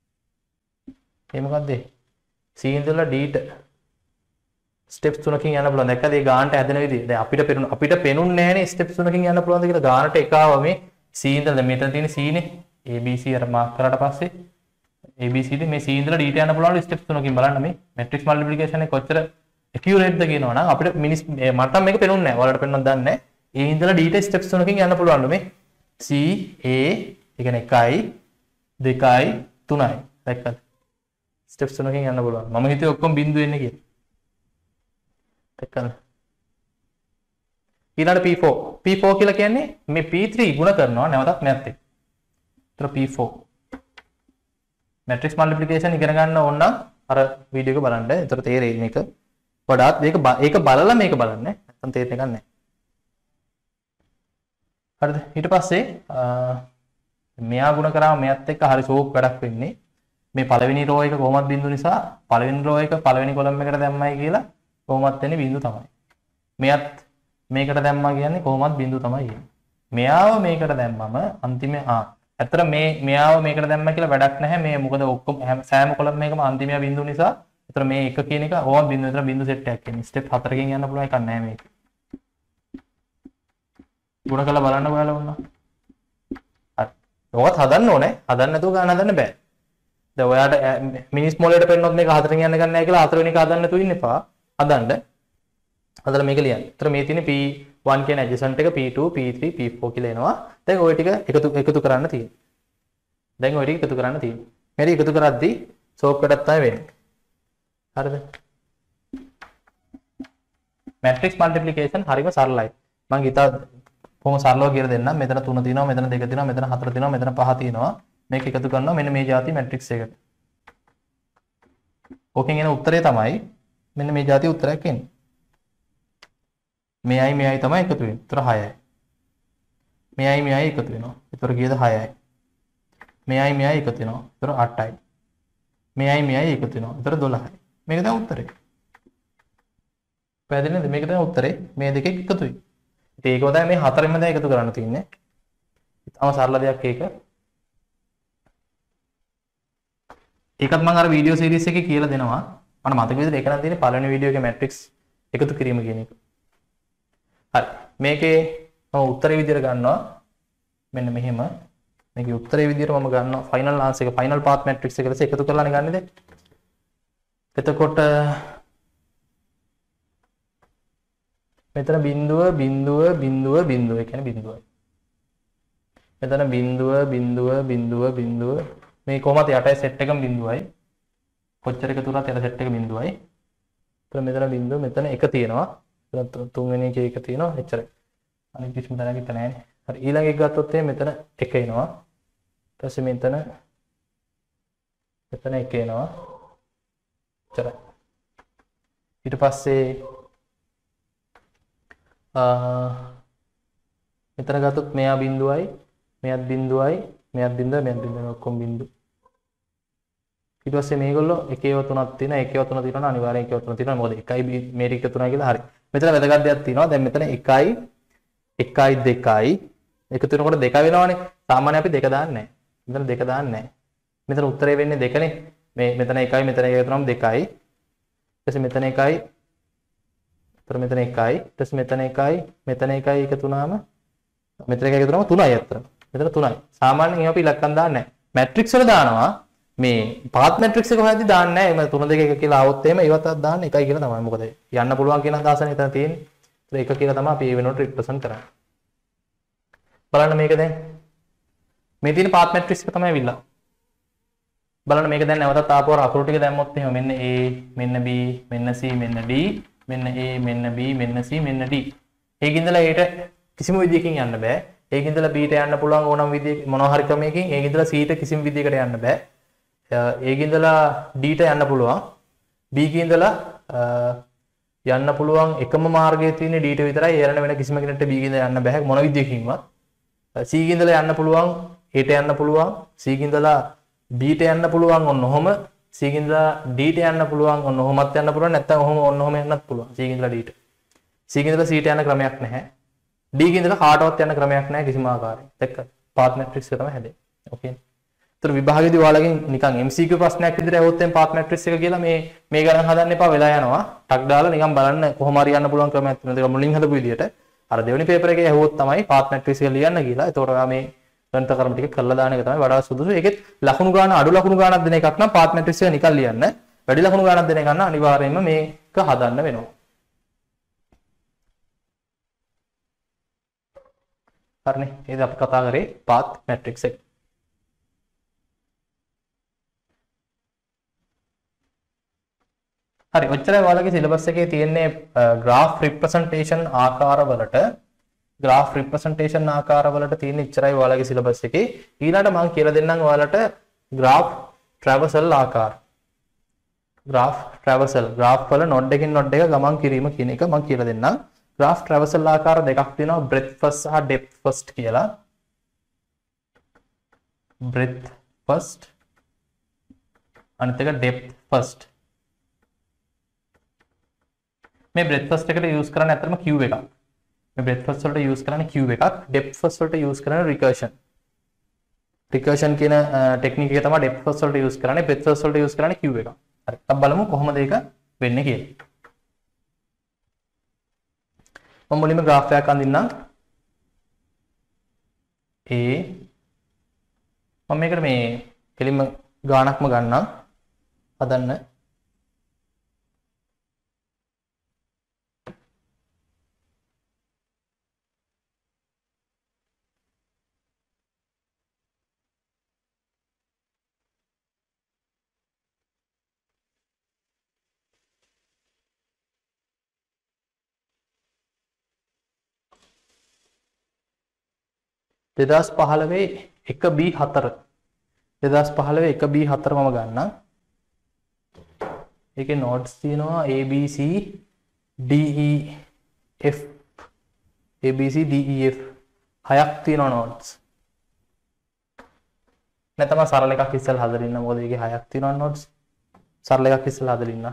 ඒ මොකද්ද C ඉඳලා D ට ස්ටෙප්ස් තුනකින් යන්න පුළුවන් දැක්කද මේ ගානට හැදෙන විදිහ දැන් අපිට පේනුන්නේ නැහැනේ ස්ටෙප්ස් තුනකින් යන්න පුළුවන්ද කියලා ගානට එක ආව මේ C ඉඳලා මෙතන තියෙන C නේ ABC අර මාක් කරාට පස්සේ ABCD මේ C ඉඳලා D ට යන්න පුළුවන් ස්ටෙප්ස් තුනකින් බලන්න මේ මැට්‍රික්ස් මල්ටිප්ලිකේෂන් එක කොච්චර ඇකියුරේට්ද කියනවා නම් අපිට මිනිස් මට මේක පේනුන්නේ නැහැ ඔයාලට පේන්නත් දන්නේ නැහැ A ඉඳලා D ට ස්ටෙප්ස් තුනකින් යන්න පුළුවන් මේ C A ඒ කියන්නේ 1යි 2යි 3යි දැක්කද ස්ටෙප්ස් තුනකින් යන්න පුළුවන් මම හිතුවේ ඔක්කොම බිඳු එන්නේ කියලා දැක්කද ඊළඟ P4 කියලා කියන්නේ මේ P3 ගුණ කරනවා නැවතත් මැත් එක. ඒතර P4 මැට්‍රික්ස් මල්ටිප්ලිකේෂන් ඉගෙන ගන්න ඕන නම් අර වීඩියෝ එක බලන්න. ඒතර තේරෙයි මේක. වඩාත් ඒක බලලා මේක බලන්න. නැත්නම් තේරෙන්නේ නැහැ. හරිද? ඊට පස්සේ මෙයා ගුණ කරාම මෙයත් එක්ක හරි ෂෝක් වැඩක් වෙන්නේ. මේ පළවෙනි රෝ එක කොහොමද බිඳු නිසා පළවෙනි රෝ එක පළවෙනි කොලම් එකට දැම්මයි කියලා කොහොමත් වෙන්නේ බිඳු තමයි. මෙයත් මේකට දැම්මා කියන්නේ කොහොමත් බිඳු තමයි එන්නේ. මෙයාව මේකට දැම්මම අන්තිම ඇත්තට මෙයාව මේකට දැම්මා කියලා වැඩක් නැහැ. මේ මොකද ඔක්කොම සෑම කොලම් එකම අන්තිමය බිඳු නිසා. ඒතර මේ එක කියන එක ඕම බිඳු විතර බිඳු සෙට් එකක් එන්නේ. ස්ටෙප් 4කින් යන්න පුළුවන් එකක් නැහැ මේක. ගුණ කරලා බලන්න ඔයාලා වුණා. හරි. ඔකත් හදන්න ඕනේ. හදන්න නැතුව ගන්න හදන්න බෑ. දැන් ඔයාට මිනිස් මොලේට පෙන්නොත් මේක 4කින් යන්න ගන්න නැහැ කියලා 4 වෙනි එක හදන්න නැතුව ඉන්න එපා. හදන්න. හදලා මේක ලියන්න. ඒතර මේ තියෙන්නේ P1 කියන ඇඩ්ජසන්ට් එක P2 P3 P4 කියලා එනවා. දැන් ওই ටික එකතු කරන්න තියෙනවා. දැන් ওই ටික එකතු කරන්න තියෙනවා. මේ ටික එකතු කරද්දී සෝප් එකක් තමයි වෙන්නේ. හරිද? මැට්‍රික්ස් මල්ටිප්ලිකේෂන් හරිම සරලයි. මම හිතා කොහොම සරලව කියලා දෙන්නම්. මෙතන 3 තියෙනවා, මෙතන 2 තියෙනවා, මෙතන 4 තියෙනවා, මෙතන 5 තියෙනවා. මේක එකතු කරනවා මෙන්න මේ જાති මැට්‍රික්ස් එකට. ඕකෙන් එන උත්තරය තමයි මෙන්න මේ જાති උත්තරයක් එන්නේ. මෙයයි තමයි එකතු වෙන්නේ. ඒතර 6යි. මෙයයි එකතු වෙනවා. ඒතර කීයද 6යි. මෙයයි එකතු වෙනවා. ඒතර 8යි. මෙයයි එකතු වෙනවා. ඒතර 12යි. මේක තමයි උත්තරේ. පැහැදිලි නේද? මේක තමයි උත්තරේ. මේ දෙකේ එකතුයි. ඉතින් ඒකම තමයි මේ හතරෙන්ම දැන් එකතු කරන්න තියෙන්නේ. ඉතාලම සරල දෙයක් ඒක. ඒකත් මම අර වීඩියෝ සීරීස් එකේ කියලා දෙනවා. මම මතක විදිහට ඒක නම් තියෙන්නේ පළවෙනි වීඩියෝ එකේ මැට්‍රික්ස් එකතු කිරීම කියන එක. හරි මේකේ මම උත්තරේ විදියට ගන්නවා මෙන්න මෙහෙම මේකේ උත්තරේ විදියට මම ගන්නවා ෆයිනල් ආන්සර් එක ෆයිනල් පාත් මැට්‍රික්ස් එක ලෙස එකතු කරලානේ ගන්නෙද එතකොට මෙතන බිඳුව ඒ කියන්නේ බිඳුවයි මෙතන බිඳුව මේ කොහොමද යටේ සෙට් එකම බිඳුවයි කොච්චර එකතු කරත් යට සෙට් එක බිඳුවයි එතන මෙතන බිඳුව මෙතන එක තියෙනවා තුන්වෙනි එකේ එක තියෙනවා එච්චරයි. අනිත් කිසිම තැනක ඉත නැහැනේ. හරි ඊළඟ එක ගත්තොත් මෙතන එක එනවා. ඊට පස්සේ මෙතන එක එනවා. එච්චරයි. ඊට පස්සේ මෙතන ගත්තොත් මෙයා බිඳුවයි, මෙයත් බිඳුවයි, ඔක්කොම බිඳු. ඊට පස්සේ මේගොල්ලෝ එකේව තුනක් තියෙනවා, එකේව තුන තියෙනවා අනිවාර්යෙන් එකේව තුන තියෙනවා. මොකද එකයි මේ ටික තුනයි කියලා හරි. මෙතන වැදගත් දෙයක් තියෙනවා. දැන් මෙතන 1යි 2යි එකතු වෙනකොට 2 වෙනවනේ. සාමාන්‍ය අපි 2 දාන්නේ නැහැ. මෙතන 2 දාන්නේ නැහැ. මෙතන උත්තරේ වෙන්නේ 2නේ. මෙතන 1යි මෙතන 1 එකතු වුනම 2යි. ඊට පස්සේ මෙතන 1යි. ඊට මෙතන 1යි. ඊට පස්සේ මෙතන 1යි මෙතන 1යි එකතු වුනාම මෙතන 1 එකතු වුනාම 3යි අතර. මෙතන 3යි. සාමාන්‍යයෙන් අපි ඉලක්කම් දාන්නේ නැහැ. මැට්‍රික්ස් වල දානවා. මේ පාත් මැට්‍රික්ස් එක හොයද්දි දාන්නේ නැහැ. එම 3 2 1 කියලා આવොත් එහෙම ඒවත් දාන්න 1යි කියලා තමයි. මොකද යන්න පුළුවන් කියන අදහසනේ එතන තියෙන්නේ. ඒක 1 කියලා තමයි අපි ඒ වෙනකොට රිප්‍රසන්ට් කරන්නේ. බලන්න මේක දැන්. මේ තියෙන පාත් මැට්‍රික්ස් එක තමයි විල්ලා. බලන්න මේක දැන් නැවතත් ආපුවා අකුරු ටික දැම්මොත් එහෙම මෙන්න A මෙන්න B මෙන්න C මෙන්න D මෙන්න A මෙන්න B මෙන්න C මෙන්න D. ඒක ඉඳලා Aට කිසිම විදියකින් යන්න බෑ. ඒක ඉඳලා Bට යන්න පුළුවන් ඕනම විදියක මොනවා හරි ක්‍රමයකින්. ඒක ඉඳලා Cට කිසිම විදියකට යන්න බෑ. ඒක ඉඳලා Dට යන්න පුළුවන්. B ක ඉඳලා යන්න පුළුවන් එකම මාර්ගය තියෙන්නේ Dට විතරයි. ඒ වෙන කිසිම කෙනෙක්ට B ක ඉඳලා යන්න බෑ මොන විදියකින්වත්. C ක ඉඳලා යන්න පුළුවන් Aට යන්න පුළුවන්. C ක ඉඳලා Bට යන්න පුළුවන් ඔන්න ඔහොම. C ක ඉඳලා Dට යන්න පුළුවන් ඔන්න ඔහොමත් යන්න පුළුවන්. නැත්නම් ඔහොම යන්නත් පුළුවන්. C ක ඉඳලා Dට. C ක ඉඳලා Cට යන ක්‍රමයක් නැහැ. D ක ඉඳලා කාටවත් යන ක්‍රමයක් නැහැ කිසිම ආකාරයක. දැක්කද? පාත් මැට්‍රික්ස් එක තමයි හැදෙන්නේ. ඕකේ. ඒතර විභාගයේදී ඔයාලගෙන් නිකන් MCQ ප්‍රශ්නයක් විදිහට ඇහුවොත් එම් පාත් මැට්‍රික්ස් එක කියලා මේ ගණන් හදන්න එපා වෙලා යනවා. ටක් දාලා නිකන් බලන්න කොහොම හරි යන්න පුළුවන් ක්‍රමයක් තියෙනවා. ඒක මුලින් හදපු විදිහට. අර දෙවෙනි පේපර් එකේ ඇහුවොත් තමයි පාත් මැට්‍රික්ස් එක ලියන්න කියලා. ඒතකොට ඔයා මේ ගණිත කර්ම ටික කරලා දාන එක තමයි වඩා සුදුසු. ඒකෙත් ලකුණු ගාන අඩු ලකුණු ගානක් දෙන එකක් නම් පාත් මැට්‍රික්ස් එක නිකන් ලියන්න. වැඩි ලකුණු ගානක් දෙන එක නම් අනිවාර්යයෙන්ම මේක හදන්න වෙනවා. හරිනේ. ඒක අපි කතා කරේ පාත් මැට්‍රික්ස් එක. හරි ඔච්චරයි ඔයාලගේ සිලබස් එකේ තියෙන්නේ graph representation ආකාරවලට graph representation ආකාරවලට තියෙන ඉච්චරයි ඔයාලගේ සිලබස් එකේ ඊළඟට මම කියලා දෙන්නම් ඔයාලට graph traversal ආකාර graph traversal graph වල node එකකින් node එක ගමන් කිරීම කියන එක මම කියලා දෙන්නම් graph traversal ආකාර දෙකක් තියෙනවා breadth first සහ depth first කියලා breadth first අනිත් එක depth first මේ breadth first එකට use කරන්නේ අතරම queue එකක්. මේ breadth first වලට use කරන්නේ queue එකක්. depth first වලට use කරන්නේ recursion. recursion කියන ටෙක්නික් එක තමයි depth first වලට use කරන්නේ. breadth first වලට use කරන්නේ queue එකක්. හරි. අපි බලමු කොහොමද ඒක වෙන්නේ කියලා. මම මුලින්ම graph එකක් අඳින්නම්. මම මේකට මේ කෙලින්ම ගාණක්ම ගන්නම්. හදන්න. දෙදස් පහළවේ 1B4 මම ගන්නම්. ඒකේ nodes තියෙනවා ABC DEF හයක් තියෙනවා nodes. නැත්නම් සරල එකක් ඉස්සෙල්ලා හදලා ඉන්න මොකද ඒකේ හයක් තියෙනවා nodes. සරල එකක් ඉස්සෙල්ලා හදලා ඉන්න.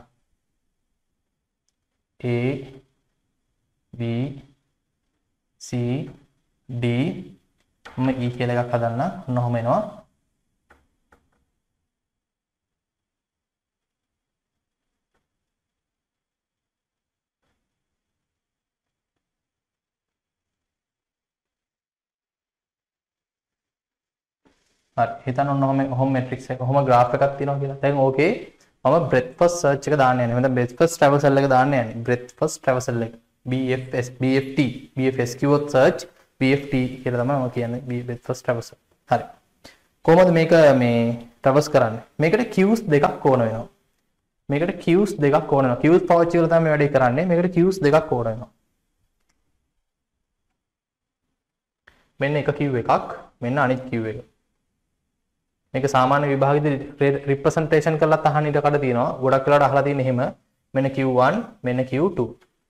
A B C D මම E කියලා එකක් හදන්න ඔන්න ඔහම එනවා. හරි හිතන්න ඔන්න ඔහම මැට්‍රික්ස් එක ඔහම graph එකක් තියෙනවා කියලා. දැන් ඕකේ මම breadth first search එක දාන්න යන්නේ. මම breadth first traversal එක දාන්න යන්නේ. breadth first traversal එක BFS කිව්වොත් search BFT කියලා තමයි මම කියන්නේ breadth first traversal. හරි. කොහොමද මේක මේ traverse කරන්නේ? මේකට queues දෙකක් ඕන වෙනවා. queues පාවිච්චි කරලා තමයි මේ වැඩේ කරන්නේ. මේකට queues දෙකක් ඕන වෙනවා. මෙන්න එක queue එකක්, මෙන්න අනිත් queue එක. මේක සාමාන්‍ය විභාගෙදී representation කරලා අහන්න ඉඩ කඩ තියෙනවා. ගොඩක් වෙලාවට අහලා තියෙන එහෙම මෙන්න Q1 මෙන්න Q2.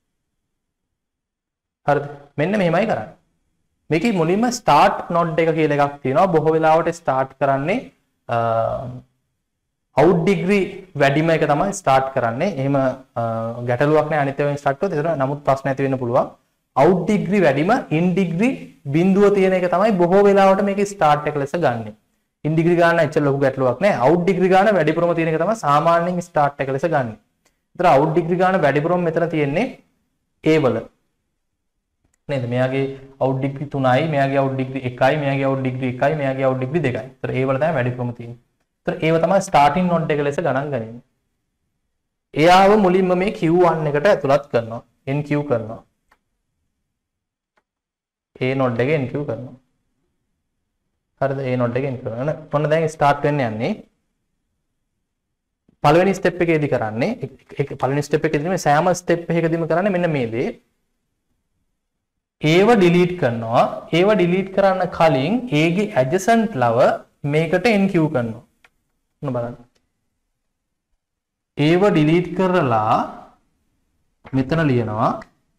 හරිද? මෙන්න මෙහෙමයි කරන්නේ. මේකේ මුලින්ම start node එක කියලා එකක් තියෙනවා. බොහෝ වෙලාවට start කරන්නේ out degree වැඩිම එක තමයි start කරන්නේ. එහෙම ගැටලුවක් නැහැ අනිත් ඒවායින් start කරොත්. ඒතර නමුත් ප්‍රශ්න ඇති වෙන්න පුළුවන්. out degree වැඩිම in degree බිඳුව තියෙන එක තමයි බොහෝ වෙලාවට මේකේ start එක ලෙස ගන්නෙ. in degree ගන්න ඇච්ච ලොකු ගැටලුවක් නැහැ. out degree ගන්න වැඩිපුරම තියෙන එක තමයි සාමාන්‍යයෙන් start එක ලෙස ගන්නෙ. ඒතර out degree ගන්න වැඩිපුරම මෙතන තියෙන්නේ A වල. නේද? මෙයාගේ out degree 3යි, මෙයාගේ out degree 1යි, මෙයාගේ out degree 1යි, මෙයාගේ out degree 2යි. ඒතර A වල තමයි වැඩිපුරම තියෙන්නේ. ඒතර ඒව තමයි starting node එක ලෙස ගණන් ගන්නේ. එයාව මුලින්ම මේ Q1 එකට ඇතුළත් කරනවා. NQ කරනවා. A node එක NQ කරනවා. හරිද? A node එක NQ කරනවා. ඔන්න දැන් start වෙන්න යන්නේ. පළවෙනි ස්ටෙප් එකේදී කරන්නේ පළවෙනි ස්ටෙප් එකේදී මේ සෑම ස්ටෙප් එකකදීම කරන්නේ මෙන්න මේ දේ. ඒව ඩිලීට් කරනවා. ඒව ඩිලීට් කරන්න කලින් A ගේ adjacent ලව මේකට enqueue කරනවා. මොන බලන්න. ඒව ඩිලීට් කරලා මෙතන ලියනවා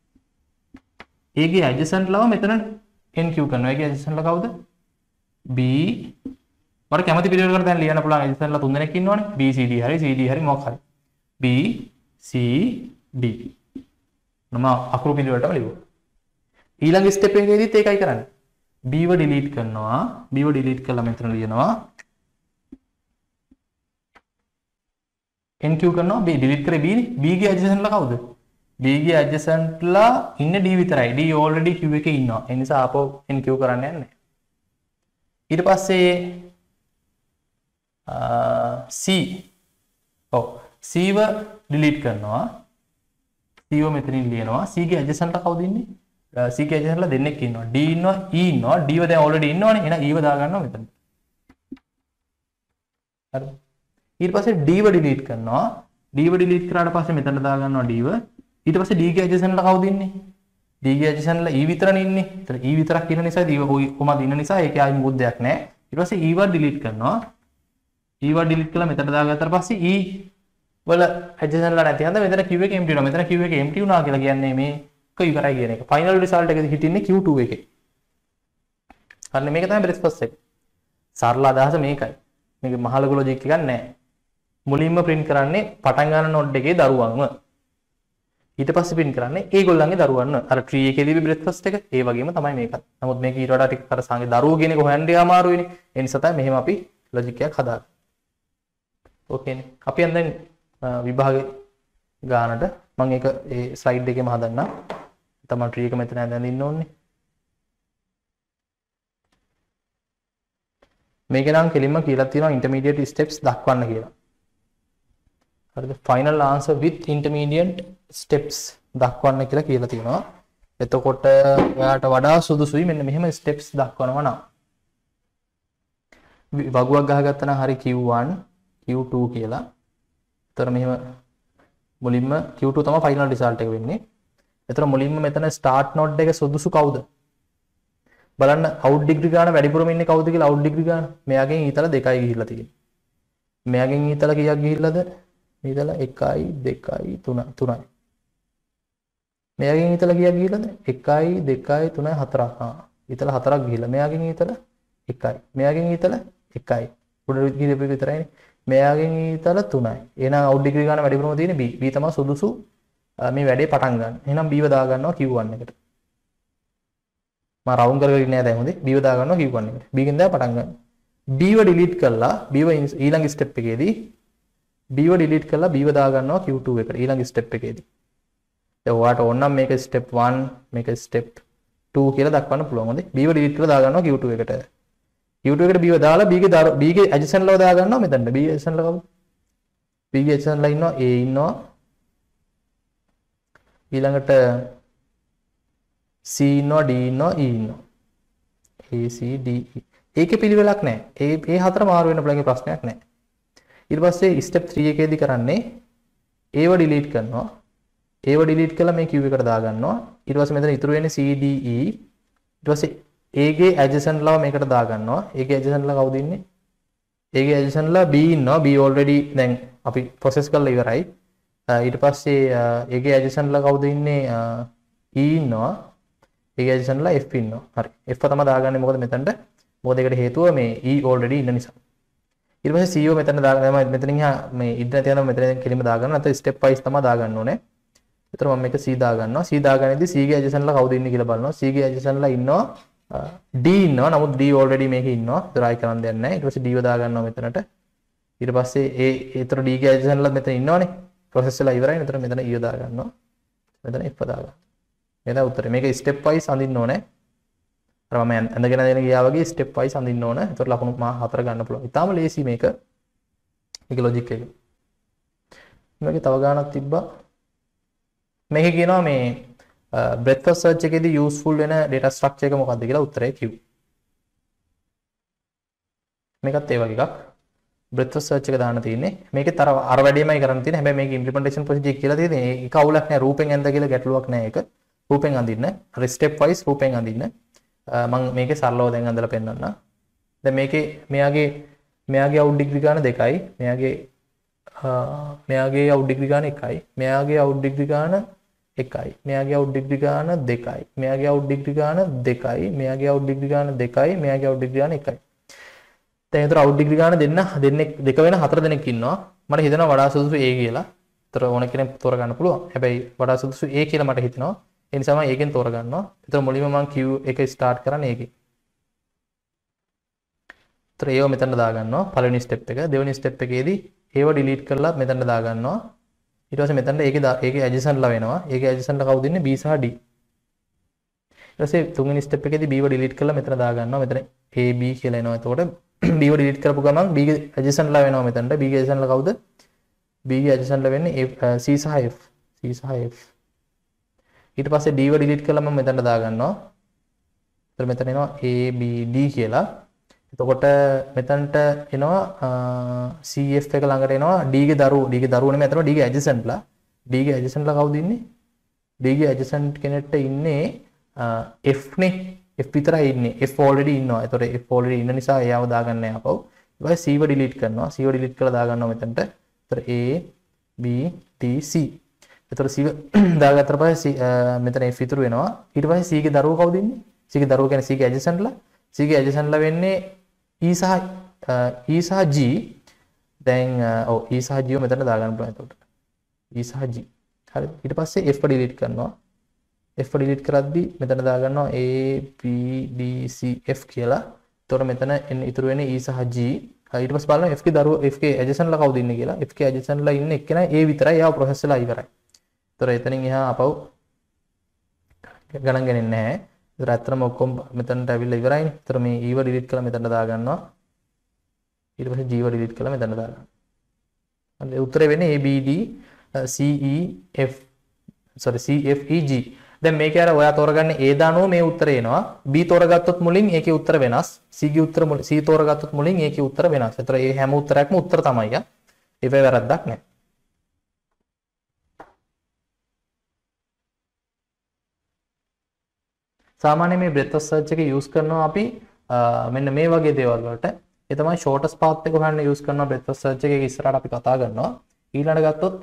A ගේ adjacent ලව මෙතන enqueue කරනවා. A ගේ adjacent ලව කවුද? B. මට කැමති පිළිවෙලකට දැන් ලියන්න පුළුවන් adjacent ලව 3 දෙනෙක් ඉන්නවනේ. B C D හරි C D හරි මොකක් හරි. B C D. නම අකුරු පිළිවෙලටම ලියුවා. ඊළඟ ස්ටෙප් එකේදීත් ඒකයි කරන්නේ. B ව ඩිලීට් කරනවා. B ව ඩිලීට් කරලා මෙතන ලියනවා. enqueue කරනවා. B ඩිලීට් කරේ B නේ. B ගේ adjacent ලා කවුද? B ගේ adjacent ලා ඉන්නේ D විතරයි. D already queue එකේ ඉන්නවා. ඒ නිසා ආපහු enqueue කරන්න යන්නේ නැහැ. ඊට පස්සේ C C ව ඩිලීට් කරනවා. C ව මෙතනින් ලියනවා. C ගේ adjacent ලා කවුද ඉන්නේ? C ගේ adjacent ලා දෙන්නෙක් ඉන්නවා. D ඉන්නවා E ඉන්නවා. D ව දැන් already ඉන්නවනේ. එහෙනම් E ව දා ගන්නවා මෙතන. හරි. ඊට පස්සේ D ව ඩිලීට් කරනවා. D ව ඩිලීට් කරාට පස්සේ මෙතන දා ගන්නවා D ව. ඊට පස්සේ D ගේ adjacent ලා කවුද ඉන්නේ? D ගේ adjacent ලා E විතරනේ ඉන්නේ. ඒතර E විතරක් ඉන්න නිසා D කොහමද ඉන්න නිසා ඒකේ ආයි මොකුත් දෙයක් නැහැ. ඊට පස්සේ E ව ඩිලීට් කරනවා. E ව ඩිලීට් කළා මෙතන දාගත්තාට පස්සේ E වල adjacent ලා නැති හන්ද මෙතන Q එක empty වෙනවා. මෙතන Q එක empty වුණා කියලා කියන්නේ මේක ඉවරයි කියන එක. final result එකේ හිටින්නේ Q2 එකේ. හරිනේ මේක තමයි breadth එක. සරල අදහස මේකයි. මේක මහ ලොකු logic එකක් නැහැ. මුලින්ම print කරන්නේ පටන් ගන්න node එකේ දරුවන්ව. ඊට පස්සේ print කරන්නේ ඒගොල්ලන්ගේ දරුවන්ව. අර tree එකේ තිබි breadth එක ඒ වගේම තමයි මේකත්. නමුත් මේක ඊට වඩා ටිකක් අර සංගේ දරුවෝ කියන එක හොයන්න අමාරුයිනේ. ඒ නිසා තමයි මෙහෙම අපි logic එකක් හදාගන්නේ. ඕකේනේ. අපි දැන් විභාගේ ගානට මම ඒක ඒ ස්ලයිඩ් එකේම හදන්නම්. තමයි tree එක මෙතන ඇඳන් ඉන්න ඕනේ. මේක නම් කෙලින්ම කියලා තියෙනවා intermediate steps දක්වන්න කියලා. හරිද? final answer with intermediate steps දක්වන්න කියලා තියෙනවා. එතකොට ඔයාට වඩා සුදුසුයි මෙන්න මෙහෙම steps දක්වනවා නම්. වගුවක් ගහගත්තා නම් හරි Q1 Q2 කියලා. එතකොට මෙහෙම මුලින්ම Q2 තමයි final result එක වෙන්නේ. එතකොට මුලින්ම මෙතන start node එක සුදුසු කවුද? බලන්න out degree ගාන වැඩිපුරම ඉන්නේ කවුද කියලා out degree ගාන. මෙයාගෙන් ඊතල 2යි ගිහිල්ලා තියෙන්නේ. මෙයාගෙන් ඊතල කීයක් ගිහිල්ලාද? ඊතල 1යි 2යි 3යි. මෙයාගෙන් ඊතල කීයක් ගිහිල්ලාද? 1යි 2යි 3යි 4ක්. ඊතල 4ක් ගිහිල්ලා. මෙයාගෙන් ඊතල 1යි. මෙයාගෙන් ඊතල 1යි. උඩ ගිහිල්ලා විතරයිනේ. මෙයාගෙන් ඊතල 3යි. එහෙනම් out degree ගාන වැඩිපුරම තියෙන්නේ B. B තමයි සුදුසු මේ වැඩේ පටන් ගන්න. එහෙනම් B ව දා ගන්නවා Q1 එකට. මම රවුන්ඩ් කරගෙන ඉන්නේ නැහැ දැන් හොඳේ. B ව දා ගන්නවා Q1 එකට. B ගෙන් දැන් පටන් ගන්න. B ව ඩිලීට් කරලා B ව ඊළඟ ස්ටෙප් එකේදී B ව ඩිලීට් කරලා B ව දා ගන්නවා Q2 එකට. ඊළඟ ස්ටෙප් එකේදී. දැන් ඔයාලට ඕන නම් මේක ස්ටෙප් 1 මේක ස්ටෙප් 2 කියලා දක්වන්න පුළුවන් හොඳේ. B ව ඩිලීට් කරලා දා ගන්නවා Q2 එකට. Q2 එකට B ව දාලා B ගේ adjacent ලව දා ගන්නවා මෙතනට. B adjacent ලව කවුද? B ගේ adjacent ලා ඉන්නවා A ඉන්නවා. ඊළඟට C ඉන්නවා D ඉන්නවා E ඉන්නවා. A C D E. ඒකේ පිළිවෙලක් නැහැ. ඒ හතර මාරු වෙන්න පුළුවන් ප්‍රශ්නයක් නැහැ. ඊට පස්සේ ස්ටෙප් 3 එකේදී කරන්නේ A ව ඩිලීට් කරනවා. A ව ඩිලීට් කළා මේ Q එකට දා ගන්නවා. ඊට පස්සේ මෙතන ඉතුරු වෙන්නේ C D E. ඊට පස්සේ A ගේ adjacent ලව මේකට දා ගන්නවා. A ගේ adjacent ලා කවුද ඉන්නේ? A ගේ adjacent ලා B ඉන්නවා. B already දැන් අපි process කරලා ඉවරයි. ඊට පස්සේ A ගේ adjacent ලා කවුද ඉන්නේ? E ඉන්නවා. A ගේ adjacent ලා F ඉන්නවා. හරි. F තමයි දාගන්නේ මොකද මෙතනට? මොකද ඒකට හේතුව මේ E already ඉන්න නිසා. ඊට පස්සේ CO මෙතන දාගන්න මෙතනින් මේ ඉන්න තියනවා මෙතන කෙලින්ම දාගන්න. නැත්නම් step wise තමයි දාගන්න ඕනේ. ඒතර මම මේක C දාගන්නවා. C දාගන්නේදී C ගේ adjacent ලා කවුද ඉන්නේ කියලා බලනවා. C ගේ adjacent ලා ඉන්නවා D ඉන්නවා. නමුත් D already මේකේ ඉන්නවා. ඒතර ආයි කරන්න දෙයක් නැහැ. ඊට පස්සේ D ව දාගන්නවා මෙතනට. ඊට පස්සේ ඒතර D ගේ adjacent ලා මෙතන ඉන්නවනේ. process වෙලා ඉවරයි. ඒතර මෙතන E ව දාගන්නවා. මෙතන F දාගන්නවා. මේක උත්තරේ. මේක step wise අඳින්න ඕනේ. අර මම ඇඳගෙන දෙන ගියා වගේ step wise අඳින්න ඕනේ. ඒතර ලකුණු මා 4 ගන්න පුළුවන්. ඊටාම ලේසි මේක. මේක logic එක. මේකේ තව ගානක් තිබ්බා. මේකේ කියනවා මේ breadth first search එකේදී useful වෙන data structure එක මොකක්ද කියලා උත්තරේ Q. මේකත් ඒ වගේ එකක්. breadth first search එක දාන්න තියෙන්නේ. මේකෙත් අර වැඩේමයි කරන්න තියෙන්නේ. හැබැයි මේක implementation procedure කියලා තියෙන්නේ. ඒක අවුලක් නෑ. රූපෙන් ඇඳ කියලා ගැටලුවක් නෑ ඒක. රූපෙන් අඳින්න. අර step wise රූපෙන් අඳින්න. මම මේකේ සරලව දැන් අඳලා පෙන්නන්නම්. දැන් මේකේ මෙයාගේ out degree ගාන 2යි. මෙයාගේ out degree ගාන 1යි. මෙයාගේ out degree ගාන 1යි. මෙයාගේ out degree ගාන 2යි. මෙයාගේ out degree ගාන 2යි. මෙයාගේ out degree ගාන 2යි. මෙයාගේ out degree ගාන 1යි. දැන් ඒතර out degree ගාන දෙක වෙන 4 දෙනෙක් ඉන්නවා. මට හිතෙනවා වඩා සුදුසු A කියලා. ඒතර ඕන කෙනෙක් තෝරගන්න පුළුවන්. හැබැයි වඩා සුදුසු A කියලා මට හිතෙනවා. ඒ නිසා මම ඒකෙන් තෝරගන්නවා. ඒතර මුලින්ම මම Q එක ස්ටාර්ට් කරන්නේ ඒකේ. ඒතර ඒව මෙතන දාගන්නවා. පළවෙනි ස්ටෙප් එක. දෙවෙනි ස්ටෙප් එකේදී ඒව ඩිලීට් කරලා මෙතන දාගන්නවා. ඊට පස්සේ මෙතනට ඒකේ ඇඩ්ජසන්ට්ලා වෙනවා. ඒකේ ඇඩ්ජසන්ට්ලා කවුද ඉන්නේ? B සහ D. ඊට පස්සේ තුන්වෙනි ස්ටෙප් එකේදී B ව ඩිලීට් කරලා මෙතන දාගන්නවා. මෙතන A B කියලා එනවා. එතකොට B ව ඩිලීට් කරපු ගමන් B ගේ ඇඩ්ජසන්ට්ලා වෙනවා මෙතනට. B ගේ ඇඩ්ජසන්ට්ලා කවුද? B ගේ ඇඩ්ජසන්ට්ලා වෙන්නේ C සහ F. C සහ F. ඊට පස්සේ D ව ඩිලීට් කරලා මම මෙතනට දාගන්නවා. එතකොට මෙතන එනවා A B D කියලා. එතකොට මෙතනට එනවා CF එක ළඟට එනවා D ගේ දරුවෝ නෙමෙයි අතන D ගේ ඇඩ්ජසන්ට්ලා. D ගේ ඇඩ්ජසන්ට්ලා කවුද ඉන්නේ? D ගේ ඇඩ්ජසන්ට් කෙනෙක්ට ඉන්නේ F නේ. F විතරයි ඉන්නේ. F already ඉන්නවා. ඒතකොට F already ඉන්න නිසා එයාව දාගන්න නෑ අපව. ඊට පස්සේ C ව ඩිලීට් කරනවා. C ව ඩිලීට් කරලා දාගන්නවා මෙතනට. ඒතකොට A B T C. ඒතකොට C ව දාගත්තට පස්සේ මෙතන F ඉතුරු වෙනවා. ඊට පස්සේ C ගේ දරුවෝ කවුද ඉන්නේ? C ගේ දරුවෝ කියන්නේ C ගේ ඇඩ්ජසන්ට්ලා. C ගේ ඇඩ්ජසන්ට්ලා වෙන්නේ E සහ G. දැන් E සහ G ව මෙතන දාගන්න පුළුවන් එතකොට. E සහ G. හරි. ඊට පස්සේ F ඩිලීට් කරනවා. F ඩිලීට් කරද්දි මෙතන දාගන්නවා A B D C F කියලා. එතකොට මෙතන ඉතුරු වෙන්නේ E සහ G. ඊට පස්සේ බලනවා F ගේ දරුවෝ F ගේ ඇඩ්ජසන්ට්ලා කවුද ඉන්නේ කියලා. F ගේ ඇඩ්ජසන්ට්ලා ඉන්නේ එක්කෙනා A විතරයි. එයාව ප්‍රොසෙස් වෙලා ඉවරයි. එතකොට එතනින් එහා අපව ගණන් ගන්නේ නැහැ. ඒතර ඇත්තටම ඔක්කොම මෙතනට ඇවිල්ලා ඉවරයිනේ. ඒතර මේ E ව ඩිලීට් කරලා මෙතනට දාගන්නවා. ඊට පස්සේ G ව ඩිලීට් කරලා මෙතනට දාගන්නවා. හරි උත්තරේ වෙන්නේ A B D C E F sorry C F E G. දැන් මේකේ අර ඔයා තෝරගන්නේ A දානෝ මේ උත්තරේ එනවා. B තෝරගත්තොත් මුලින් ඒකේ උත්තර වෙනස්. C ගේ උත්තර C තෝරගත්තොත් මුලින් ඒකේ උත්තර වෙනස්. ඒතර මේ හැම උත්තරයක්ම උත්තර තමයි යා. ඒක වැරද්දක් නෑ. සාමාන්‍යයෙන් මේ breadth of search එක use කරනවා අපි මෙන්න මේ වගේ දේවල් වලට. ඒ තමයි shortest path එක හොයන්න use කරනවා breadth of search එකේ ඉස්සරහට අපි කතා කරනවා. ඊළඟට ගත්තොත්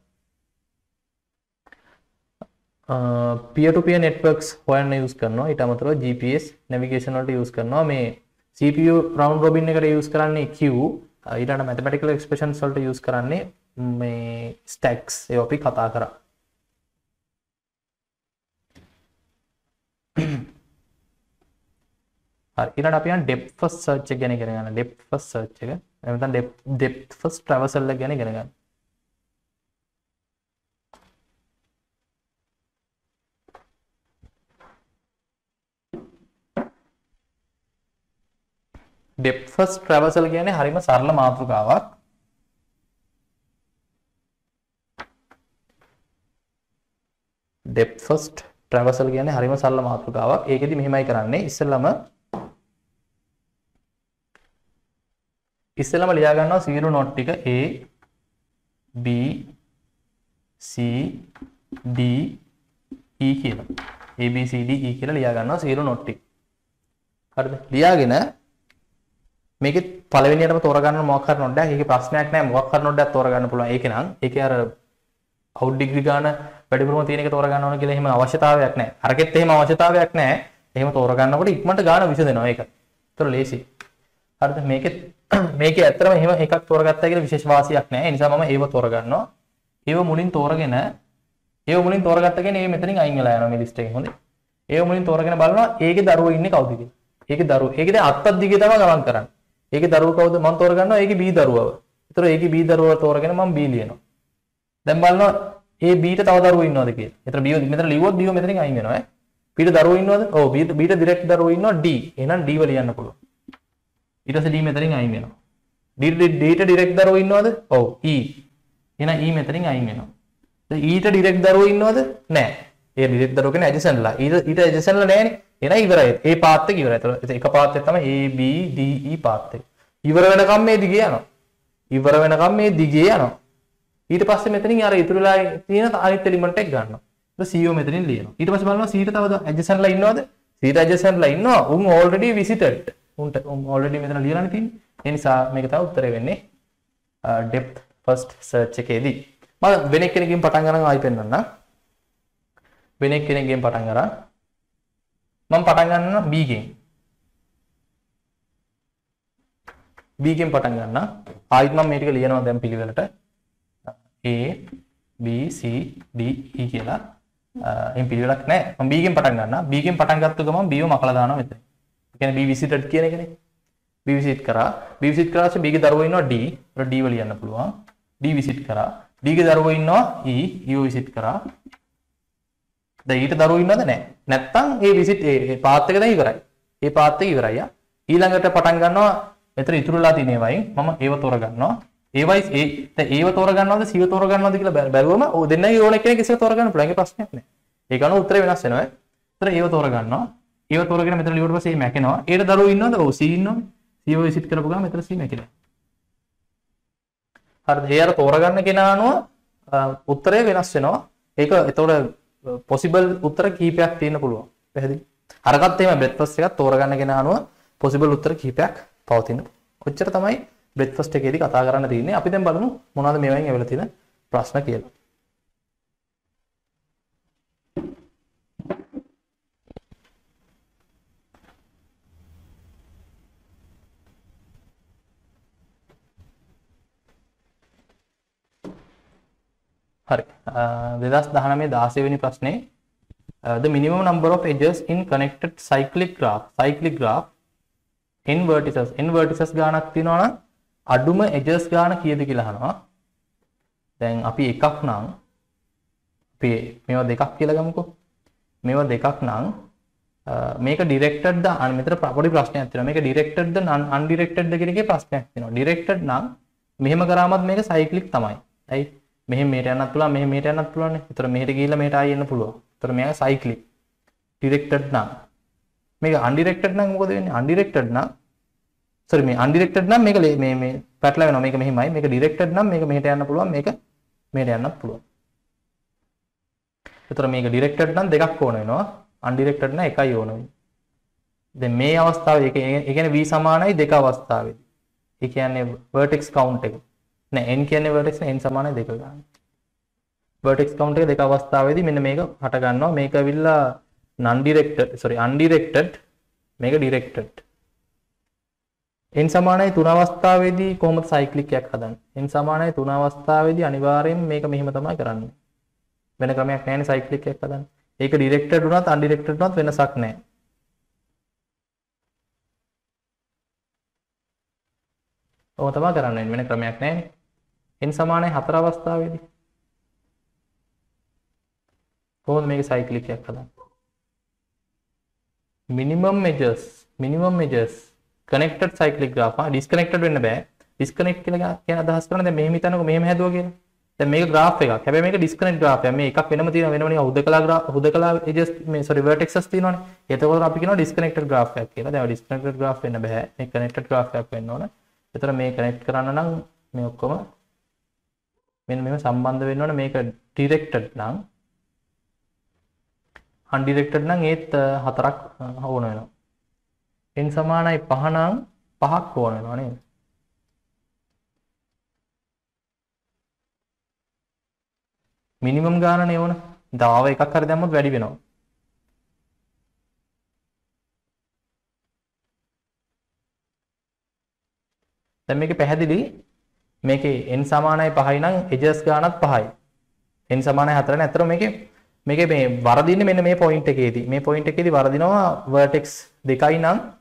peer to peer networks හොයන්න use කරනවා. ඊට අමතරව GPS navigation වලට use කරනවා. මේ CPU round robin එකට use කරන්නේ Q. ඊළඟට mathematical expressions වලට use කරන්නේ මේ stacks. ඒවා අපි කතා කරා. හරි ඊළඟට අපි යන depth first search එක ගැන ඉගෙන ගන්න. depth first search එක. එහෙනම් depth first traversal එක ගැන ඉගෙන ගන්න. depth first traversal කියන්නේ හරිම සරල මාතෘකාවක්. depth first traversal කියන්නේ හරිම සරල මාතෘකාවක්. ඒකෙදි මෙහෙමයි කරන්නේ. ඉස්සෙල්ලාම ලියා ගන්නවා zero note ටික A B C D E කියලා. A B C D E කියලා ලියා ගන්නවා zero note ටික. හරිද? ලියාගෙන මේකේ පළවෙනියටම තෝරගන්න මොකක් හරි නෝඩ් එකක්. ඒකේ ප්‍රශ්නයක් නැහැ. මොකක් හරි නෝඩ් එකක් තෝරගන්න පුළුවන්. ඒකේ නම් ඒකේ අර out degree ගාන වැඩිපුරම තියෙන එක තෝරගන්න ඕන කියලා එහෙම අවශ්‍යතාවයක් නැහැ. අරකෙත් එහෙම අවශ්‍යතාවයක් නැහැ. එහෙම තෝරගන්නකොට ඉක්මනට ගාන විසඳෙනවා ඒක. ඒතර ලේසි. හරිද? මේකේ ඇත්තටම එහෙම එකක් තෝරගත්තා කියලා විශේෂ වාසියක් නැහැ. ඒ නිසා මම ඒව තෝරගන්නවා. ඒව මුලින් තෝරගත්ත කෙනේ මෙතනින් අයින් වෙලා යනවා මේ ලිස්ට් එකෙන්. හොඳයි. ඒව මුලින් තෝරගෙන බලනවා ඒකේ දරුවෝ ඉන්නේ කවුද කියලා. ඒකේ දැන් අත්තක් දිගේ තමයි ගමන් කරන්නේ. ඒකේ දරුවෝ කවුද? මම තෝරගන්නවා ඒකේ B දරුවව. ඒතර ඒකේ B දරුවව තෝරගෙන මම B ලියනවා. දැන් බලනවා A B ට තව දරුවෝ ඉන්නවද කියලා. ඒතර B මෙතන ලිව්වොත් B මෙතනින් අයින් වෙනවා ඈ. B ට දරුවෝ ඉන්නවද? ඔව් B ට ඩිරෙක්ට් දරුවෝ ඉන්නවා D. එහෙනම් D ව ලියන්න පුළුවන්. ඊට පස්සේ D මෙතනින් අයින් වෙනවා. D ට ඩිරෙක්ට් දරුවෝ ඉන්නවද? ඔව් E. එහෙනම් E මෙතනින් අයින් වෙනවා. දැන් E ට ඩිරෙක්ට් දරුවෝ ඉන්නවද? නැහැ. ඒ ඩිරෙක්ට් දරුවෝ කියන්නේ ඇඩ්ජසන්ට්ලා. ඊට ඇඩ්ජසන්ට්ලා නැහැනේ. එහෙනම් ඉවරයි. ඒ පාත් එක ඉවරයි. ඒතර එක පාත් එක තමයි A B D E පාත් එක. ඉවර වෙනකම් මේ දිගේ යනවා. ඉවර වෙනකම් මේ දිගේ යනවා. ඊට පස්සේ මෙතනින් අර ඉතුරුලා තියෙන අනිත් එලිමන්ට් එක ගන්නවා. ඊට CO මෙතනින් ලියනවා. ඊට පස්සේ බලනවා C ට තව ඇඩ්ජසන්ට් ලා ඉන්නවද? C ට ඇඩ්ජසන්ට් ලා ඉන්නවා. උන් already visited. උන්ට already මෙතන ලියලානේ තියෙන්නේ. ඒ නිසා මේක තමයි උත්තරේ වෙන්නේ depth first search එකේදී. මම වෙන කෙනකින් පටන් ගන්න ආයි පෙන්නන්න. වෙන කෙනකින් පටන් ගන්න. මම පටන් ගන්නවා B ගෙන්. B ගෙන් පටන් ගන්න. ආයිත් මම මේ ටික ලියනවා දැන් පිළිවෙලට. A B C D E කියලා. එම් පිළිවෙලක් නැහැ. මම B ගෙන් පටන් ගන්නවා. B ගෙන් පටන් ගත්ත ගමන් B ව මකලා දානවා මෙතන. ඒ කියන්නේ B visited කියන එකනේ. B visit කරා. B visit කරාට B ගේ දරුවෝ ඉන්නවා D. ඒතර D වල ලියන්න පුළුවන්. D visit කරා. D ගේ දරුවෝ ඉන්නවා E. E visit කරා. දැන් ඊට දරුවෝ ඉන්නවද නැහැ. නැත්තම් ඒ visit ඒ පාත් එක දැන් ඉවරයි. ඒ පාත් එක ඉවරයි. ඊළඟට පටන් ගන්නවා මෙතන ඉතුරුලා තියෙන ඒවායින් මම ඒව තෝරගන්නවා. ඒවයි දැන් ඒව තෝරගන්නවද C ව තෝරගන්නවද කියලා බැලුවම ඔය දෙන්නගේ ඕන එකෙක් ඉස්සෙල්ලා තෝරගන්න පුළුවන්. ඒක ප්‍රශ්නයක් නෑ. ඒක අනුව උත්තරේ වෙනස් වෙනවා. ඒතර ඒව තෝරගන්නවා. ඒව තෝරගෙන මෙතන ලියුවට පස්සේ මේ මැකෙනවා. ඒට දරුවෝ ඉන්නවද? ඔව් C ඉන්නවනේ. C ව විසිට් කරපු ගමන් මෙතන C මැකිලා. හරිද? ඒ අර තෝරගන්න කෙනා අනුව උත්තරය වෙනස් වෙනවා. ඒක එතකොට possible උත්තර කීපයක් තියෙන්න පුළුවන්. පැහැදිලි? අරකට එහෙම breadth එකක් තෝරගන්න කෙනා අනුව possible උත්තර කීපයක් පවතින. ඔච්චර තමයි breadth එකේදී කතා කරන්න තියෙන්නේ. අපි දැන් බලමු මොනවද මේවෙන් ඇවිල්ලා තියෙන ප්‍රශ්න කියලා. හරි 2019 16 වෙනි ප්‍රශ්නේ the minimum number of edges in connected cyclic graph n vertices ගානක් තියෙනවා නම් අඩුම edges ගාන කීයද කියලා අහනවා. දැන් අපි එකක් නම් අපි මේවා දෙකක් කියලා ගමුකෝ. මේවා දෙකක් නම් මේක directed ද මෙතන පොඩි ප්‍රශ්නයක් තියෙනවා. මේක directed ද undirected ද කියන එකේ ප්‍රශ්නයක් තියෙනවා. directed නම් මෙහෙම කරාමත් මේක cyclic තමයි. right? මෙහෙම මෙහෙට යන්නත් පුළුවන් මෙහෙම මෙහෙට යන්නත් පුළුවන් නේ. ඒතර මෙහෙට ගිහිල්ලා මෙහෙට ආයෙ එන්න පුළුවන්. ඒතර මේක cyclic. directed නම් මේක undirected නම් මොකද වෙන්නේ? undirected නම් sorry මේ undirected නම් මේක මේ පැටල වෙනවා. මේක මෙහෙමයි. මේක directed නම් මේක මෙහෙට යන්න පුළුවන්. මේක මෙහෙට යන්නත් පුළුවන්. ඒතර මේක directed නම් දෙකක් ඕන වෙනවා. undirected නම් එකයි ඕන වෙන්නේ. දැන් මේ අවස්ථාවේ ඒ කියන්නේ v සමානයි දෙක අවස්ථාවේදී. ඒ කියන්නේ vertex count එක. නෑ n කියන්නේ vertex නේ n සමානයි දෙක ගන්න. vertex count එක දෙක අවස්ථාවේදී මෙන්න මේක හට ගන්නවා. මේක ඇවිල්ලා undirected මේක directed. n සමානයි 3 අවස්ථාවේදී කොහොමද cyclic එකක් හදන්නේ? n සමානයි 3 අවස්ථාවේදී අනිවාර්යෙන් මේක මෙහෙම තමයි කරන්නේ. වෙන ක්‍රමයක් නැහැ නේ cyclic එකක් හදන්න. ඒක directed වුණත් undirected වුණත් වෙනසක් නැහැ. ඔය තමයි කරන්නේ වෙන ක්‍රමයක් නැහැ. n සමානයි 4 අවස්ථාවේදී කොහොමද මේක cyclic එකක් හදන්නේ? minimum edges connected cyclic graph disconnected වෙන්න බෑ. disconnect කියලා කියන අදහස් කරන්නේ දැන් මෙහෙම හිතන්නකො මෙහෙම හැදුවා කියලා. දැන් මේක graph එකක්. හැබැයි මේක disconnect graph එකක්. මේ එකක් වෙනම තියෙන වෙනම නිකන් හුදකලා edges මේ vertexes තියෙනවනේ. ඒතකොට අපි කියනවා disconnected graph එකක් කියලා. දැන් disconnected graph වෙන්න බෑ. මේ connected graph එකක් වෙන්න ඕන. ඒතර මේ connect කරන්න නම් මේ ඔක්කොම මෙන්න මේව සම්බන්ධ වෙන්න ඕන. මේක directed නම් undirected නම් ඒත් 4ක් ඕන වෙනවා. n සමානයි 5 නම් 5ක් ඕන වෙනවා නේද? මිනිමම් ගානනේ ඕන. දාව එකක් හරි දැම්මොත් වැඩි වෙනවා. දැන් මේක පැහැදිලි. මේකේ n සමානයි 5යි නම් edges ගානත් 5යි. n සමානයි 4 නේ. අතර මේකේ මේ වරදින්නේ මෙන්න මේ පොයින්ට් එකේදී. මේ පොයින්ට් එකේදී වරදිනවා vertex 2යි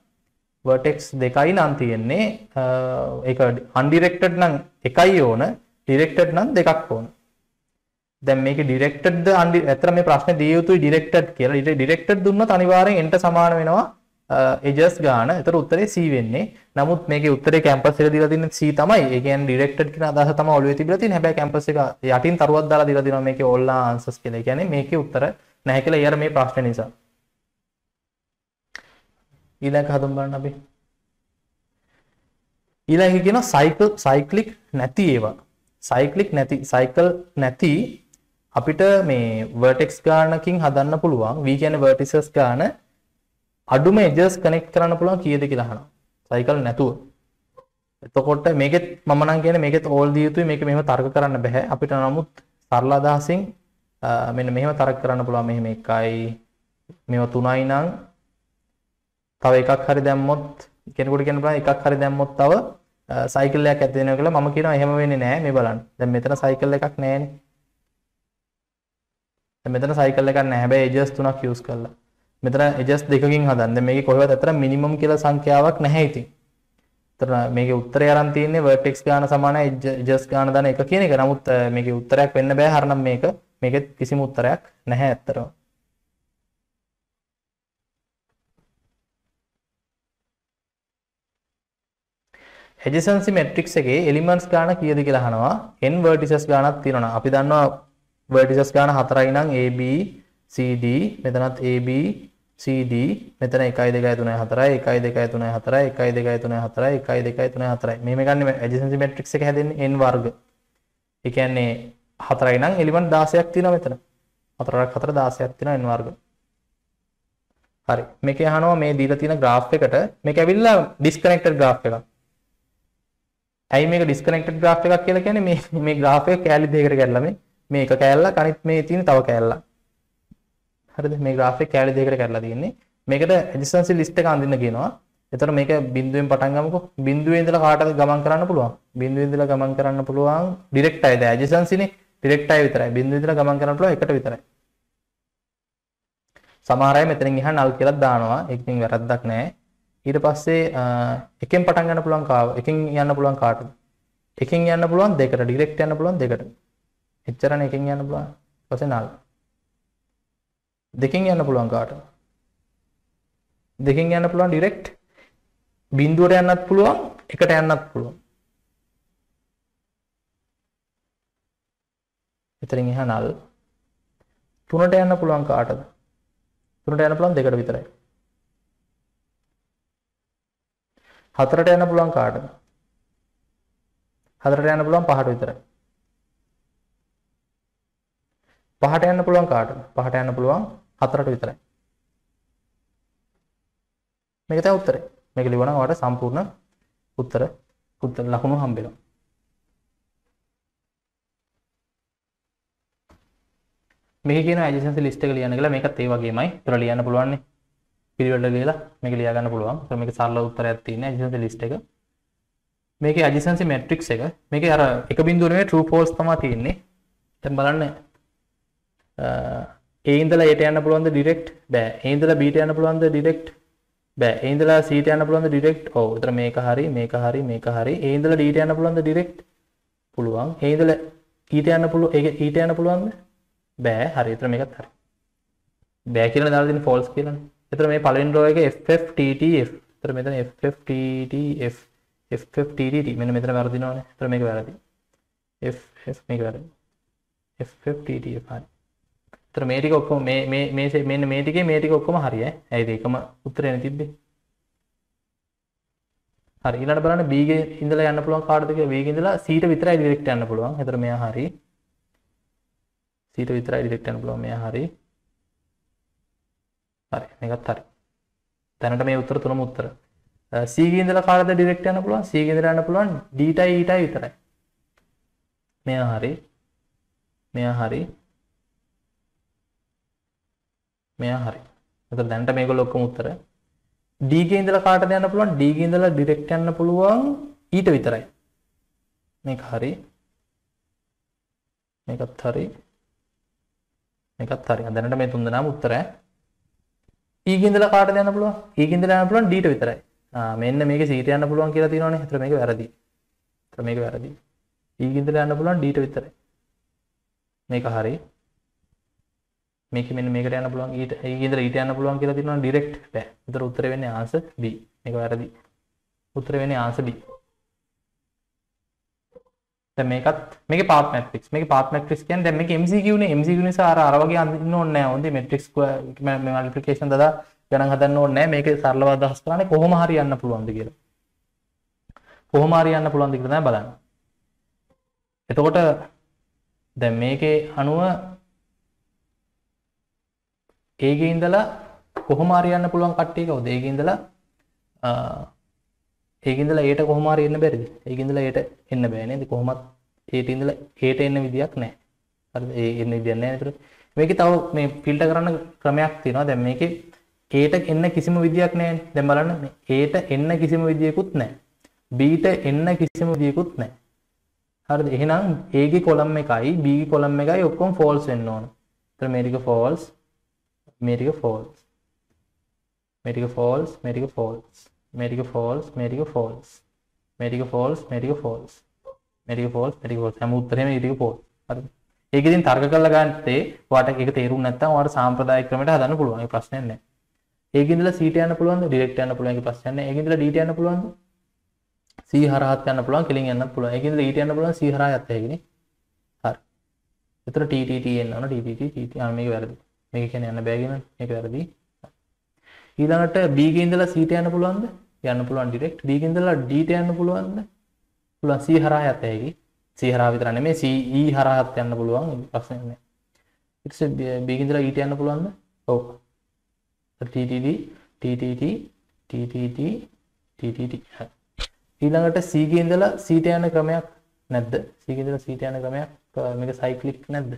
නම් තියෙන්නේ ඒක undirected නම් එකයි ඕන, directed නම් දෙකක් ඕන. දැන් මේකේ directed ද ඇත්තට මේ ප්‍රශ්නේ දිය යුතුයි directed කියලා. directed දුන්නොත් අනිවාර්යෙන් n ට සමාන වෙනවා edges ගාන. ඒතර උත්තරේ C වෙන්නේ. නමුත් මේකේ උත්තරේ කැම්පස් එක දීලා තියෙන්නේ C තමයි. ඒ කියන්නේ directed කියන අදහස තමයි ඔළුවේ තිබිලා තියෙන්නේ. හැබැයි කැම්පස් එක යටින් තරුවක් දාලා දීලා තියෙනවා මේකේ all answers කියලා. ඒ කියන්නේ මේකේ උත්තර නැහැ කියලා ඊයර මේ ප්‍රශ්නේ නිසා. ඊළඟ හදමු බලන්න අපි. ඊළඟ කියනවා සයික්ලික් නැති ඒවා. සයිකල් නැති අපිට මේ vertex ගානකින් හදන්න පුළුවන්. v කියන්නේ vertices ගාන අඩුම edges connect කරන්න පුළුවන් කීයද කියලා අහනවා. සයිකල් නැතුව. එතකොට මේකෙත් මම නම් කියන්නේ මේකෙත් all දිය යුතුයි. මේක මෙහෙම තර්ක කරන්න බෑ. අපිට නමුත් සරල අදහසින් මෙන්න මෙහෙම තර්ක කරන්න පුළුවන්. මෙහෙම එකයි මේව 3යි නම් තව එකක් හරි දැම්මොත් කෙනෙකුට කියන්න පුළුවන් එකක් හරි දැම්මොත් තව සයිකල් එකක් ඇති වෙනවා කියලා. මම කියනවා එහෙම වෙන්නේ නැහැ. මේ බලන්න. දැන් මෙතන සයිකල් එකක් නැහැනේ. දැන් මෙතන සයිකල් එකක් නැහැ. හැබැයි edges 3ක් use කරලා. මෙතන edges දෙකකින් හදන්න. දැන් මේකේ කොහෙවත් අතර minimum කියලා සංඛ්‍යාවක් නැහැ ඉතින්. එතන මේකේ උත්තරය අරන් තියෙන්නේ vertex ගාන සමානයි edges ගාන දාන එක කියන එක. නමුත් මේකේ උත්තරයක් වෙන්න බෑ. හරනම් මේකෙත් කිසිම උත්තරයක් නැහැ ඇත්තටම. adjacency matrix එකේ elements ගාන කීයද කියලා අහනවා. n vertices ගානක් තියෙනවා. අපි දන්නවා vertices ගාන 4යි නම් AB CD මෙතනත් AB CD මෙතන 1 2 3 4යි 1 2 3 4යි 1 2 3 4යි 1 2 3 4යි. මේ ගන්න adjacency matrix එක හැදෙන්නේ n වර්ග. ඒ කියන්නේ 4යි නම් element 16ක් තියෙනවා මෙතන. 4ක් 4 16ක් තියෙනවා n වර්ග. හරි. මේකේ අහනවා මේ දීලා තියෙන graph එකට මේක ඇවිල්ලා disconnected graph එකක්. ඇයි මේක disconnected graph එකක් කියලා කියන්නේ මේ graph එක කෑලි දෙකකට කැඩලා මේ එක කෑල්ලක් අනිත් මේ තියෙන තව කෑල්ලක්. හරිද? මේ graph එක කෑලි දෙකකට කැඩලා තියෙන්නේ. මේකට adjacency list එක අඳින්න කියනවා. එතකොට මේක බිඳුවෙන් පටන් ගමුකෝ. බිඳුවේ ඉඳලා කාටද ගමන් කරන්න පුළුවන්? බිඳුවේ ඉඳලා ගමන් කරන්න පුළුවන් direct අය. දැන් adjacency නේ direct අය විතරයි. බිඳුවේ ඉඳලා ගමන් කරන්න පුළුවන් එකට විතරයි. සමහර අය මෙතනින් එහා null කියලා දානවා. ඒකකින් වැරද්දක් නැහැ. ඊට පස්සේ එකෙන් පටන් ගන්න පුළුවන් එකෙන් යන්න පුළුවන් කාටද? එකෙන් යන්න පුළුවන් දෙකට, ඩිරෙක්ට් යන්න පුළුවන් දෙකට. එච්චරනේ එකෙන් යන්න පුළුවන්. ඊට පස්සේ null. දෙකෙන් යන්න පුළුවන් කාටද? දෙකෙන් යන්න පුළුවන් ඩිරෙක්ට්. බිඳුවට යන්නත් පුළුවන්, එකට යන්නත් පුළුවන්. එතනින් එහා null. තුනට යන්න පුළුවන් කාටද? තුනට යන්න පුළුවන් දෙකට විතරයි. හතරට යන්න පුළුවන් කාටද? හතරට යන්න පුළුවන් පහට විතරයි. පහට යන්න පුළුවන් කාටද? පහට යන්න පුළුවන් හතරට විතරයි. මේක තමයි උත්තරේ. මේක ලියවනම් ඔයාලට සම්පූර්ණ උත්තර ලකුණු හම්බෙනවා. මේක කියන adjacency list එක ලියන්න කියලා මේකත් ඒ වගේමයි. ඒතර ලියන්න පුළුවන් නේ. පිළිවෙලට ලියලා මේක ලියා ගන්න පුළුවන්. ඒතර මේක සරල උත්තරයක් තියෙන adjacency list එක. මේකේ adjacency matrix එක. මේකේ අර එක බිඳුව නෙමෙයි true false තමයි තියෙන්නේ. දැන් බලන්න A ඉඳලා A ට යන්න පුළුවන්ද direct? බෑ. A ඉඳලා B ට යන්න පුළුවන්ද direct? බෑ. A ඉඳලා C ට යන්න පුළුවන්ද direct? ඔව්. ඒතර මේක හරි, මේක හරි, මේක හරි. A ඉඳලා D ට යන්න පුළුවන්ද direct? පුළුවන්. A ඉඳලා E ට යන්න පුළුවන්. E ට යන්න පුළුවන්ද? බෑ. හරි. ඒතර මේකත් හරි. බෑ කියලා දාලා දෙන්නේ false කියලානේ. එතන මේ පළවෙනි row එකේ FFTTF. එතන මෙතන FFTTF FFTTT මෙන්න මෙතන වැරදිනවනේ. එතන මේක වැරදි. FF මේක වැරදි. FFTTF හරි. එතන මේ ටික ඔක්කොම මෙන්න මේ ටික ඔක්කොම හරි ඈ. ඇයිද ඒකම උත්තරේ නේ තිබ්බේ. හරි ඊළඟට බලන්න B ගේ ඉඳලා යන්න පුළුවන් කාටද කියලා. B ගේ ඉඳලා C ට විතරයි ඩිරෙක්ට් යන්න පුළුවන්. එතන මෙයා හරි. C ට විතරයි ඩිරෙක්ට් යන්න පුළුවන්. මෙයා හරි. හරි මේකත් හරි. දැනට මේ උත්තර තුනම උත්තර. C ගේ ඉඳලා කාටද ඩිරෙක්ට් යන්න පුළුවන්? C ගේ ඉඳලා යන්න පුළුවන් D ටයි E ටයි විතරයි. මෙයා හරි. මෙයා හරි. මෙයා හරි. එතකොට දැනට මේගොල්ලෝ ඔක්කොම උත්තර. D ගේ ඉඳලා කාටද යන්න පුළුවන්? D ගේ ඉඳලා ඩිරෙක්ට් යන්න පුළුවන් E ට විතරයි. මේක හරි. මේකත් හරි. මේකත් හරි. දැනට මේ තුන් දෙනාම උත්තර ඈ. E ගේ ඉඳලා කාටද යන්න පුළුවන්? E ගේ ඉඳලා යන්න පුළුවන් D ට විතරයි. මෙන්න මේකේ C ට යන්න පුළුවන් කියලා තියෙනවනේ. ඒතර මේක වැරදි. ඒතර මේක වැරදි. E ගේ ඉඳලා යන්න පුළුවන් D ට විතරයි. මේක හරි. මේක මෙන්න මේකට යන්න පුළුවන් E ගේ ඉඳලා E ට යන්න පුළුවන් කියලා තියෙනවනේ ඩිරෙක්ට් බෑ. ඒතර උත්තරේ වෙන්නේ ආන්සර් B. මේක වැරදි. උත්තරේ වෙන්නේ ආන්සර් B. දැන් මේකේ පාත් මැට්‍රික්ස්. මේකේ පාත් මැට්‍රික්ස් කියන්නේ දැන් මේක MCQ නේ. MCQ නිසා අර වගේ අඳින්න ඕනේ නැහැ. හොඳේ මැට්‍රික්ස් මල්ටිප්ලිකේෂන් දාලා ගණන් හදන්න ඕනේ නැහැ. මේකේ සරලව අදහස් කරන්නේ කොහොම හරි යන්න පුළුවන්ද කියලා. කොහොම හරි යන්න පුළුවන්ද කියලා තමයි බලන්නේ. එතකොට දැන් මේකේ අණුව ඒකේ ඉඳලා කොහොම හරි යන්න පුළුවන් කට්ටිය කවුද? ඒකේ ඉඳලා ඒට කොහොම හරි එන්න බැරිද? ඒකේ ඉඳලා ඒට එන්න බෑ නේද? කොහොමත් ඒට ඉඳලා ඒට එන්න විදියක් නැහැ. හරිද? ඒ එන්න විදියක් නැහැ නේද? මේකේ තව මේ ෆිල්ටර් කරන්න ක්‍රමයක් තියෙනවා. දැන් මේකේ ඒට එන්න කිසිම විදියක් නැහැ. දැන් බලන්න මේ ඒට එන්න කිසිම විදියකුත් නැහැ. බීට එන්න කිසිම විදියකුත් නැහැ. හරිද? එහෙනම් ඒගේ කොලම් එකයි බීගේ කොලම් එකයි ඔක්කොම ෆෝල්ස් වෙන්න ඕන. ඒතර මේ ටික ෆෝල්ස්, මේ ටික ෆෝල්ස්, මේ ටික ෆෝල්ස්, මේ ටික ෆෝල්ස්, මේ ටික ෆෝල්ස්, මේ ටික ෆෝල්ස්, මේ ටික ෆෝල්ස්, මේ ටික ෆෝල්ස්, මේ ටික ෆෝල්ස්, මේ ටික ෆෝල්ස්. හැම උත්තරේම මේ ටික ෆෝල්ස්. හරිද? ඒක ඉතින් තර්ක කරලා ගන්නතේ ඔයාලට ඒක තේරුම් නැත්නම් ඔයාලට සාම්ප්‍රදායික ක්‍රමයට හදන්න පුළුවන්. ඒ ප්‍රශ්නයක් නැහැ. ඒකේ ඉඳලා C ට යන්න පුළුවන්ද? ඩිරෙක්ට් යන්න පුළුවන්. ඒක ප්‍රශ්නයක් නැහැ. ඒකේ ඉඳලා D ට යන්න පුළුවන්ද? C හරහාත් යන්න පුළුවන්. කෙලින් යන්නත් පුළුවන්. ඒකේ ඉඳලා E ට යන්න පුළුවන්. C හරහා යත් හැකිනේ. හරි. ඒතර T එන්න ඕන. T මේක වැරදි. මේක කියන්නේ යන්න බෑ කියන මේක වැරදි. ඊළඟට B ගේ ඉඳලා C ට යන්න පුළුවන්ද? යන්න පුළුවන් ඩිරෙක්ට්. D ගේ ඉඳලා D ට යන්න පුළුවන්ද? පුළුවන්. C හරහා යත් හැකි. C හරහා විතර නෙමෙයි C E හරහාත් යන්න පුළුවන්. ප්‍රශ්නයක් නෑ. ඊට පස්සේ B ගේ ඉඳලා E ට යන්න පුළුවන්ද? ඔව්. TTT ඊළඟට C ගේ ඉඳලා C ට යන ක්‍රමයක් නැද්ද? C ගේ ඉඳලා C ට යන ක්‍රමයක් මේක සයික්ලික් නැද්ද?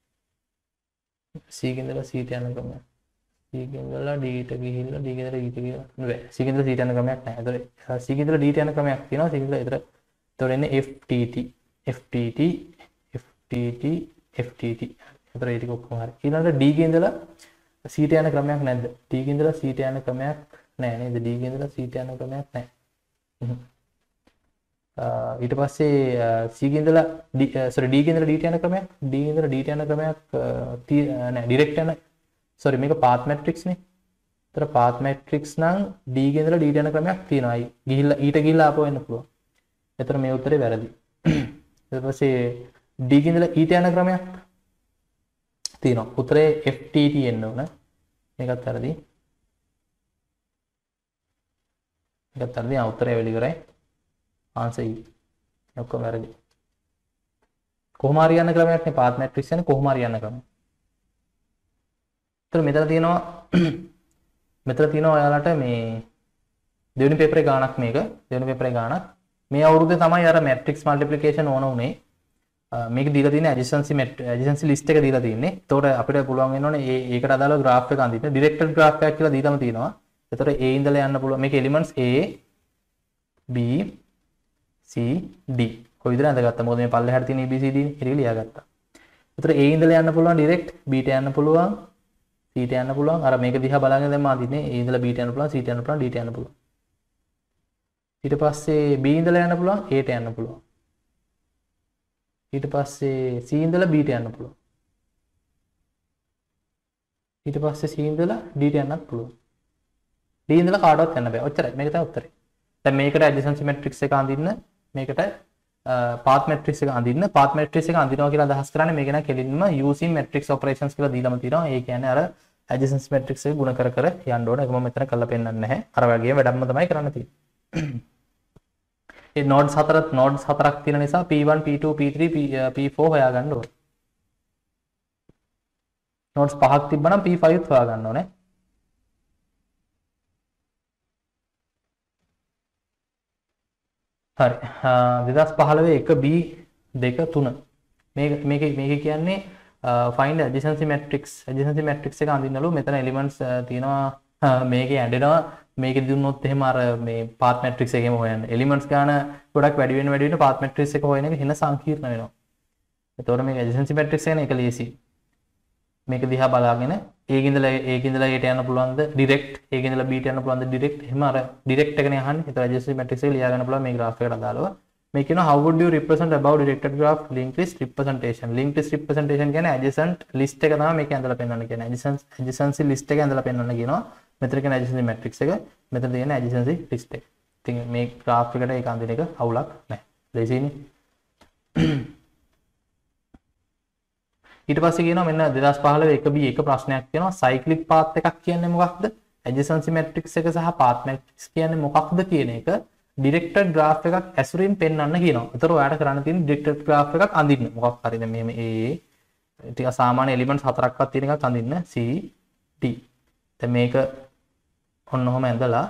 C ගේ ඉඳලා C ට යන ක්‍රමයක්. C ගේ ඉඳලා D ට ගිහිල්ලා D ගේ ඉඳලා E ට ගිහිල්ලා නෑ. C ගේ ඉඳලා C ට යන ක්‍රමයක් නැහැ. ඒතර C ගේ ඉඳලා D ට යන ක්‍රමයක් තියෙනවා. C ගේ ඉඳලා ඒතර එන්නේ FTT. ඒතර ඒ ටික ඔක්කොම හරි. ඊළඟට D ගේ ඉඳලා C ට යන ක්‍රමයක් නැද්ද? D ගේ ඉඳලා C ට යන ක්‍රමයක් නැහැ නේද? D ගේ ඉඳලා C ට යන ක්‍රමයක් නැහැ. ඊට පස්සේ C ගේ ඉඳලා D ගේ ඉඳලා D ට යන ක්‍රමයක්, D ගේ ඉඳලා D ට යන ක්‍රමයක් නැහැ. ඩිරෙක්ට් යන මේක පාත් මැට්‍රික්ස් නේ. ඒතර පාත් මැට්‍රික්ස් නම් D ගේ ඉඳලා D ට යන ක්‍රමයක් තියෙනවා. ගිහිල්ලා ඊට ගිහිල්ලා ආපහු එන්න පුළුවන්. ඒතර මේ උත්තරේ වැරදි. ඊට පස්සේ D ගේ ඉඳලා E ට යන ක්‍රමයක් තියෙනවා. උත්තරේ FTT එන්න ඕන. මේකත් වැරදි. මේකත් වැරදි. උත්තරේ වෙලි කරයි. Answer E. ඔක්කොම වැරදි. කොහොම හරි යන ක්‍රමයක් නේ පාත් මැට්‍රික්ස් යන්නේ කොහොම හරි යන ක්‍රමයක්. ඒතර මෙතන තියෙනවා ඔයාලට මේ දෙවෙනි පේපරේ ගාණක් මේක. දෙවෙනි පේපරේ ගාණක්. මේ අවුරුද්දේ තමයි අර මැට්‍රික්ස් මල්ටිප්ලිකේෂන් ඕන උනේ. මේක දීලා තියෙන ඇඩ්ජසන්සි ලිස්ට් එක දීලා තියෙන්නේ. එතකොට අපිට පුළුවන් වෙන්න ඕනේ ඒකට අදාළව graph එක අඳින්න. ඩිරෙක්ටඩ් graph එකක් කියලා දීලාම තියෙනවා. එතකොට A ඉඳලා යන්න පුළුවන්. මේක elements A B C D කොයි විදිහට අඳගත්තා? මොකද මේ පල්ලෙහාට තියෙන ABCD නේ. ඒක ලියාගත්තා. එතකොට A ඉඳලා යන්න පුළුවන් ඩිරෙක්ට්, B ට යන්න පුළුවන්, C ට යන්න පුළුවන්. අර මේක දිහා බලගෙන දැන් මම අඳින්නේ A ඉඳලා B ට යන්න පුළුවන්, C ට යන්න පුළුවන්, D ට යන්න පුළුවන්. ඊට පස්සේ B ඉඳලා යන්න පුළුවන්, A ට යන්න පුළුවන්. ඊට පස්සේ C ඉඳලා B ට යන්න පුළුවන්. ඊට පස්සේ C ඉඳලා D ට යන්නත් පුළුවන්. D ඉඳලා කාටවත් යන්න බෑ. ඔච්චරයි. මේක තමයි උත්තරේ. දැන් මේකට ඇඩ්ජසන්සි මැට්‍රික්ස් එක අඳින්න, මේකට පාත් මැට්‍රික්ස් එක අඳින්න. පාත් මැට්‍රික්ස් එක අඳිනවා කියලා අදහස් කරන්නේ මේක නම් කෙලින්ම using matrix operations කියලා දීලාම තියෙනවා. ඒ කියන්නේ අර ඇඩ්ජසන්සි මැට්‍රික්ස් එක ගුණ කර කර යන්න ඕන. ඒක මම මෙතන කරලා පෙන්නන්නේ නැහැ. අර වගේ වැඩක්ම තමයි කරන්න තියෙන්නේ. ඒ nodes හතරක් තියෙන නිසා P1 P2 P3 P4 හොයාගන්න ඕනේ. nodes පහක් තිබ්බනම් P5 ත් හොයාගන්න ඕනේ. හරි. 2015 1B 2 3 මේක කියන්නේ find adjacency matrix එක අඳින්නලු. මෙතන elements තියෙනවා. මේකේ ඇඬෙනවා. මේක දුන්නොත් එහෙම අර මේ path matrix එකේම හොයන්න. elements ගාන ගොඩක් වැඩි වෙන path matrix එක හොයන එක හින සංකීර්ණ වෙනවා. එතකොට මේක adjacency matrix එක නේ එක ලේසි. මේක දිහා බලාගෙන ඒකින් ඉඳලා ඒට යන්න පුළුවන්ද direct, ඒකින් ඉඳලා B ට යන්න පුළුවන්ද direct. එහෙම අර direct එකනේ අහන්නේ. ඒතර adjacency matrix එක ලියා ගන්න පුළුවන් මේ graph එකට අදාළව. මේක කියනවා how would you represent above directed graph linked list representation. linked list representation කියන්නේ adjacent list එක තමයි මේක ඇඳලා පෙන්වන්න කියන්නේ. adjacency list එක ඇඳලා පෙන්වන්න කියනවා. මෙතන කියන adjacency matrix එක, මෙතන තියෙන adjacency list එක. ඉතින් මේ graph එකට ඒක අඳින එක අවුලක් නැහැ. ලේසියිනේ. ඊට පස්සේ කියනවා මෙන්න 2015 1B එක ප්‍රශ්නයක් තියෙනවා. cyclic path එකක් කියන්නේ මොකක්ද? adjacency matrix එක සහ path matrix කියන්නේ මොකක්ද කියන එක ඩිරෙක්ටඩ් ග්‍රාෆ් එකක් ඇසුරින් පෙන්වන්න කියනවා. ඒතර ඔයාලට කරන්න තියෙන්නේ ඩිරෙක්ටඩ් ග්‍රාෆ් එකක් අඳින්න. මොකක් හරි දැන් මෙහෙම A ටික සාමාන්‍ය එලිමන්ට්ස් හතරක්වත් තියෙන එකක් අඳින්න C D. දැන් මේක ඔන්න ඔහම ඇඳලා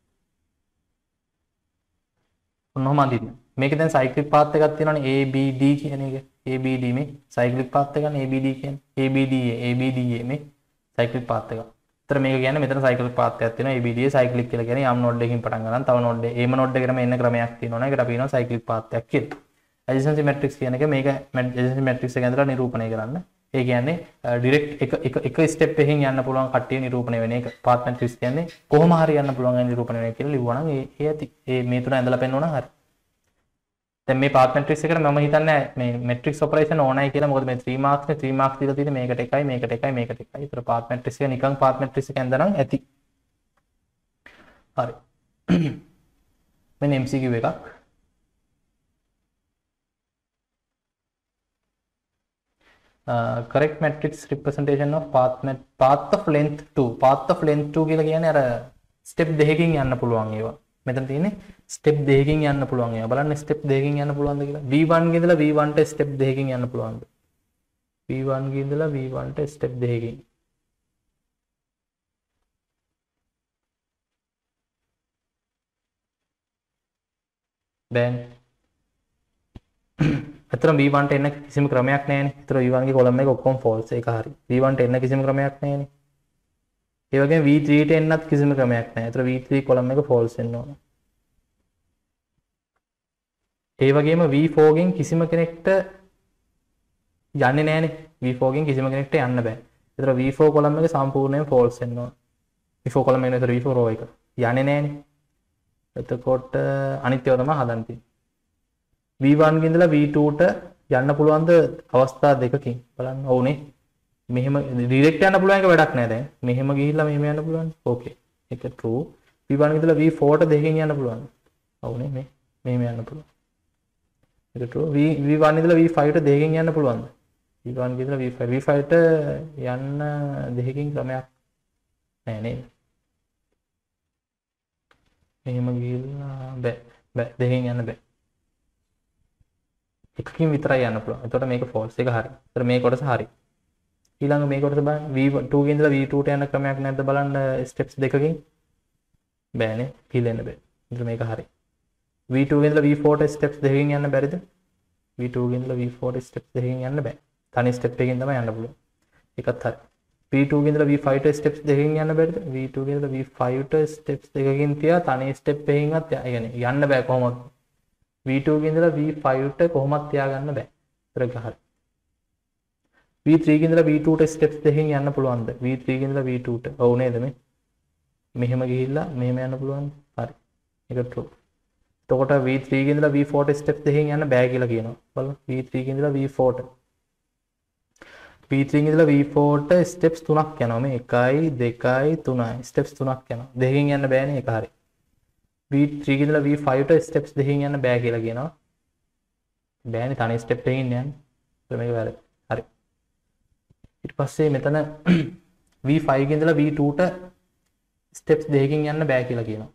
ඔන්න ඔහම අඳින්න. මේක දැන් සයික්ලික් පාත් එකක් තියෙනවනේ A B D කියන එක. A B D මේ සයික්ලික් පාත් එකනේ A B D කියන්නේ. A B D A B D මේ සයික්ලික් පාත් එක. ඒතර මේක කියන්නේ මෙතන සයික්ලික් පාත් එකක් තියෙනවා. A B D සයික්ලික් කියලා කියන්නේ යම් නෝඩ් එකකින් පටන් ගන්න තව නෝඩ් එක. ඒම නෝඩ් එකකටම එන්න ක්‍රමයක් තියෙනවා නේ. ඒකට අපි කියනවා සයික්ලික් පාත් එකක් කියලා. adjacency matrix කියන එක මේක adjacency matrix එක ඇඳලා නිරූපණය කරන්න. ඒ කියන්නේ ඩිරෙක්ට් එක ස්ටෙප් එකකින් යන්න පුළුවන් කට්ටිය නිරූපණය වෙන එක. පාත් matrix කියන්නේ කොහොම හරි යන්න පුළුවන් නිරූපණය වෙන කියලා ලිව්වනම් ඒ ඇති. ඒ මේ තුන ඇඳලා පෙන්නනවා හරි. දැන් මේ පාත් මැට්‍රික්ස් එකට මම හිතන්නේ මේ මැට්‍රික්ස් ඔපරේෂන් ඕනයි කියලා. මොකද මේ 3 මාර්ක්ස් නේ 3 මාර්ක්ස් දීලා තියෙන්නේ මේකට එකයි මේකට එකයි මේකට එකයි. ඒතර පාත් මැට්‍රික්ස් එක නිකන් පාත් මැට්‍රික්ස් එක ඇඳනනම් ඇති. හරි. මෙන්න MCQ එකක්. correct matrix representation of path of length 2. path of length 2 කියලා කියන්නේ අර step දෙකකින් යන්න පුළුවන් ඒවා. මෙතන තියෙන්නේ ස්ටෙප් දෙකකින් යන්න පුළුවන් ඒවා. බලන්න ස්ටෙප් දෙකකින් යන්න පුළුවන්ද කියලා. V1 ගේ ඉඳලා V1 ට ස්ටෙප් දෙකකින් යන්න පුළුවන්ද? V1 ගේ ඉඳලා V1 ට ස්ටෙප් දෙකකින්. බෑනේ. අතන V1 ට එන්න කිසිම ක්‍රමයක් නැහැනේ. ඒතර V1 ගේ කොලම් එක ඔක්කොම false. ඒක හරි. V1 ට එන්න කිසිම ක්‍රමයක් නැහැනේ. ඒ වගේම V3 ට එන්නත් කිසිම ක්‍රමයක් නැහැ. ඒතර V3 කොලම් එක false වෙන්න ඕන. ඒ වගේම V4 ගෙන් කිසිම කෙනෙක්ට යන්නේ නැහැනේ. V4 ගෙන් කිසිම කෙනෙක්ට යන්න බෑ. ඒතර V4 කොලම් එක සම්පූර්ණයෙන් false වෙන්න ඕන. V4 කොලම් එකේ ඒතර V4 row එක යන්නේ නැහැනේ. එතකොට අනිත් ඒවා තමයි හදන්න තියෙන්නේ. V1 ගේ ඉඳලා V2 ට යන්න පුළුවන්ද අවස්ථා දෙකකින් බලන්න ඕනේ. මෙහෙම ඩිරෙක්ට් යන්න පුළුවන් එක වැඩක් නෑ දැන්. මෙහෙම ගිහිල්ලා මෙහෙම යන්න පුළුවන්. ඕකේ. ඒක true. V1 ගේ ඉඳලා V4 ට දෙකකින් යන්න පුළුවන්. ඔව්නේ මේ මෙහෙම යන්න පුළුවන්. ඒක true. V1 ඉඳලා V5 ට දෙකකින් යන්න පුළුවන්ද? V1 ගේ ඉඳලා V5 ට යන්න දෙකකින් ක්‍රමයක් නෑ නේද? මෙහෙම ගිහිල්ලා බෑ දෙකකින් යන්න බෑ. එකකින් විතරයි යන්න පුළුවන්. එතකොට මේක false එක හරි. ඒතර මේ කොටස හරි. ඊළඟ මේ කොටස බලන්න V2 ගේ ඉඳලා V2 ට යන ක්‍රමයක් නැද්ද බලන්න ස්ටෙප්ස් දෙකකින්. බෑනේ. පිළෙන්න බෑ. ඒතර මේක හරි. V2 ගේ ඉඳලා V4 ට ස්ටෙප්ස් දෙකකින් යන්න බැරිද? V2 ගේ ඉඳලා V4 ට ස්ටෙප්ස් දෙකකින් යන්න බෑ. තනි ස්ටෙප් එකකින් තමයි යන්න පුළුවන්. ඒකත් හරි. V2 ගේ ඉඳලා V5 ට ස්ටෙප්ස් දෙකකින් යන්න බැරිද? V2 ගේ ඉඳලා V5 ට ස්ටෙප්ස් දෙකකින් තියා තනි ස්ටෙප් එකකින්වත් යන්න බෑ කොහොමද? V2 ගේ ඉඳලා V5 ට කොහොමවත් තියාගන්න බෑ. ඒතර හරි. V3 ගේ ඉඳලා V2 ට ස්ටෙප්ස් දෙකකින් යන්න පුළුවන්ද? V3 ගේ ඉඳලා V2 ට. ඔව් නේද මේ? මෙහෙම ගිහිල්ලා මෙහෙම යන්න පුළුවන්ද? හරි. ඒක true. එතකොට V3 ගේ ඉඳලා V4 ට ස්ටෙප්ස් දෙකකින් යන්න බෑ කියලා කියනවා. බලන්න V3 ගේ ඉඳලා V4 ට. V3 ගේ ඉඳලා V4 ට ස්ටෙප්ස් 3ක් යනවා. මේ 1 2 3යි. ස්ටෙප්ස් 3ක් යනවා. දෙකකින් යන්න බෑනේ. ඒක හරි. V3 ගේ ඉඳලා V5 ට ස්ටෙප්ස් දෙකකින් යන්න බෑ කියලා කියනවා. බෑනේ තනි ස්ටෙප් එකකින් යන්න. මේක වැරදි. හරි. ඊට පස්සේ මෙතන V5 ගේ ඉඳලා V2 ට ස්ටෙප්ස් දෙකකින් යන්න බෑ කියලා කියනවා.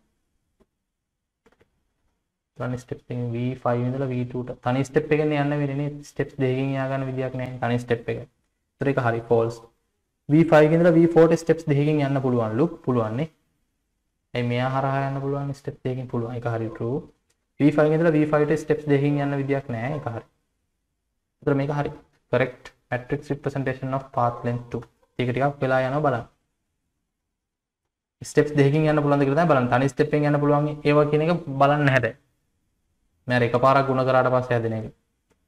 තනි ස්ටෙප් එකකින් V5 ඉඳලා V2 ට තනි ස්ටෙප් එකකින් යන්න වෙන්නේ නේ. ස්ටෙප්ස් දෙකකින් යා ගන්න විදියක් නැහැ. තනි ස්ටෙප් එක. ඒතර ඒක හරි false. V5 ගේ ඉඳලා V4 ට ස්ටෙප්ස් දෙකකින් යන්න පුළුවන්ලු. පුළුවන් නේ. ඒ මෙයා හරහා යන්න පුළුවන් ස්ටෙප් දෙකකින් පුළුවන්. ඒක හරි true. V5 ගේ ඉඳලා V5 ට ස්ටෙප්ස් දෙකකින් යන්න විදියක් නැහැ. ඒක හරි. ඒතර මේක හරි. correct matrix representation of path length 2. ඒක ටිකක් වෙලා යනවා බලන්න. ස්ටෙප්ස් දෙකකින් යන්න පුළුවන්ද කියලා තමයි බලන්න. තනි ස්ටෙප් එකෙන් යන්න පුළුවන් ඒවා කියන එක බලන්න නැහැ. මම එකපාරක් ගුණ කරාට පස්සේ හැදෙන එක.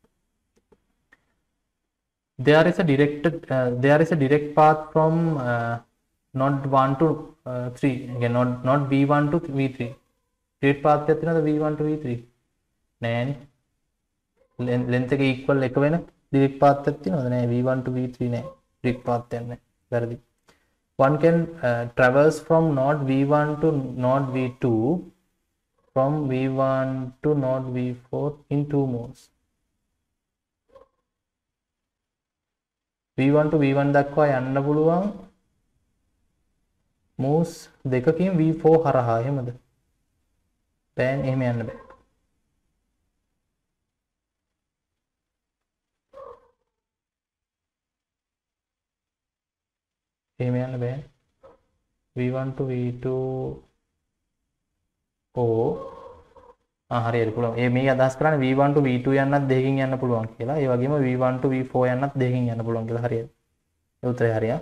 There is a direct path from node 1 to 3. Again not V1 to V3. Direct path එකක් තියෙනවද V1 to V3? නෑනේ. length එක equal එක වෙන direct path එකක් තියෙනවද? නෑ V1 to V3 නෑ. direct path එකක් නෑ. වැරදි. One can traverse from node V1 to node V2 from V1 to node V4 in 2 moves. V1 to V1 දක්වා යන්න පුළුවන් moves දෙකකින් V4 හරහා එහෙමද? දැන් එහෙම යන්න බෑ. එහෙම යන්න බෑ. v1 to v2 හරියට පුළුවන්. මේ අදහස් කරන්නේ v1 to v2 යන්නත් දෙකකින් යන්න පුළුවන් කියලා. ඒ වගේම v1 to v4 යන්නත් දෙකකින් යන්න පුළුවන් කියලා. හරියට. ඒ උත්තරේ හරියට.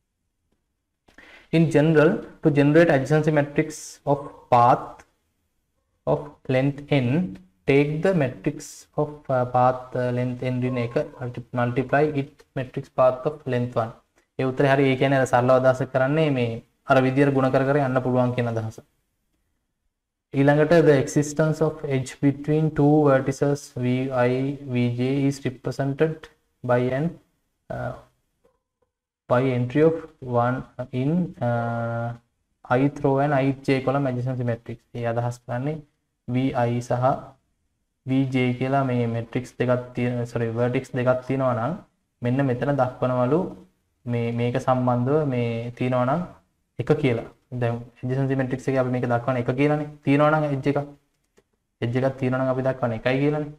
In general, to generate adjacency matrix of path of length n, take the matrix of path length n රින එක multiply it matrix path of length 1. ඒ උත්තරේ හරිය. ඒ කියන්නේ අර සරලව අදහස් කරන්නේ මේ අර විදියට ගුණ කර කර යන්න පුළුවන් කියන අදහස. ඊළඟට the existence of edge between two vertices vi vj is represented by an by entry of one in ith row and ith j column adjacency matrix. ඒ අදහස් කරන්නේ vi සහ vj කියලා මේ matrix දෙකක් තියෙන vertex දෙකක් තියෙනවා නම් මෙන්න මෙතන දක්වනවලු මේක සම්බන්ධව මේ තියෙනවා නම් එක කියලා. දැන් adjacency matrix එකේ අපි මේක දක්වන්නේ එක කියලානේ. තියෙනවා නම් edge එකක් තියෙනවා නම් අපි දක්වන්නේ එකයි කියලානේ.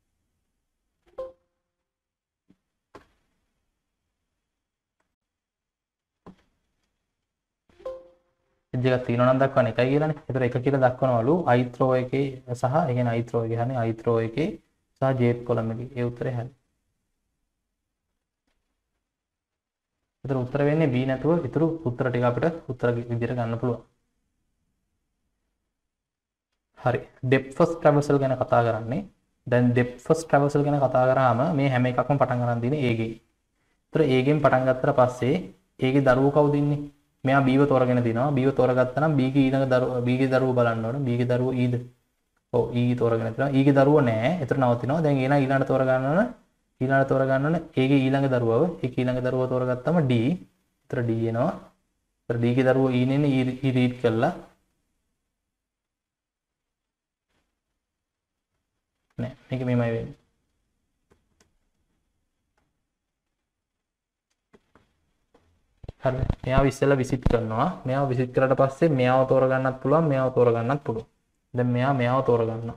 edge එකක් තියෙනවා නම් දක්වන්නේ එකයි කියලානේ. ඒතර එක කියලා දක්වනවලු ith row එකේ සහ ඒ කියන්නේ ith row එකේ හරිනේ ith row එකේ සහ jth column එකේ. ඒ උත්තරේ හරි. ඒතර උත්තර වෙන්නේ B නැතුව ඊටු උත්තර ටික අපිට උත්තර විදිහට ගන්න පුළුවන්. හරි. depth first traversal ගැන කතා කරන්නේ. දැන් depth first traversal ගැන කතා කරාම මේ හැම එකක්ම පටන් ගන්න දිනේ A ගෙන්. ඒතර A ගෙන් පටන් ගත්තට පස්සේ A ගේ දරුවෝ කවුද ඉන්නේ? මෙයා B ව තෝරගෙන දිනවා. B ව තෝරගත්තා නම් B ගේ ඊළඟ දරුවෝ B ගේ දරුවෝ බලන්න ඕන. B ගේ දරුවෝ E ද? ඔව් E තෝරගෙන දිනවා. E ගේ දරුවෝ නෑ. ඒතර නවතිනවා. දැන් එනා ඊළඟට තෝරගන්න ඕන. ඊළඟට තෝරගන්න ඕන A ගේ ඊළඟ දරුවව. ඒ ඊළඟ දරුවව තෝරගත්තම D. ඒතර D එනවා. ඒතර D ගේ දරුවෝ E නේ E රීඩ් කළා. නෑ මේක මෙමය වෙන්නේ. හරිද? මෙයාව ඉස්සෙල්ලා විසිට් කරනවා. මෙයාව විසිට් කරලා පස්සේ මෙයාව තෝරගන්නත් පුළුවන්, මෙයාව තෝරගන්නත් පුළුවන්. දැන් මෙයාව තෝරගන්නවා.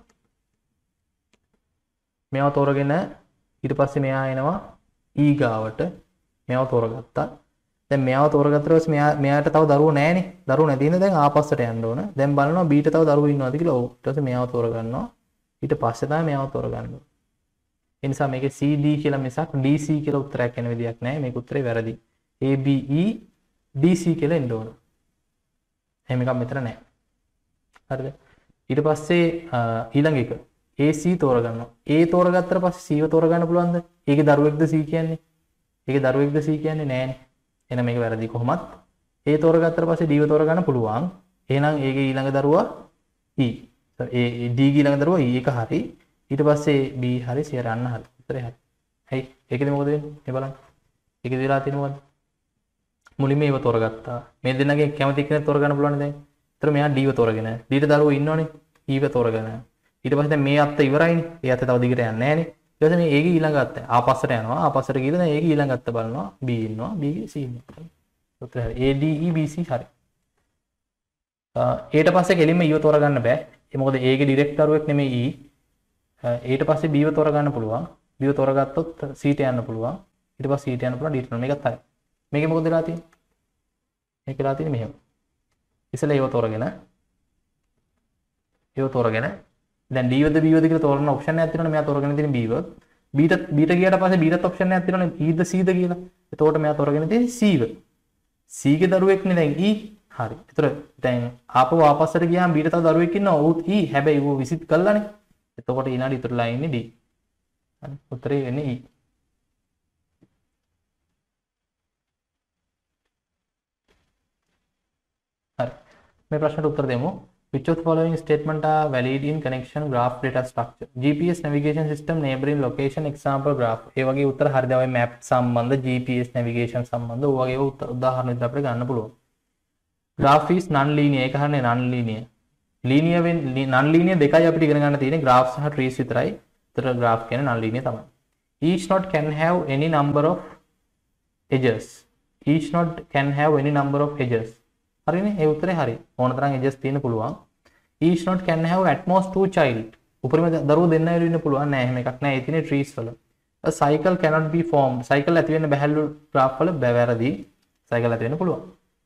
මෙයාව තෝරගෙන ඊට පස්සේ මෙයා එනවා E ගාවට. මෙයාව තෝරගත්තා. දැන් මෙයාව තෝරගත්තට පස්සේ මෙයාට තව දරුවෝ නැහැනේ. දරුවෝ නැති ඉඳන් දැන් ආපස්සට යන්න ඕන. දැන් බලනවා B ට තව දරුවෝ ඉන්නවද කියලා. ඔව්. ඊට පස්සේ මෙයාව තෝරගන්නවා. ඊට පස්සේ තමයි මෙයාව තෝරගන්න ඕන. ඒ නිසා මේකේ CD කියලා මිසක් DC කියලා උත්තරයක් එන විදියක් නැහැ. මේක උත්තරේ වැරදි. ABE DC කියලා එන්න ඕන. එහෙම එකක් මෙතන නැහැ. හරිද? ඊට පස්සේ ඊළඟ එක AC තෝරගන්නවා. A තෝරගත්තට පස්සේ C ව තෝරගන්න පුළුවන්ද? ඒකේ දරුවෙක්ද C කියන්නේ? ඒකේ දරුවෙක්ද C කියන්නේ නෑනේ. එහෙනම් මේක වැරදි කොහොමත්. A තෝරගත්තට පස්සේ D ව තෝරගන්න පුළුවන්. එහෙනම් ඒකේ ඊළඟ දරුවා E. ඒ D ගේ ඊළඟ දරුවා E එක හරි. ඊට පස්සේ B හරි C හරි අන්න හරි. උත්තරේ හරි. හයි. ඒකෙදි මොකද වෙන්නේ? මේ බලන්න. ඒකෙදි වෙලා තියෙන්නේ මොකද්ද? මුලින්ම ඒව තෝරගත්තා. මේ දෙන්නගේ කැමති කෙනෙක් තෝරගන්න පුළුවන් දැන්. ඒතර මෙයා D ව තෝරගෙන. D ට දරුවෝ ඉන්නවනේ. E ව තෝරගෙන. ඊට පස්සේ දැන් මේ අත්ත ඉවරයිනේ. ඒ අත්ත තව දිගට යන්නේ නැහනේ. ඊට පස්සේ මේ A ගේ ඊළඟ අත්ත ආපස්සට යනවා. ආපස්සට ගිහලා දැන් A ගේ ඊළඟ අත්ත බලනවා. B ඉන්නවා. B ගේ C ඉන්නවා. උත්තරය හරි. A D E B C හරි. ඊට පස්සේ කෙලින්ම E ව තෝරගන්න බෑ. ඒ මොකද A ගේ ඩිරෙක්ට් දරුවෙක් නෙමෙයි E. ඊට පස්සේ B ව තෝරගන්න පුළුවන්. B ව තෝරගත්තොත් C ට යන්න පුළුවන්. ඊට පස්සේ C ට යන්න පුළුවන් D ට. මේකත් හරි. මේකේ මොකද වෙලා තියෙන්නේ? මේක වෙලා තියෙන්නේ මෙහෙම. ඉතල ඒව තෝරගෙන දැන් D වද B වද කියලා තෝරන ඔප්ෂන් එකක් තියෙනවනේ. මෙයා තෝරගෙන තියෙන B ව. B ට ගියාට පස්සේ B ටත් ඔප්ෂන් එකක් තියෙනවනේ. E ද C ද කියලා. එතකොට මෙයා තෝරගෙන තියෙන්නේ C ව. C ගේ දරුවෙක්නේ දැන් E. හරි. ඒතර දැන් ආපහු ආපස්සට ගියාම B ට තව දරුවෙක් ඉන්නවා. ඌත් E. හැබැයි ඌ විසිට් කළානේ. එතකොට ඊළඟ ඉතුරුලා ඉන්නේ D. හරි. උත්තරේ වෙන්නේ E. හරි. මේ ප්‍රශ්නට උත්තර දෙමු. Which of the following statement are valid in connection graph data structure? GPS navigation system neighboring location example graph. ඒ වගේ උත්තර හරිද? ඔය map සම්බන්ධ GPS navigation සම්බන්ධ ඔය වගේ උදාහරණ විදිහට අපිට ගන්න පුළුවන්. Graph is non-linear. ඒක හරිනේ non-linear. Linear non-linear දෙකයි අපිට ඉගෙන ගන්න තියෙන්නේ graph සහ trees විතරයි. ඒතර graph කියන්නේ non-linear තමයි. Each node can have any number of edges. Each node can have any number of edges. හරිනේ ඒ උත්තරේ හරි. ඕන තරම් edges තියෙන්න පුළුවන්. each node can have at most 2 child. උපරිම දරුවෝ දෙන්නයි ඉන්න පුළුවන් නෑ එහෙම එකක් නෑ. ඒ තියෙන්නේ trees වල. a cycle cannot be formed. cycle ඇති වෙන්න බැහැලු graph වල වැරදි. cycle ඇති වෙන්න පුළුවන්.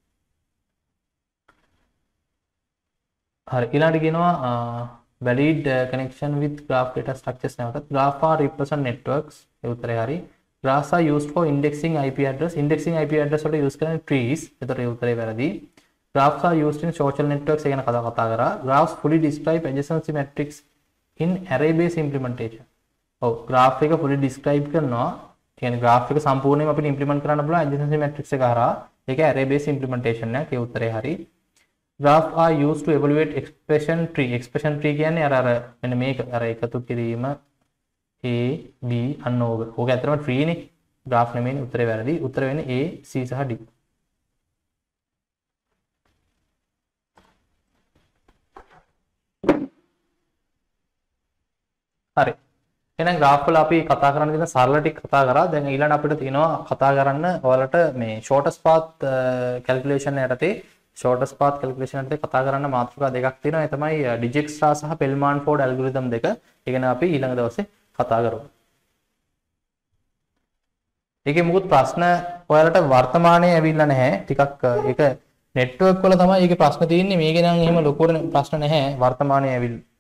හරි ඊළඟට කියනවා valid connection with graph data structures නැවතත් graph are represent networks. ඒ උත්තරේ හරි. graphs are used for indexing IP address. indexing IP address වලට use කරන්නේ trees. ඒතර ඒ උත්තරේ වැරදි. graphs are used in social networks. ඒ ගැන කතා කරා. graphs fully describe adjacency matrix in array based implementation. ඔව් graph එක fully describe කරනවා. ඒ කියන්නේ graph එක සම්පූර්ණයෙන්ම අපිට implement කරන්න පුළුවන් adjacency matrix එක හරහා. ඒක array based implementation එකක්. ඒ උත්තරේ හරි. graph are used to evaluate expression tree. expression tree කියන්නේ අර මෙන්න මේක අර එකතු කිරීම a b අන්න ඕක. ඕක ඇත්තටම tree නේ. graph නෙමෙයි උත්තරේ වැරදි. උත්තරේ වෙන්නේ a c සහ d. හරි. එහෙනම් graph වල අපි කතා කරන්න දෙන සරල ටික කතා කරා. දැන් ඊළඟ අපිට තියෙනවා කතා කරන්න ඔයාලට මේ shortest path calculation යටතේ shortest path calculation යටතේ කතා කරන්න මාතෘකා දෙකක් තියෙනවා. ඒ තමයි Dijkstra සහ Bellman-Ford algorithm දෙක. ඒ ගැන අපි ඊළඟ දවසේ කතා කරමු. ඒකේ මොකුත් ප්‍රශ්න ඔයාලට වර්තමානයේ ඇවිල්ලා නැහැ. ටිකක් ඒක network වල තමයි ඒකේ ප්‍රශ්න තියෙන්නේ. මේකේ නම් එහෙම ලොකුවට ප්‍රශ්න නැහැ වර්තමානයේ ඇවිල්ලා.